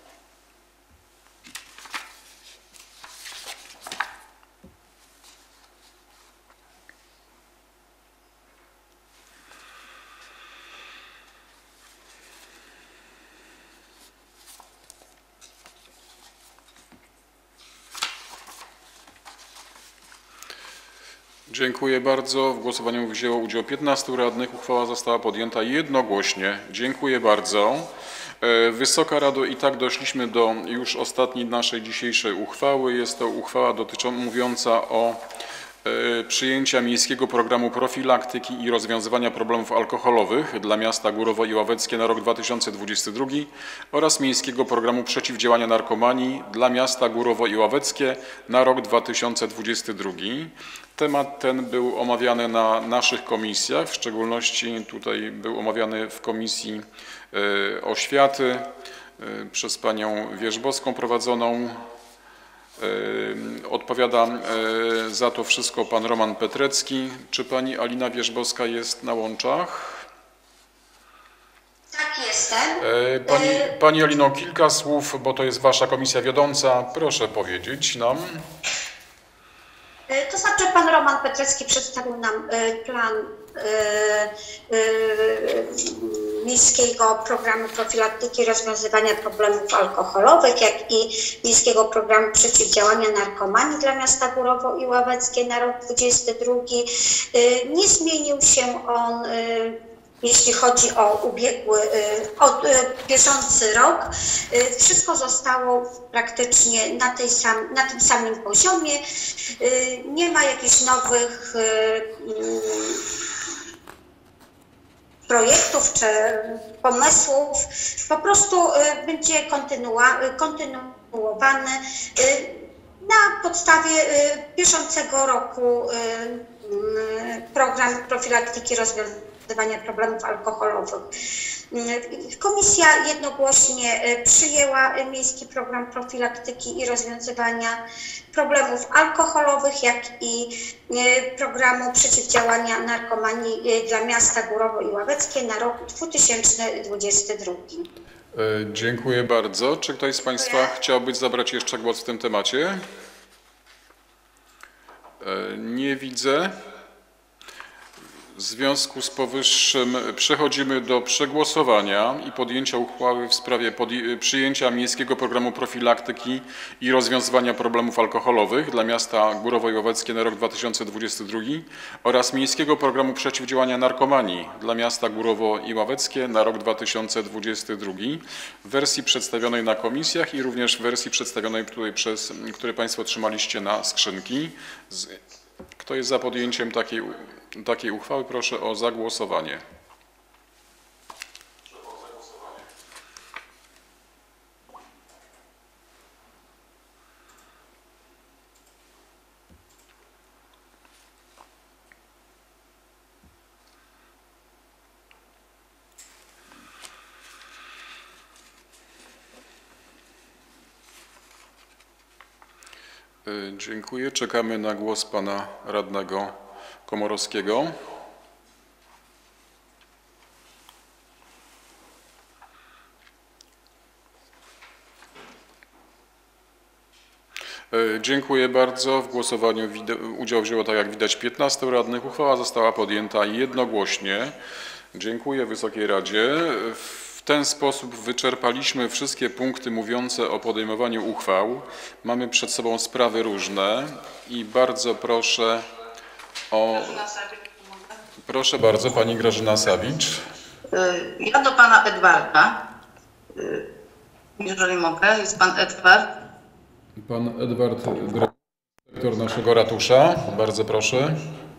Dziękuję bardzo. W głosowaniu wzięło udział 15 radnych. Uchwała została podjęta jednogłośnie. Dziękuję bardzo. Wysoka Rado, i tak doszliśmy do już ostatniej naszej dzisiejszej uchwały. Jest to uchwała mówiąca o przyjęcia Miejskiego Programu Profilaktyki i Rozwiązywania Problemów Alkoholowych dla miasta Górowo i Ławeckie na rok 2022 oraz Miejskiego Programu Przeciwdziałania Narkomanii dla miasta Górowo i Ławeckie na rok 2022. Temat ten był omawiany na naszych komisjach, w szczególności tutaj był omawiany w Komisji Oświaty przez panią Wierzbowską prowadzoną. Odpowiada za to wszystko pan Roman Petrecki. Czy pani Alina Wierzbowska jest na łączach? Tak, jestem. Pani Alino, kilka słów, bo to jest wasza komisja wiodąca. Proszę powiedzieć nam. To znaczy pan Roman Petrecki przedstawił nam plan Miejskiego Programu Profilaktyki i Rozwiązywania Problemów Alkoholowych, jak i Miejskiego Programu Przeciwdziałania Narkomanii dla miasta Górowo i Ławeckie na rok 2022. Nie zmienił się on, jeśli chodzi o bieżący rok. Wszystko zostało praktycznie na tym samym poziomie. Nie ma jakichś nowych projektów czy pomysłów. Po prostu będzie kontynuowany na podstawie bieżącego roku program profilaktyki rozwiązywania problemów alkoholowych. Komisja jednogłośnie przyjęła Miejski Program Profilaktyki i Rozwiązywania Problemów Alkoholowych, jak i Programu Przeciwdziałania Narkomanii dla miasta Górowo i Ławeckie na rok 2022. Dziękuję bardzo. Czy ktoś z Państwa chciałby zabrać jeszcze głos w tym temacie? Nie widzę. W związku z powyższym przechodzimy do przegłosowania i podjęcia uchwały w sprawie przyjęcia Miejskiego Programu Profilaktyki i Rozwiązywania Problemów Alkoholowych dla miasta Górowo i Ławeckie na rok 2022 oraz Miejskiego Programu Przeciwdziałania Narkomanii dla miasta Górowo i Ławeckie na rok 2022 w wersji przedstawionej na komisjach i również w wersji przedstawionej tutaj które Państwo otrzymaliście na skrzynki. Kto jest za podjęciem takiej uchwały? Proszę o zagłosowanie. Dziękuję. Czekamy na głos pana radnego Komorowskiego. Dziękuję bardzo. W głosowaniu udział wzięło, tak jak widać, 15 radnych. Uchwała została podjęta jednogłośnie. Dziękuję Wysokiej Radzie. W ten sposób wyczerpaliśmy wszystkie punkty mówiące o podejmowaniu uchwał. Mamy przed sobą sprawy różne i bardzo proszę o... Proszę bardzo, pani Grażyna Sawicz. Ja do pana Edwarda, jeżeli mogę, jest pan Edward. Pan Edward, dyrektor naszego ratusza, bardzo proszę.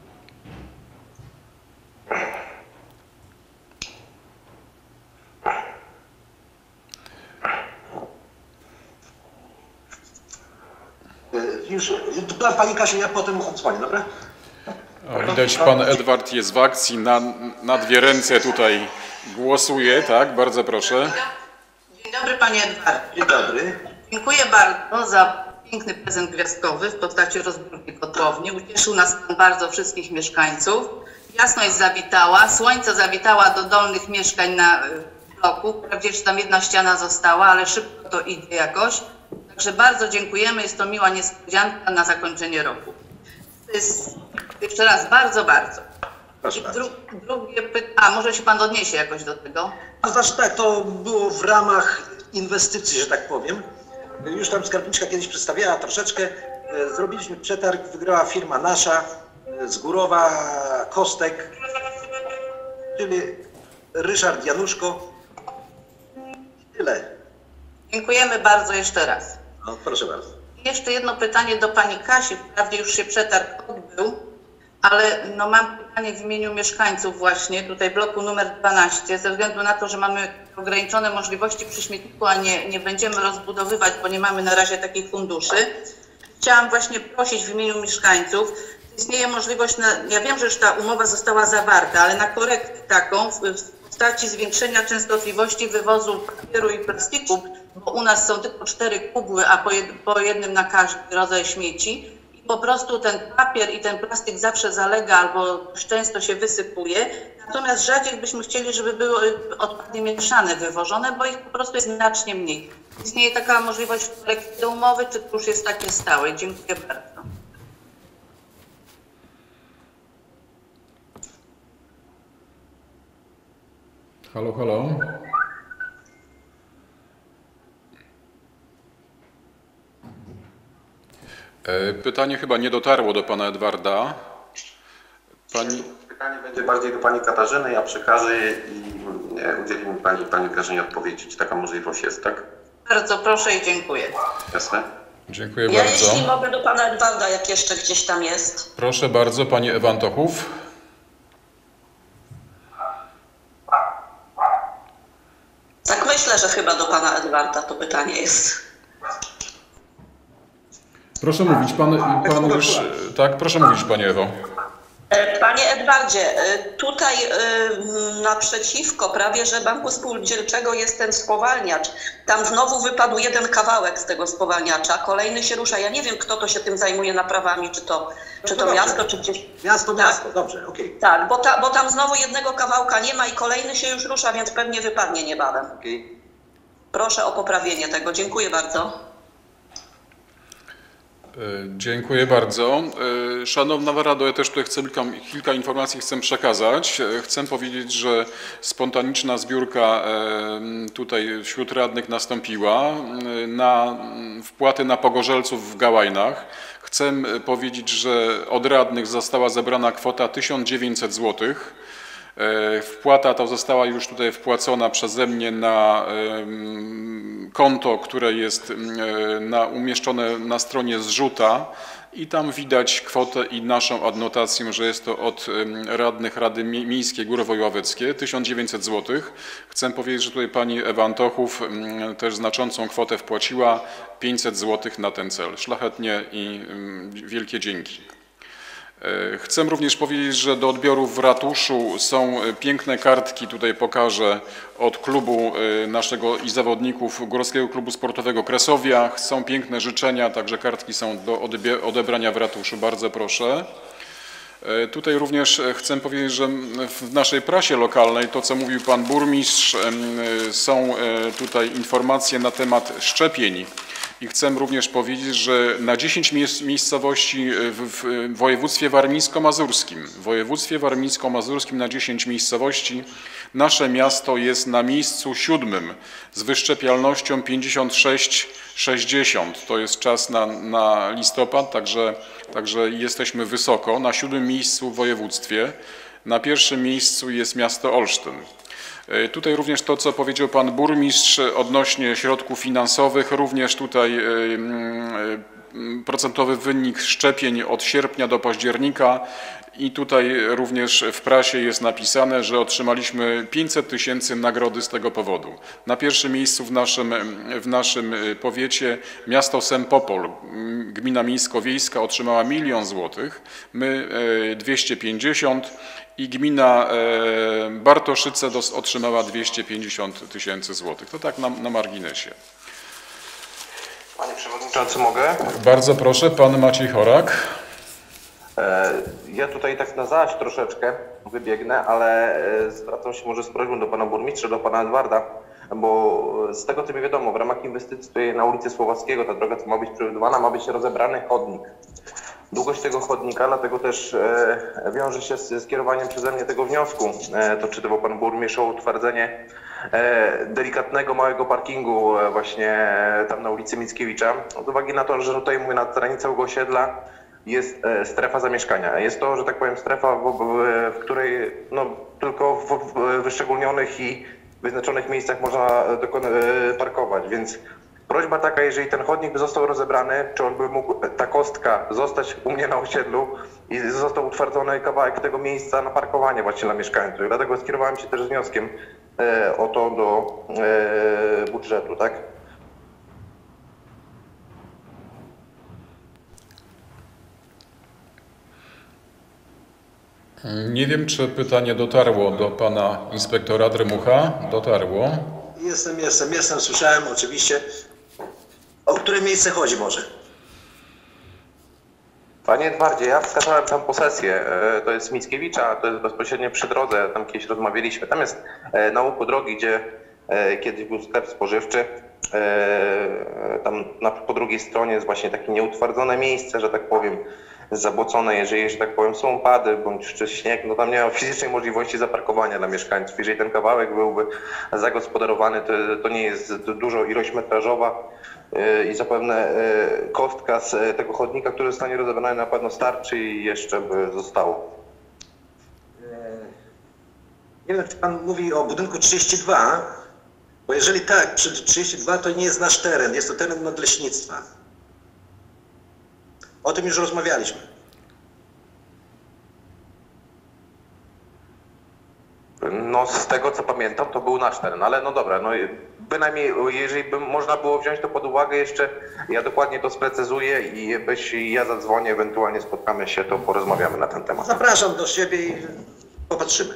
Już, pani Kasiu, ja potem odzwonię, dobra? O, widać, pan Edward jest w akcji, na dwie ręce tutaj głosuje, tak? Bardzo proszę. Dzień dobry, panie Edward. Dzień dobry. Dziękuję bardzo za piękny prezent gwiazdkowy w postaci rozbiórki kotłowni. Ucieszył nas pan bardzo, wszystkich mieszkańców. Jasność zawitała, słońce zawitała do dolnych mieszkań na bloku. Wprawdzie jeszcze tam jedna ściana została, ale szybko to idzie jakoś. Także bardzo dziękujemy, jest to miła niespodzianka na zakończenie roku. To jest jeszcze raz bardzo, bardzo. Proszę bardzo. Drugie pytanie, może się pan odniesie jakoś do tego? To znaczy tak, to było w ramach inwestycji, że tak powiem. Już tam skarbniczka kiedyś przedstawiała troszeczkę. Zrobiliśmy przetarg, wygrała firma nasza z Górowa, Kostek, czyli Ryszard Januszko. Tyle. Dziękujemy bardzo jeszcze raz. No, proszę bardzo. Jeszcze jedno pytanie do pani Kasi. Wprawdzie już się przetarg odbył, ale no mam pytanie w imieniu mieszkańców właśnie tutaj bloku numer 12. Ze względu na to, że mamy ograniczone możliwości przy śmietniku, a nie będziemy rozbudowywać, bo nie mamy na razie takich funduszy. Chciałam właśnie prosić w imieniu mieszkańców, istnieje możliwość, ja wiem, że już ta umowa została zawarta, ale na korektę taką w postaci zwiększenia częstotliwości wywozu papieru i plastiku, bo u nas są tylko 4 kubły, a po jednym na każdy rodzaj śmieci. I po prostu ten papier i ten plastik zawsze zalega albo często się wysypuje. Natomiast rzadziej byśmy chcieli, żeby były odpady mieszane wywożone, bo ich po prostu jest znacznie mniej. Istnieje taka możliwość korekty umowy, czy to już jest takie stałe? Dziękuję bardzo. Halo, halo. Pytanie chyba nie dotarło do pana Edwarda. Pytanie będzie bardziej do pani Katarzyny, ja przekażę je i udzieli mi pani Grażynie odpowiedzi. Czy taka możliwość jest, tak? Bardzo proszę i dziękuję. Jasne? Dziękuję Ja bardzo. jeśli mogę do pana Edwarda, jak jeszcze gdzieś tam jest. Proszę bardzo, pani Ewantochów. Tak myślę, że chyba do pana Edwarda to pytanie jest. Proszę mówić, pan już... Tak, proszę mówić, pani Ewo. Panie Edwardzie, tutaj naprzeciwko prawie że Banku Spółdzielczego jest ten spowalniacz. Tam znowu wypadł jeden kawałek z tego spowalniacza, kolejny się rusza. Ja nie wiem, kto to się tym zajmuje naprawami, czy to miasto, czy gdzieś... Miasto, dobrze, okej. Tak, bo tam znowu jednego kawałka nie ma i kolejny się już rusza, więc pewnie wypadnie niebawem. Proszę o poprawienie tego. Dziękuję bardzo. Dziękuję bardzo. Szanowna Rado, ja też tutaj chcę kilka informacji przekazać. Chcę powiedzieć, że spontaniczna zbiórka tutaj wśród radnych nastąpiła na wpłaty na pogorzelców w Gałajnach. Chcę powiedzieć, że od radnych została zebrana kwota 1900 zł. Wpłata ta została już tutaj wpłacona przeze mnie na konto, które jest umieszczone na stronie zrzuta i tam widać kwotę i naszą adnotację, że jest to od radnych Rady Miejskiej Góry Wojławeckie 1900 zł. Chcę powiedzieć, że tutaj pani Ewantochów też znaczącą kwotę wpłaciła 500 zł na ten cel. Szlachetnie i wielkie dzięki. Chcę również powiedzieć, że do odbioru w ratuszu są piękne kartki, tutaj pokażę, od klubu naszego i zawodników Górskiego Klubu Sportowego Kresowia. Są piękne życzenia, także kartki są do odebrania w ratuszu, bardzo proszę. Tutaj również chcę powiedzieć, że w naszej prasie lokalnej, to co mówił pan burmistrz, są tutaj informacje na temat szczepień. I chcę również powiedzieć, że na 10 miejscowości w województwie warmińsko-mazurskim na 10 miejscowości nasze miasto jest na miejscu 7 z wyszczepialnością 56,60. To jest czas na listopad, także jesteśmy wysoko. Na 7 miejscu w województwie. Na pierwszym miejscu jest miasto Olsztyn. Tutaj również to, co powiedział pan burmistrz odnośnie środków finansowych, również tutaj procentowy wynik szczepień od sierpnia do października i tutaj również w prasie jest napisane, że otrzymaliśmy 500 000 nagrody z tego powodu. Na pierwszym miejscu w naszym powiecie miasto Sempopol, gmina miejsko-wiejska otrzymała 1 000 000 złotych, my 250 i gmina Bartoszyce otrzymała 250 000 złotych. To tak na marginesie. Panie Przewodniczący, mogę? Bardzo proszę, pan Maciej Chorak. Ja tutaj tak na zaś troszeczkę wybiegnę, ale zwracam się może z prośbą do pana burmistrza, do pana Edwarda, bo z tego co mi wiadomo, w ramach inwestycji tutaj na ulicy Słowackiego, ta droga co ma być przebudowana, ma być rozebrany chodnik. Długość tego chodnika, dlatego też wiąże się z skierowaniem przeze mnie tego wniosku. To czytywał pan burmistrz o utwardzenie delikatnego, małego parkingu właśnie tam na ulicy Mickiewicza. Z uwagi na to, że tutaj mówię na terenie całego osiedla jest strefa zamieszkania. Jest to, że tak powiem, strefa, w której no, tylko w wyszczególnionych i wyznaczonych miejscach można parkować, więc prośba taka, jeżeli ten chodnik by został rozebrany, czy on by mógł, ta kostka, zostać u mnie na osiedlu i został utwardzony kawałek tego miejsca na parkowanie właśnie dla mieszkańców. I dlatego skierowałem się też z wnioskiem o to do budżetu, tak? Nie wiem, czy pytanie dotarło do pana inspektora Drymucha. Dotarło. Jestem, słyszałem oczywiście. O które miejsce chodzi może? Panie Edwardzie, ja wskazałem tam posesję, to jest Mickiewicza, to jest bezpośrednio przy drodze, tam kiedyś rozmawialiśmy. Tam jest na łuku drogi, gdzie kiedyś był sklep spożywczy. Tam po drugiej stronie jest właśnie takie nieutwardzone miejsce, że tak powiem. zabłocone, jeżeli, że tak powiem, są opady bądź czy śnieg, no tam nie ma fizycznej możliwości zaparkowania dla mieszkańców. Jeżeli ten kawałek byłby zagospodarowany, to nie jest dużo ilość metrażowa i zapewne kostka z tego chodnika, który zostanie rozebrany, na pewno starczy i jeszcze by zostało. Nie wiem, czy pan mówi o budynku 32, bo jeżeli tak, przy 32 to nie jest nasz teren, jest to teren nadleśnictwa. O tym już rozmawialiśmy. No z tego co pamiętam, to był nasz teren, ale no dobra, no bynajmniej jeżeli by można było wziąć to pod uwagę jeszcze, ja dokładnie to sprecyzuję i ja zadzwonię, ewentualnie spotkamy się, to porozmawiamy na ten temat. Zapraszam do siebie i popatrzymy.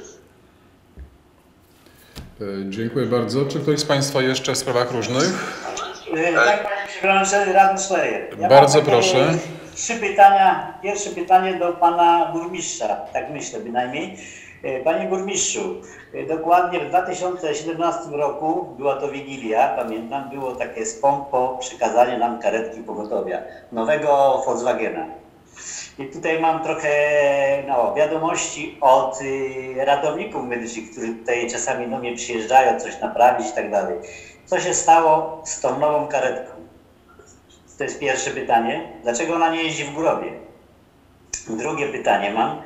Dziękuję bardzo. Czy ktoś z Państwa jeszcze w sprawach różnych? Tak, panie przewodniczący, radny Szlejer. Bardzo proszę. 3 pytania. Pierwsze pytanie do pana burmistrza, tak myślę bynajmniej. Panie burmistrzu, dokładnie w 2017 roku, była to Wigilia, pamiętam, było takie z pompą przekazanie nam karetki pogotowia, nowego Volkswagena. I tutaj mam trochę wiadomości od ratowników medycznych, którzy tutaj czasami do mnie przyjeżdżają, coś naprawić i tak dalej. Co się stało z tą nową karetką? To jest pierwsze pytanie. Dlaczego ona nie jeździ w Górowie? Drugie pytanie mam.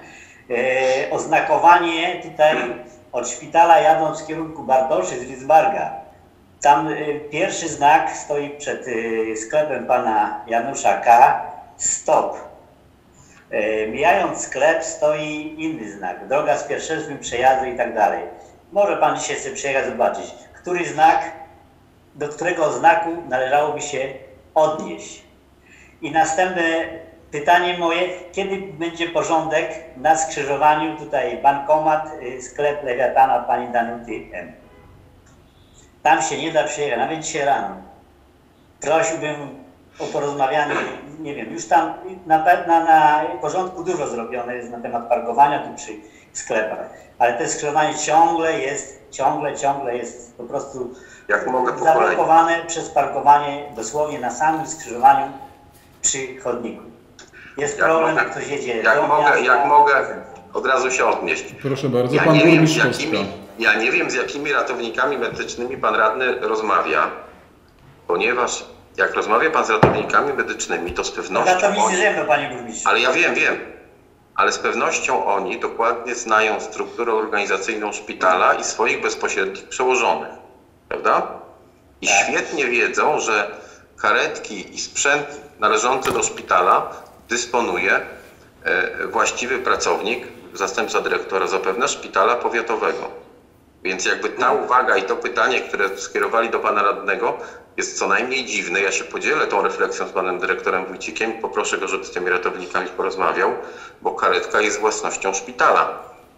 Oznakowanie tutaj od szpitala jadąc w kierunku Bartoszy z Lidzbarga. Tam pierwszy znak stoi przed sklepem pana Janusza K. Stop. Mijając sklep stoi inny znak. Droga z pierwszym przejazdu i tak dalej. Może pan dzisiaj sobie przyjechać zobaczyć, który znak, do którego znaku należałoby się odnieść. I następne pytanie moje, kiedy będzie porządek na skrzyżowaniu tutaj bankomat, sklep Lewiatana pani Danuty M. Tam się nie da przyjechać, nawet dzisiaj rano. Prosiłbym o porozmawianie, nie wiem, już tam na porządku dużo zrobione jest na temat parkowania tu przy sklepach, ale to skrzyżowanie ciągle jest po prostu zablokowane przez parkowanie dosłownie na samym skrzyżowaniu przy chodniku. Jest problem, jak ktoś jedzie jak mogę od razu się odnieść. Proszę bardzo, pan burmistrz Kostka. Ja nie wiem, z jakimi ratownikami medycznymi pan radny rozmawia, ponieważ jak rozmawia pan z ratownikami medycznymi, to z pewnością ratownicy ze mną, panie burmistrzu. Ale ja wiem, ale z pewnością oni dokładnie znają strukturę organizacyjną szpitala i swoich bezpośrednich przełożonych, prawda? I świetnie wiedzą, że karetki i sprzęt należący do szpitala dysponuje właściwy pracownik, zastępca dyrektora zapewne szpitala powiatowego. Więc jakby ta uwaga i to pytanie, które skierowali do pana radnego, jest co najmniej dziwne. Ja się podzielę tą refleksją z panem dyrektorem Wójcikiem i poproszę go, żeby z tymi ratownikami porozmawiał, bo karetka jest własnością szpitala.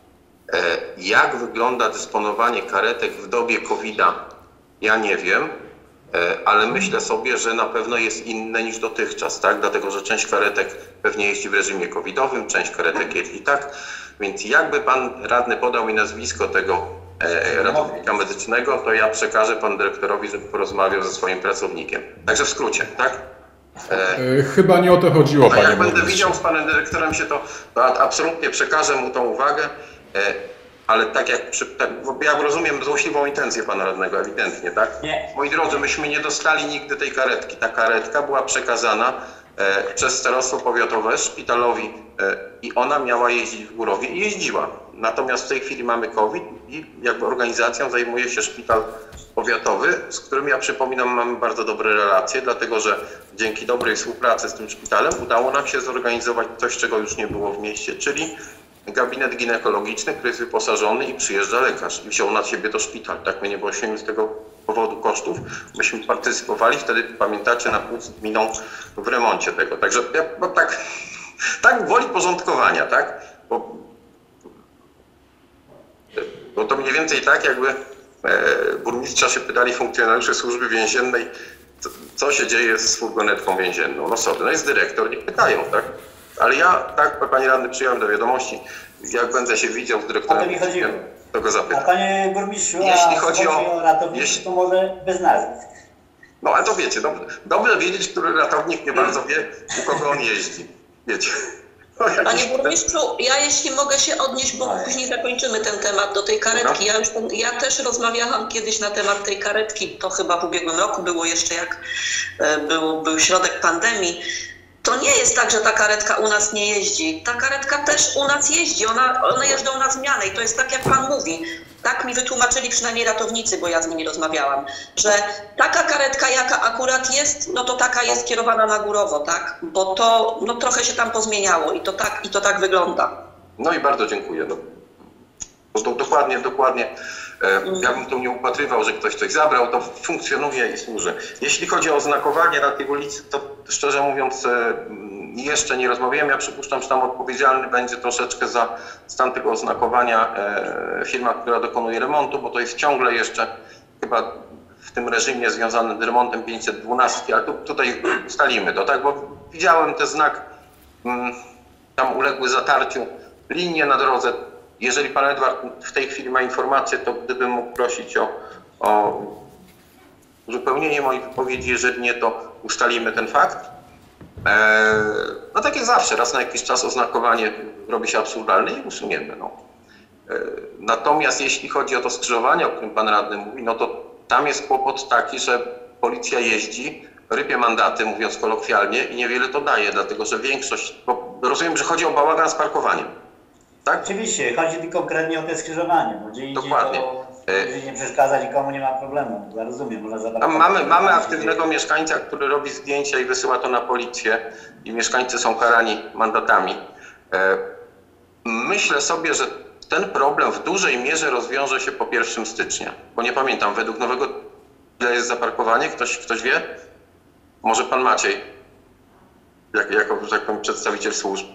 Jak wygląda dysponowanie karetek w dobie COVID-a? Ja nie wiem, ale myślę sobie, że na pewno jest inne niż dotychczas, tak? Dlatego, że część karetek pewnie jeździ w reżimie covidowym, część karetek jeździ tak. Więc jakby pan radny podał mi nazwisko tego ratownika medycznego, to ja przekażę panu dyrektorowi, żeby porozmawiał ze swoim pracownikiem. Także w skrócie, tak? Chyba nie o to chodziło, panie jak będę burmistrzu. widział z panem dyrektorem się to absolutnie przekażę mu tą uwagę, ale tak jak ja rozumiem złośliwą intencję pana radnego, ewidentnie, tak? Nie. Moi drodzy, myśmy nie dostali nigdy tej karetki. Ta karetka była przekazana przez starostwo powiatowe szpitalowi i ona miała jeździć w Górowie i jeździła. Natomiast w tej chwili mamy COVID i jakby organizacją zajmuje się szpital powiatowy, z którym ja przypominam mamy bardzo dobre relacje, dlatego że dzięki dobrej współpracy z tym szpitalem udało nam się zorganizować coś, czego już nie było w mieście, czyli gabinet ginekologiczny, który jest wyposażony i przyjeżdża lekarz i wziął na siebie to szpital. Tak, my nie ponosimy z tego powodu kosztów. Myśmy partycypowali wtedy, pamiętacie, na pół gminą w remoncie tego. Także tak woli porządkowania, tak? Bo to mniej więcej tak, jakby burmistrza się pytali funkcjonariusze służby więziennej, co się dzieje z furgonetką więzienną. No sobie, no jest dyrektor, nie pytają, tak? Ale ja, tak, panie radny, przyjąłem do wiadomości, jak będę się widział z dyrektorem, to go zapytam. A panie burmistrzu, jeśli chodzi o ratowników, to może bez nazwisk. No ale to wiecie, dobrze wiedzieć, który ratownik nie bardzo wie, u kogo on jeździ. Wiecie. Panie burmistrzu, ja jeśli mogę się odnieść, bo później zakończymy ten temat do tej karetki. Ja też rozmawiałam kiedyś na temat tej karetki, to chyba w ubiegłym roku było jeszcze, jak był środek pandemii. To nie jest tak, że ta karetka u nas nie jeździ. Ta karetka też u nas jeździ, one jeżdżą na zmianę i to jest tak, jak pan mówi. Tak mi wytłumaczyli przynajmniej ratownicy, bo ja z nimi rozmawiałam, że taka karetka, jaka akurat jest, no to taka jest kierowana na Górowo, tak? Bo to trochę się tam pozmieniało i to tak wygląda. No i bardzo dziękuję. Dokładnie. Ja bym tu nie upatrywał, że ktoś coś zabrał, to funkcjonuje i służy. Jeśli chodzi o znakowanie na tej ulicy, to szczerze mówiąc jeszcze nie rozmawiałem. Ja przypuszczam, że tam odpowiedzialny będzie troszeczkę za stan tego oznakowania firma, która dokonuje remontu, bo to jest ciągle jeszcze chyba w tym reżimie związanym z remontem 512, ale tutaj ustalimy to, tak? Bo widziałem ten znak, tam uległy zatarciu linie na drodze. Jeżeli pan Edward w tej chwili ma informację, to gdybym mógł prosić o uzupełnienie mojej wypowiedzi, jeżeli nie, to ustalimy ten fakt. No tak jak zawsze, raz na jakiś czas oznakowanie robi się absurdalne i usuniemy. Natomiast jeśli chodzi o to skrzyżowanie, o którym pan radny mówi, no to tam jest kłopot taki, że policja jeździ, rypie mandaty, mówiąc kolokwialnie, i niewiele to daje, dlatego że większość, bo rozumiem, że chodzi o bałagan z parkowaniem. Tak? Oczywiście, chodzi tylko konkretnie o te skrzyżowanie, bo gdzie indziej to nie przeszkadza, nikomu nie ma problemu. Ja rozumiem, można zaparkować. Mamy aktywnego mieszkańca, który robi zdjęcia i wysyła to na policję i mieszkańcy są karani mandatami. Myślę sobie, że ten problem w dużej mierze rozwiąże się po 1 stycznia, bo nie pamiętam, według nowego ile jest zaparkowanie? Ktoś wie? Może pan Maciej, jako że tak powiem, przedstawiciel służb.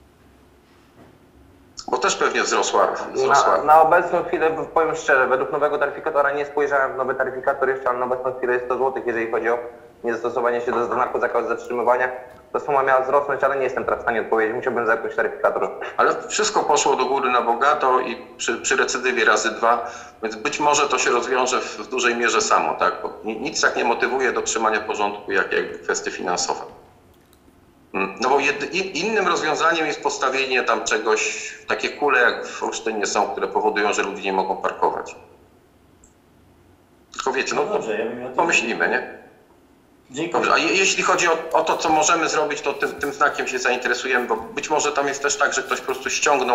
Bo też pewnie wzrosła. Na obecną chwilę, powiem szczerze, według nowego taryfikatora nie spojrzałem w nowy taryfikator jeszcze, ale na obecną chwilę jest 100 zł, jeżeli chodzi o niezastosowanie się do znaku zakazu zatrzymywania. Ta suma miała wzrosnąć, ale nie jestem teraz w stanie odpowiedzieć, musiałbym zakuć taryfikator. Ale wszystko poszło do góry na bogato i przy recydywie razy 2, więc być może to się rozwiąże w dużej mierze samo, tak? Bo nic tak nie motywuje do trzymania porządku, jak kwestie finansowe. No bo innym rozwiązaniem jest postawienie tam czegoś, takie kule jak w Olsztynie są, które powodują, że ludzie nie mogą parkować. Tylko wiecie, no dobrze, pomyślimy, nie? Dziękuję. Dobrze, a jeśli chodzi o to, co możemy zrobić, to tym znakiem się zainteresujemy, bo być może tam jest też tak, że ktoś po prostu ściągnął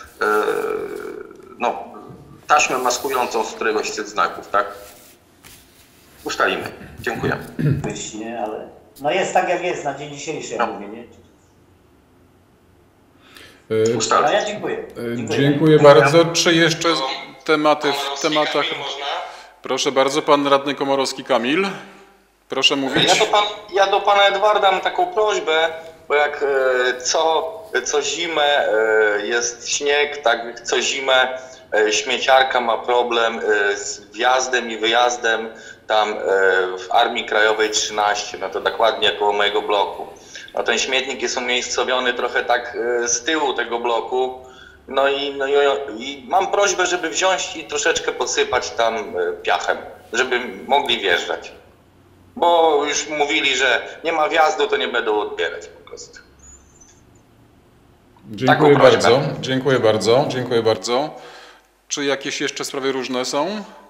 taśmę maskującą z któregoś z tych znaków, tak? Ustalimy. Dziękuję. Nie, ale... No jest tak, jak jest na dzień dzisiejszy, jak mówię, nie? No ja dziękuję. Dziękuję bardzo. Czy jeszcze tematy w tematach? Proszę bardzo, pan radny Komorowski Kamil. Proszę mówić. Ja do pana Edwarda mam taką prośbę, bo jak co zimę jest śnieg, tak co zimę śmieciarka ma problem z wjazdem i wyjazdem tam w Armii Krajowej 13, no to dokładnie koło mojego bloku. No ten śmietnik jest umiejscowiony trochę tak z tyłu tego bloku, no i mam prośbę, żeby wziąć i troszeczkę podsypać tam piachem, żeby mogli wjeżdżać. Bo już mówili, że nie ma wjazdu, to nie będą odbierać po prostu. Dziękuję bardzo. Dziękuję bardzo. Dziękuję bardzo. Czy jakieś jeszcze sprawy różne są?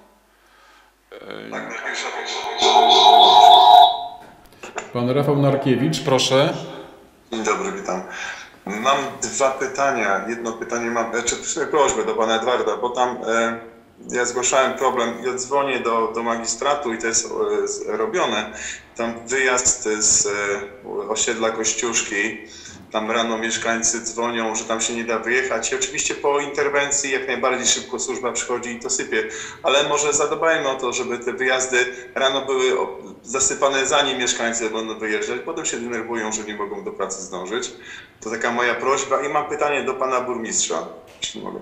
Pan Rafał Narkiewicz, proszę. Dzień dobry, witam. Mam 2 pytania. Jedno pytanie mam, czy prośbę do pana Edwarda, bo tam ja zgłaszałem problem, ja dzwonię do magistratu i to jest robione. Tam wyjazd z osiedla Kościuszki, tam rano mieszkańcy dzwonią, że tam się nie da wyjechać i oczywiście po interwencji jak najbardziej szybko służba przychodzi i to sypie, ale może zadbajmy o to, żeby te wyjazdy rano były zasypane zanim mieszkańcy będą wyjeżdżać, potem się denerwują, że nie mogą do pracy zdążyć. To taka moja prośba i mam pytanie do pana burmistrza, jeśli mogę.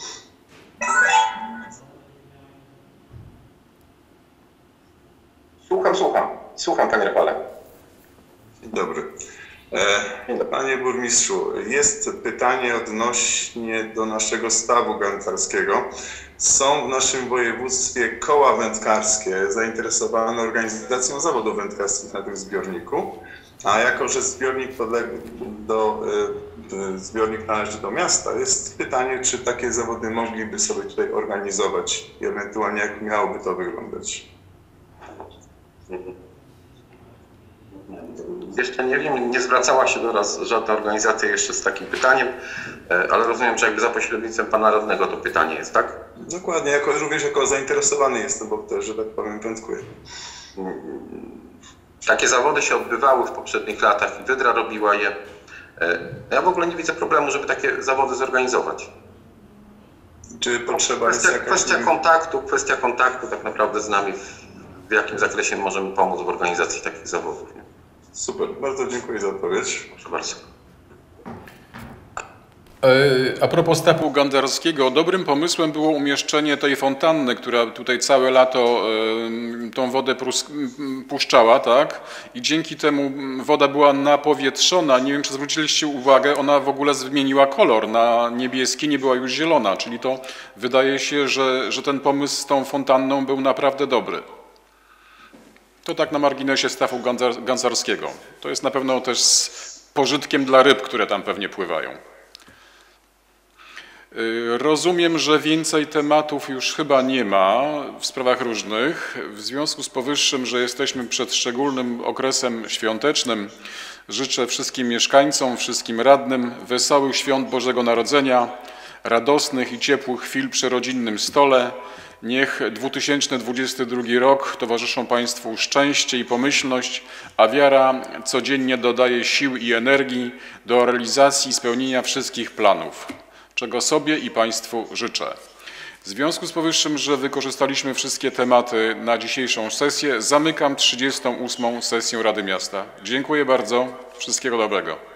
Słucham panie Rafale. Dzień dobry. Panie burmistrzu, jest pytanie odnośnie do naszego stawu wędkarskiego. Są w naszym województwie koła wędkarskie zainteresowane organizacją zawodów wędkarskich na tym zbiorniku, a jako że zbiornik podległ do zbiornik należy do miasta. Jest pytanie, czy takie zawody mogliby sobie tutaj organizować i ewentualnie jak miałoby to wyglądać. Jeszcze nie wiem, nie zwracała się do nas żadna organizacja jeszcze z takim pytaniem, ale rozumiem, że jakby za pośrednictwem pana radnego to pytanie jest, tak? Dokładnie, również jako zainteresowany jestem, bo też, że tak powiem, wędkuję. Takie zawody się odbywały w poprzednich latach i Wydra robiła je. Ja w ogóle nie widzę problemu, żeby takie zawody zorganizować. Czy potrzeba jest jakaś... Kwestia kontaktu tak naprawdę z nami, w jakim zakresie możemy pomóc w organizacji takich zawodów. Nie? Super, bardzo dziękuję za odpowiedź. Proszę bardzo. A propos stawu ganderskiego, dobrym pomysłem było umieszczenie tej fontanny, która tutaj całe lato tą wodę puszczała, tak? I dzięki temu woda była napowietrzona. Nie wiem, czy zwróciliście uwagę, ona w ogóle zmieniła kolor na niebieski, nie była już zielona, czyli to wydaje się, że ten pomysł z tą fontanną był naprawdę dobry. To tak na marginesie stawu ganzarskiego. To jest na pewno też z pożytkiem dla ryb, które tam pewnie pływają. Rozumiem, że więcej tematów już chyba nie ma w sprawach różnych. W związku z powyższym, że jesteśmy przed szczególnym okresem świątecznym, życzę wszystkim mieszkańcom, wszystkim radnym wesołych świąt Bożego Narodzenia, radosnych i ciepłych chwil przy rodzinnym stole. Niech 2022 rok towarzyszą Państwu szczęście i pomyślność, a wiara codziennie dodaje sił i energii do realizacji i spełnienia wszystkich planów, czego sobie i Państwu życzę. W związku z powyższym, że wykorzystaliśmy wszystkie tematy na dzisiejszą sesję, zamykam 38. sesję Rady Miasta. Dziękuję bardzo. Wszystkiego dobrego.